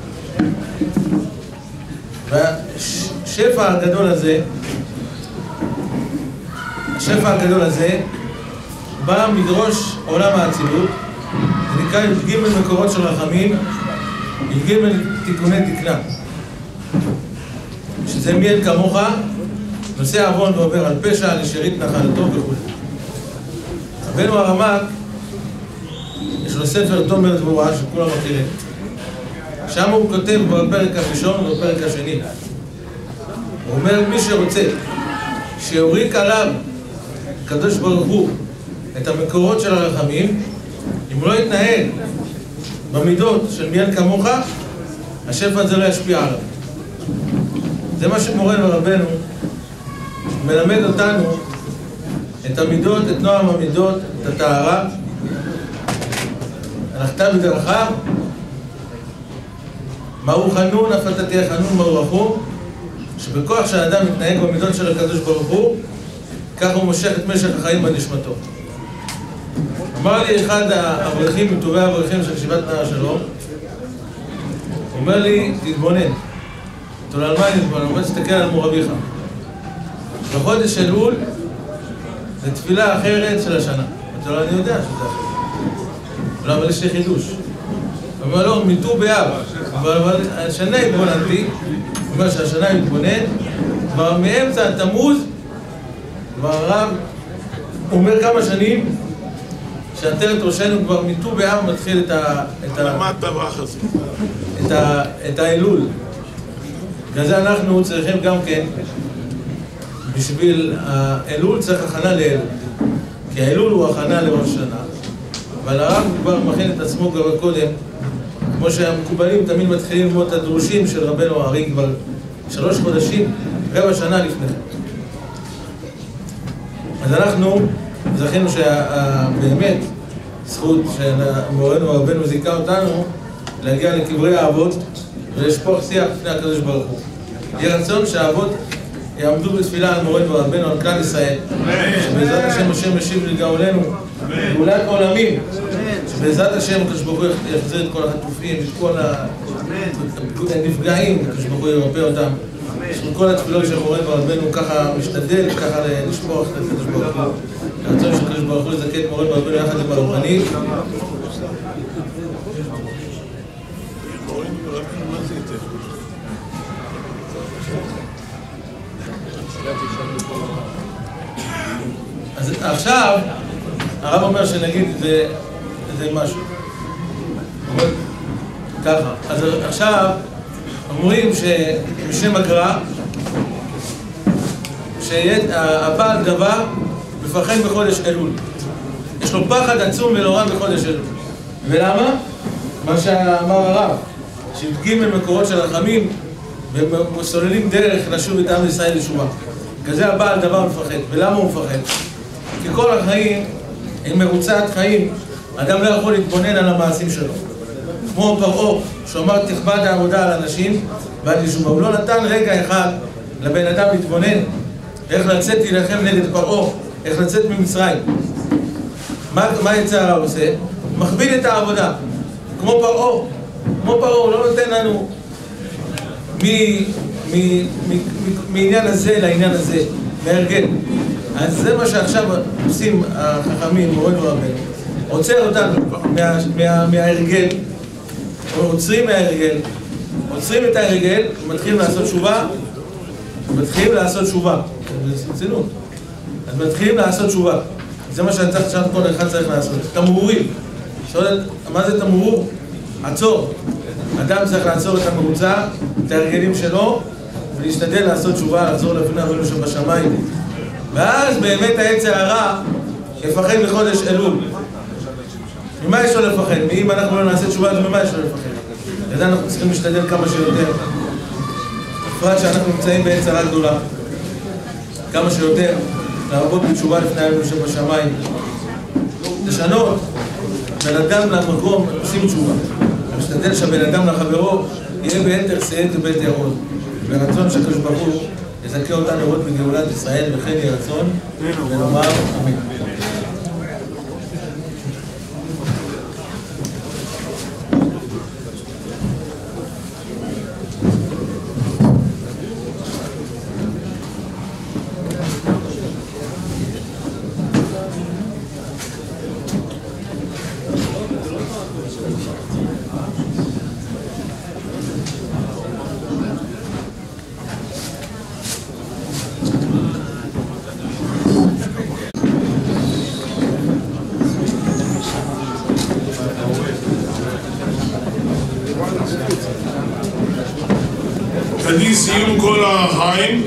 והשפע הגדול הזה, השפע הגדול הזה בא מדרוש עולם האצילות, זה נקרא י"ג מקורות של רחמים, י"ג תיקוני תקנה, שזה מי אין כמוך, נושא עוון ועובר על פשע, לשארית נחלתו וכו'. רבנו הרמ"ק יש לו ספר תומר דבורה שכולם מכירים, שם הוא כותב בפרק הראשון ובפרק השני, הוא אומר מי שרוצה שיוריק עליו הקדוש ברוך הוא את המקורות של הרחמים, אם הוא לא יתנהג במידות של מי אין כמוך, השפע הזה לא ישפיע עליו. זה מה שמורנו ורבנו מלמד אותנו את המידות, את נועם המידות, את הטהרה. הלכת בדרכיו, מהו חנון, אף אתה תהיה חנון, מהו רחום, שבכוח שהאדם מתנהג במידות של הקדוש ברוך הוא, כך הוא מושך את משך החיים בנשמתו. אמר לי אחד האברכים, מטובי האברכים של ישיבת נער שלום, הוא אומר לי, תתבונן. תולה על מה נתבונן? הוא אומר, תסתכל על מורביך. בחודש אלול זה תפילה אחרת של השנה. תולה, אני יודע שזה אחרת. אולי, אבל יש לי חידוש. הוא אומר לו, מיטו באב. אבל השנה התבוננתי, הוא אומר שהשנה התבונן, כבר מאמצע התמוז, כבר הרב אומר כמה שנים, שעטרת ראשנו כבר מיטו באב מתחיל את ה... למדת בחזית. את ה... את האלול. כזה אנחנו צריכים גם כן, בשביל האלול צריך הכנה לאלול. כי האלול הוא הכנה לראש שנה. אבל הרב כבר מכין את עצמו כבר קודם, כמו שהמקובלים תמיד מתחילים ללמוד את הדרושים של רבנו הארי כבר שלוש חודשים, רבע שנה לפני. אז אנחנו זכינו שבאמת זכות שמורנו ורבנו זיכה אותנו להגיע לקברי האבות ולשפוך שיח לפני הקדוש ברוך הוא. יהיה רצון שהאבות יעמדו בתפילה על מורנו ורבנו, על כלל ישראל, שבעזרת השם השם משיב לגאולנו גאולת עולמים, שבעזרת השם הקדוש ברוך הוא יחזיר את כל החטופים, את כל הנפגעים, הקדוש ברוך הוא ירפא אותם. כל התפילות של מורנו ורבנו ככה משתדל, ככה לשפוך את הקדוש ברוך הוא. הרצון של הקדוש ברוך הוא לזכה את מורנו ורבנו יחד עם הרוחני. אז עכשיו הרב אומר שנגיד זה, זה משהו ככה. אז עכשיו אומרים שבשם הגר"א שהבעל דבר מפחד בחודש אלול, יש לו פחד עצום ונורא בחודש אלול. ולמה? מה שאמר הרב, שי"ג מקורות של רחמים וסוללים דרך לשוב את עם ישראל לשובה, כזה הבעל דבר מפחד. ולמה הוא מפחד? כי כל החיים הם מרוצת חיים, אדם לא יכול להתבונן על המעשים שלו, כמו פרעה שאומר תכבד העבודה על אנשים ועל ישובה. הוא לא נתן רגע אחד לבן אדם להתבונן איך לצאת להילחם נגד פרעה, איך לצאת ממצרים. מה, מה יצא הרב עושה? מכביד את העבודה כמו פרעה. כמו פרעה הוא לא נותן לנו מ, מעניין הזה לעניין הזה, מהרגל. אז זה מה שעכשיו עושים החכמים, מורנו ורבנו. עוצר אותנו מההרגל, עוצרים מההרגל, עוצרים את ההרגל, ומתחילים לעשות תשובה, מתחילים לעשות תשובה. רצינות. אז מתחילים לעשות תשובה. זה מה שאני צריך, שכל אחד צריך לעשות. תמרורים. מה זה תמרור? עצור. אדם צריך לעצור את המרוצה, את ההרגלים שלו, ולהשתדל לעשות תשובה, לחזור לפני אבינו שבשמיים. ואז באמת העץ הרע יפחד מחודש אלול. ממה יש לו לפחד? אם אנחנו לא נעשה תשובה, אז ממה יש לו לפחד? לזה אנחנו צריכים להשתדל כמה שיותר. בפרט שאנחנו נמצאים בעץ הרע גדולה. כמה שיותר, לעבוד בתשובה לפני אבינו שבשמיים. לשנות, בן אדם למקום עושים תשובה. משתדל שהבן אדם לחברו יהיה ביתר שאת וביתר עוד. ברצון שהקדוש ברוך הוא יזכה אותנו לראות בגאולת ישראל, וכן יהי רצון, ונאמר אמן. קדיש סיום כל החיים.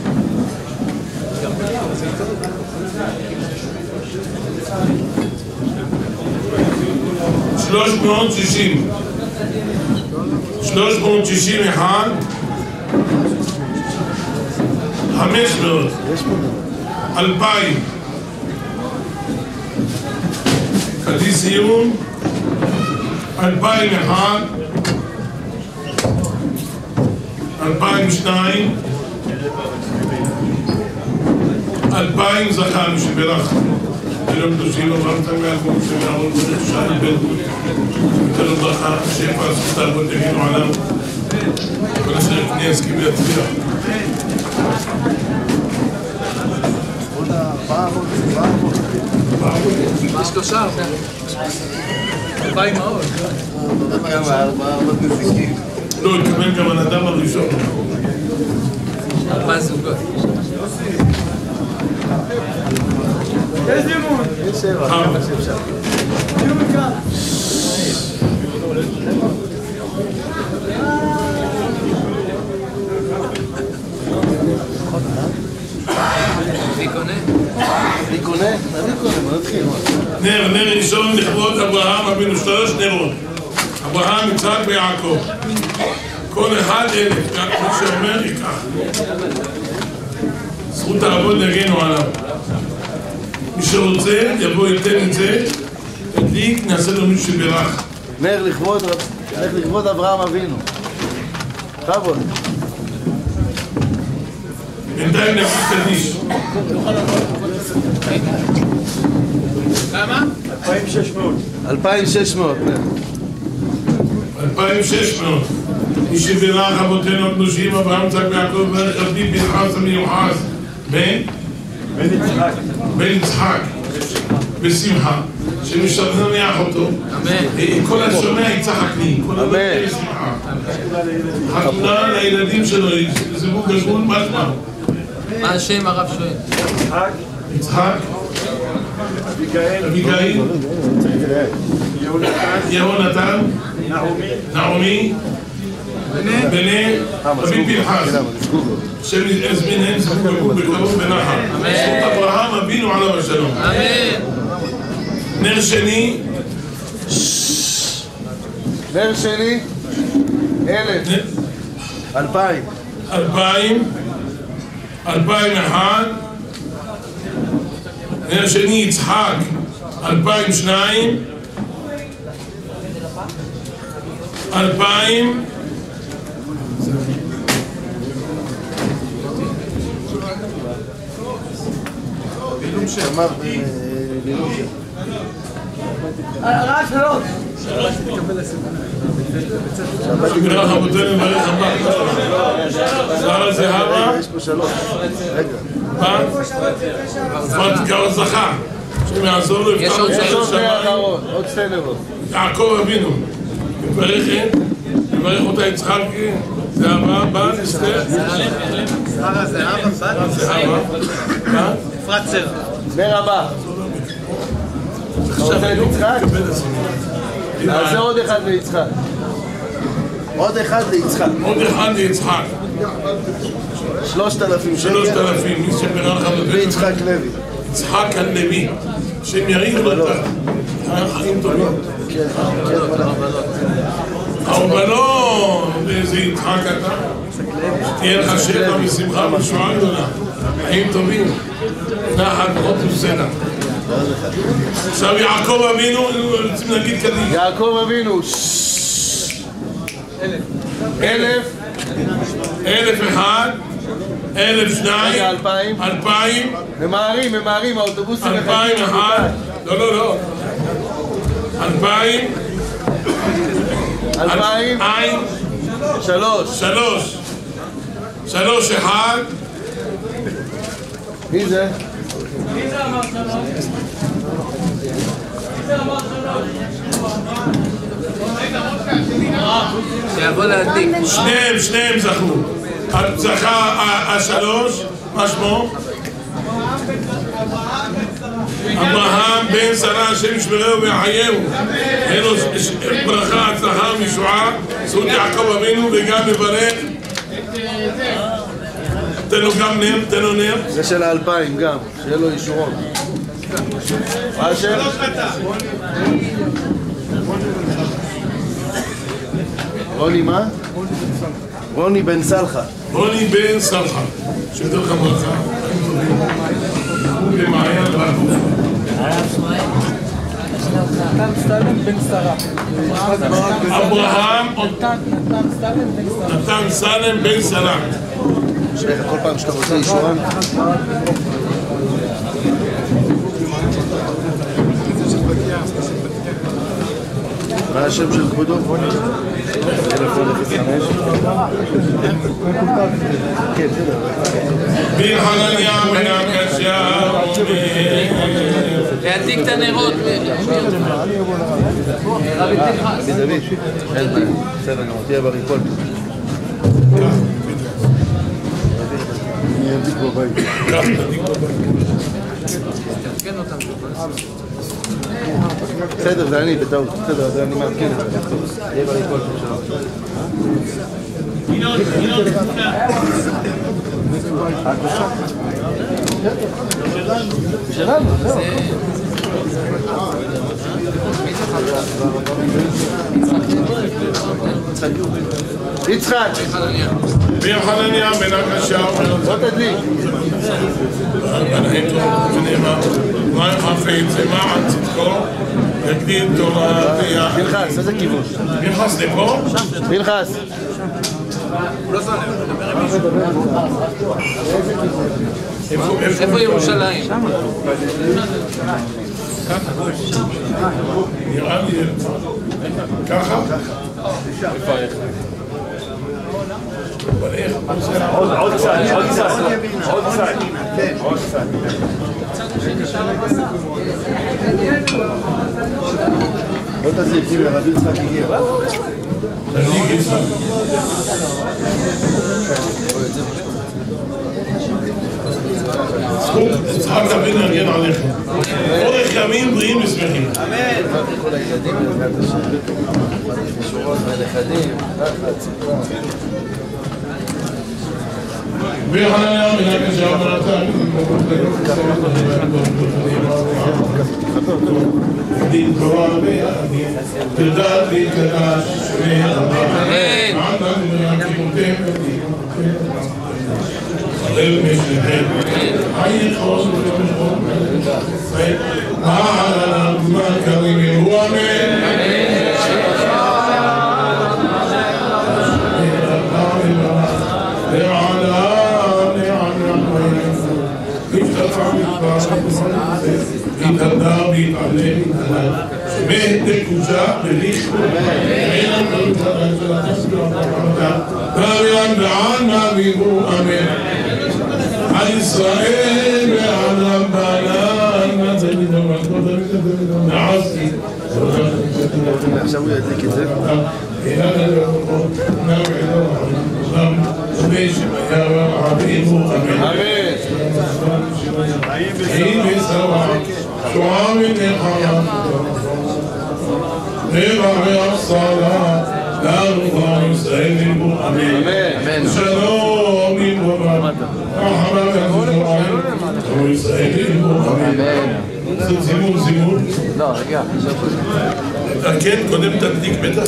שלוש מאות שישים. שלוש מאות שישים אחד. חמש מאות. אלפיים. קדיש סיום. אלפיים אחד. אלפיים ושתיים, אלפיים זכרנו שברך אלו קדושים עברתם מהחום שמערון ונכשל בן ותלו ברכה שפע זכות אבות יגינו עליו כל אשר פני יסכים ויצליח. יש שלושה אלפיים מאוד לא, התכוון גם על אדם הראשון. ארבע זוגות. יש דימון. יש שבע. דימון כאן. מי קונה? מי קונה? אני קונה, בוא נתחיל. נר, נר ראשון לכבוד אברהם אבינו, שלוש נרות. אברהם, יצחק ויעקב. כל אחד אלף, כמו שאומר, ייקח. זכות האבות יגנו עליו. מי שרוצה, יבוא ייתן את זה, תדליק, נעשה לו מישהו שברך. נר לכבוד, נר לכבוד אברהם אבינו. חבוד. בינתיים נגיד קדיש. כמה? אלפיים ושש מאות. אלפיים ושש מאות. אלפיים ושש מאות. מי שברך אבותינו הקדושים, אברהם, יצחק ויעקב, ברך עבדי פנחס המיוחס. בן? בן יצחק. בן יצחק. בשמחה. שמשתמח אותו. אמן. כל השומע יצחק לי. כל הבן בשמחה. חתונה לילדים שלו, זיווג גשמון בתמה. מה השם הרב שואל? יצחק. יצחק. אביגיל. אביגיל. יהונתן. נעמי. נעמי. בני. רבי פנחס. שם הזמינהם זכו בקרוב בנחל. זכות אברהם אבינו עליו השלום. אמן. נר שני. נר שני. אלף. אלפיים. אלפיים. אלפיים אחד. נר שני יצחק. אלפיים שניים. אלפיים. בילום שם. רק שלוש. ברוך רבותינו מברך הבא. שר זהבה. יש פה שלוש. רגע. מה? כבר כבר זכה. שיעזור לו יש עוד שלוש האחרון, עוד שתי נרות. יעקב אבינו. מברך את, מברך אותה יצחקי. זהבה, בת, אסתר. שרה זהבה, בת. זהבה. בת. אפרת סרח. נר הבא. אתה רוצה את יצחק? נעשה עוד אחד ליצחק. עוד אחד ליצחק. עוד אחד ליצחק. שלושת אלפים שקל. שלושת אלפים, מי שבירך רבותינו. ויצחק לוי. יצחק הלוי. שהם יריעו לו את החיים טובים. כן, כן, האובלון, איזה יצחק אתה. תהיה לך שטע משמחה ושועה גדולה. חיים טובים. נחת חות וסלע. עכשיו יעקב אבינו, רוצים להגיד קדימה. יעקב אבינו. אלף. אלף אחד. אלף שניים. אלפיים. אלפיים. ממהרים, ממהרים, האוטובוסים אלפיים אחד. לא, לא, לא. אלפיים. אלפיים. אלפיים. שלוש. שלוש. שלוש אחד. מי זה? מי זה אמר שלוש? מי זה אמר שלוש? שיבוא להדליק. שניהם, שניהם זכו. זכה השלוש, מה שמו? אברהם בן שרה, השם ישמרהו ויחייהו. אין לו ברכה, הצלחה, מישועה, זכות יעקב אבינו, וגם מברך. תן לו גם נר, תן לו נר. זה של האלפיים גם, שיהיה לו אישורון. מה השם? רוני מה? רוני בן סלחה. רוני בן סלחה. שתהיה לך ברכה. במעיין ברוך. נתן סטלין בן שרה. אברהם נתן סלם בן שרה. שייך כל פעם שאתה רוצה אישורון. מה השם של כבודו? כן, בסדר. בן חנניה בן עקשיא להדליק את הנרות. דוד, אין בעיה, בסדר גמור, תהיה בריקול. אני אדליק בבית. כך תדליק בבית. בסדר, זה אני בטעות. בסדר, זה אני מעדכן. תהיה בריקול שלום. שלנו, זהו. יצחק. בן חנניה בן עקשיא בוא תדליק. ונאמר, מה חפץ למען צדקו יגדיל תורה ויחד. פנחס, איזה כיוון? פנחס לפה? פנחס. איפה ירושלים? נראה לי ככה? עוד קצת, עוד קצת, עוד קצת, עוד קצת. בוא תדליק, הנה, רבי יצחק הגיע. תדליק יצחק. יצחק אבינו יגן עליכם. אורך ימים בריאים ושמחים. אמן. כל הילדים בעזרת השם. שורות והנכדים, נחת, שמחה. בן חנניה בן עקשיא ונתן דין תורה ויחדים תדעת להתקדש אמן. עמד ונקימותם חלל משלכם חי חוז וחוז על הזמן כרימים הוא אמן ויתהדר ויתעלה ויתעלה שומע תקושה בריחו ואמירן וענה ויבו אמן על ישראל ועל רבנן נצאים למלכות נעשי עכשיו הוא ידליק את זה זימון, זימון. לא, רגע. כן, קודם תדליק בטח.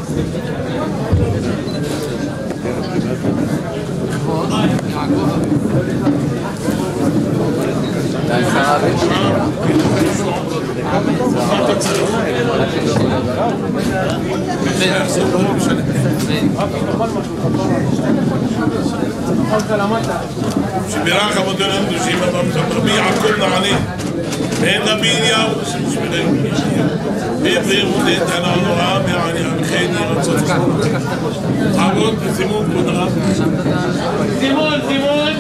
שבירך אבותינו הקדושים רבי יעקב נעלה בן רבי אליהו והבריאו לאיתנה נוראה מעני עמכי רצות אבות וזימון כבוד הרב זימון, זימון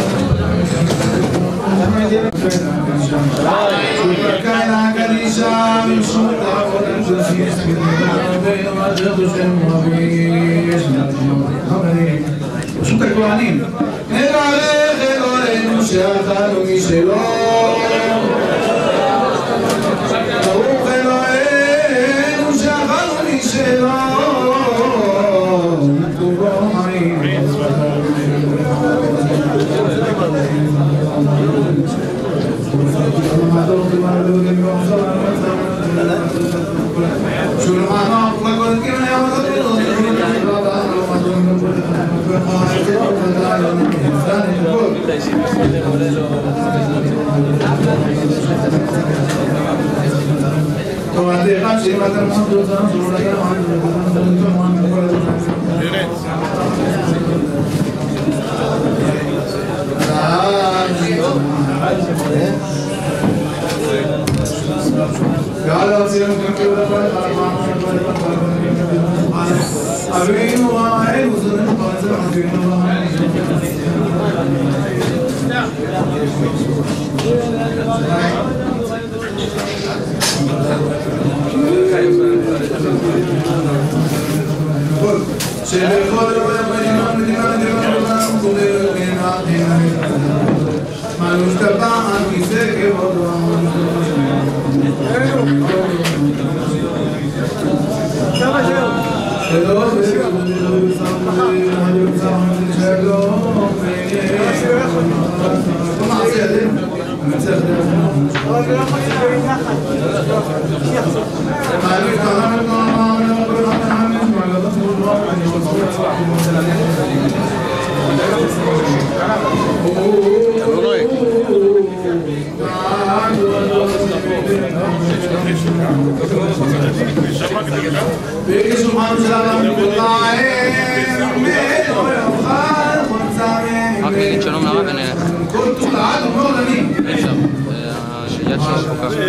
פשוט הכהנים נברך אלוהינו שאכלנו משלו ברוך אלוהינו שאכלנו משלו וכתובו חיים רק נגיד שלום לרב ונלך. אפשר. יד שיש כל כך.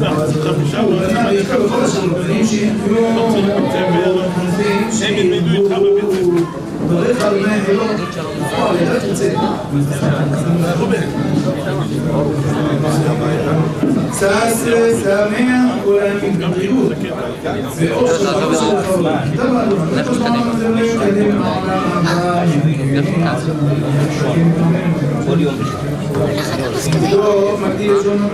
הם ילמדו איתך בבית ססר שמח כולם יתגברו ואושר כל יום טוב, מגדיל שונו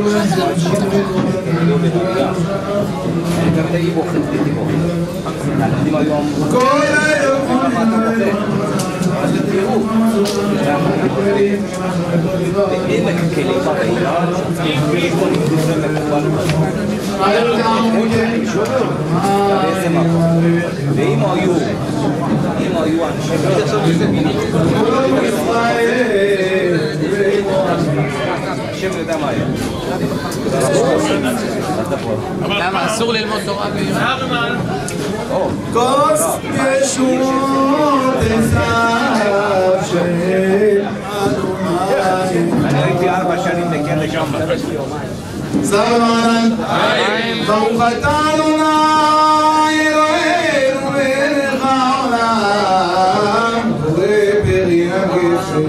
כל היום ואם היו אם היו אנשים השם יודע מה היה. למה אסור ללמוד תורה באיראן? כוס ישועות עשיו של אדוני. אני הייתי ארבע שנים נגיע לשם. סבלן, ברוך אתה אדוני אלוהינו מלך העולם, בורא פרי הגפן.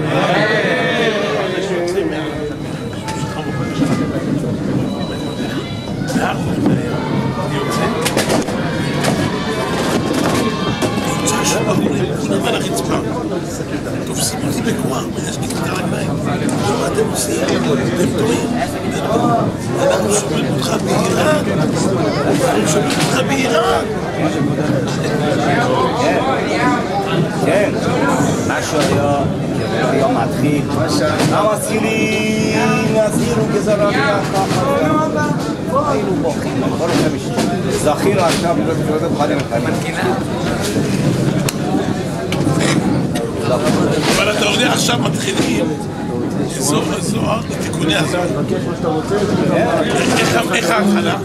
כולם על הרצפה, תופסים אותי בכוח, יש לי כתר רגליים. מה אתם עושים? אתם טועים. אנחנו שומעים אותך באיראן. אנחנו שומעים אותך באיראן. כן, משהו היום, היום מתחיל. המזכירים יזהירו גזרה ככה. היינו בוכים, כל השם זכינו עכשיו, לא תוכל לחיים. אבל אתה יודע, עכשיו מתחילים לזור לזוהר לתיקוני הזוהר. איך ההתחלה?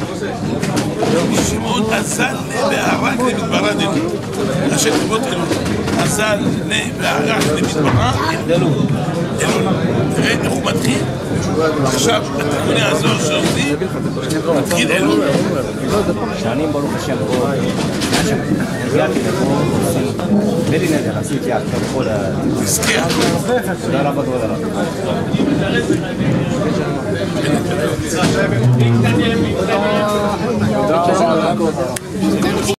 שמעון אזל והרג למדברה דלו. ראשי תיבות אלול. אזל והרג למדברה אלול. תראה איך הוא מתחיל. עכשיו, בתיקוני הזוהר שעושים, מתחיל אלול. שנים ברוך השם פה, הגעתי לפה, בלי נדר, עשיתי עכשיו כל ה... תזכר. תודה רבה, תודה רבה. תודה רבה.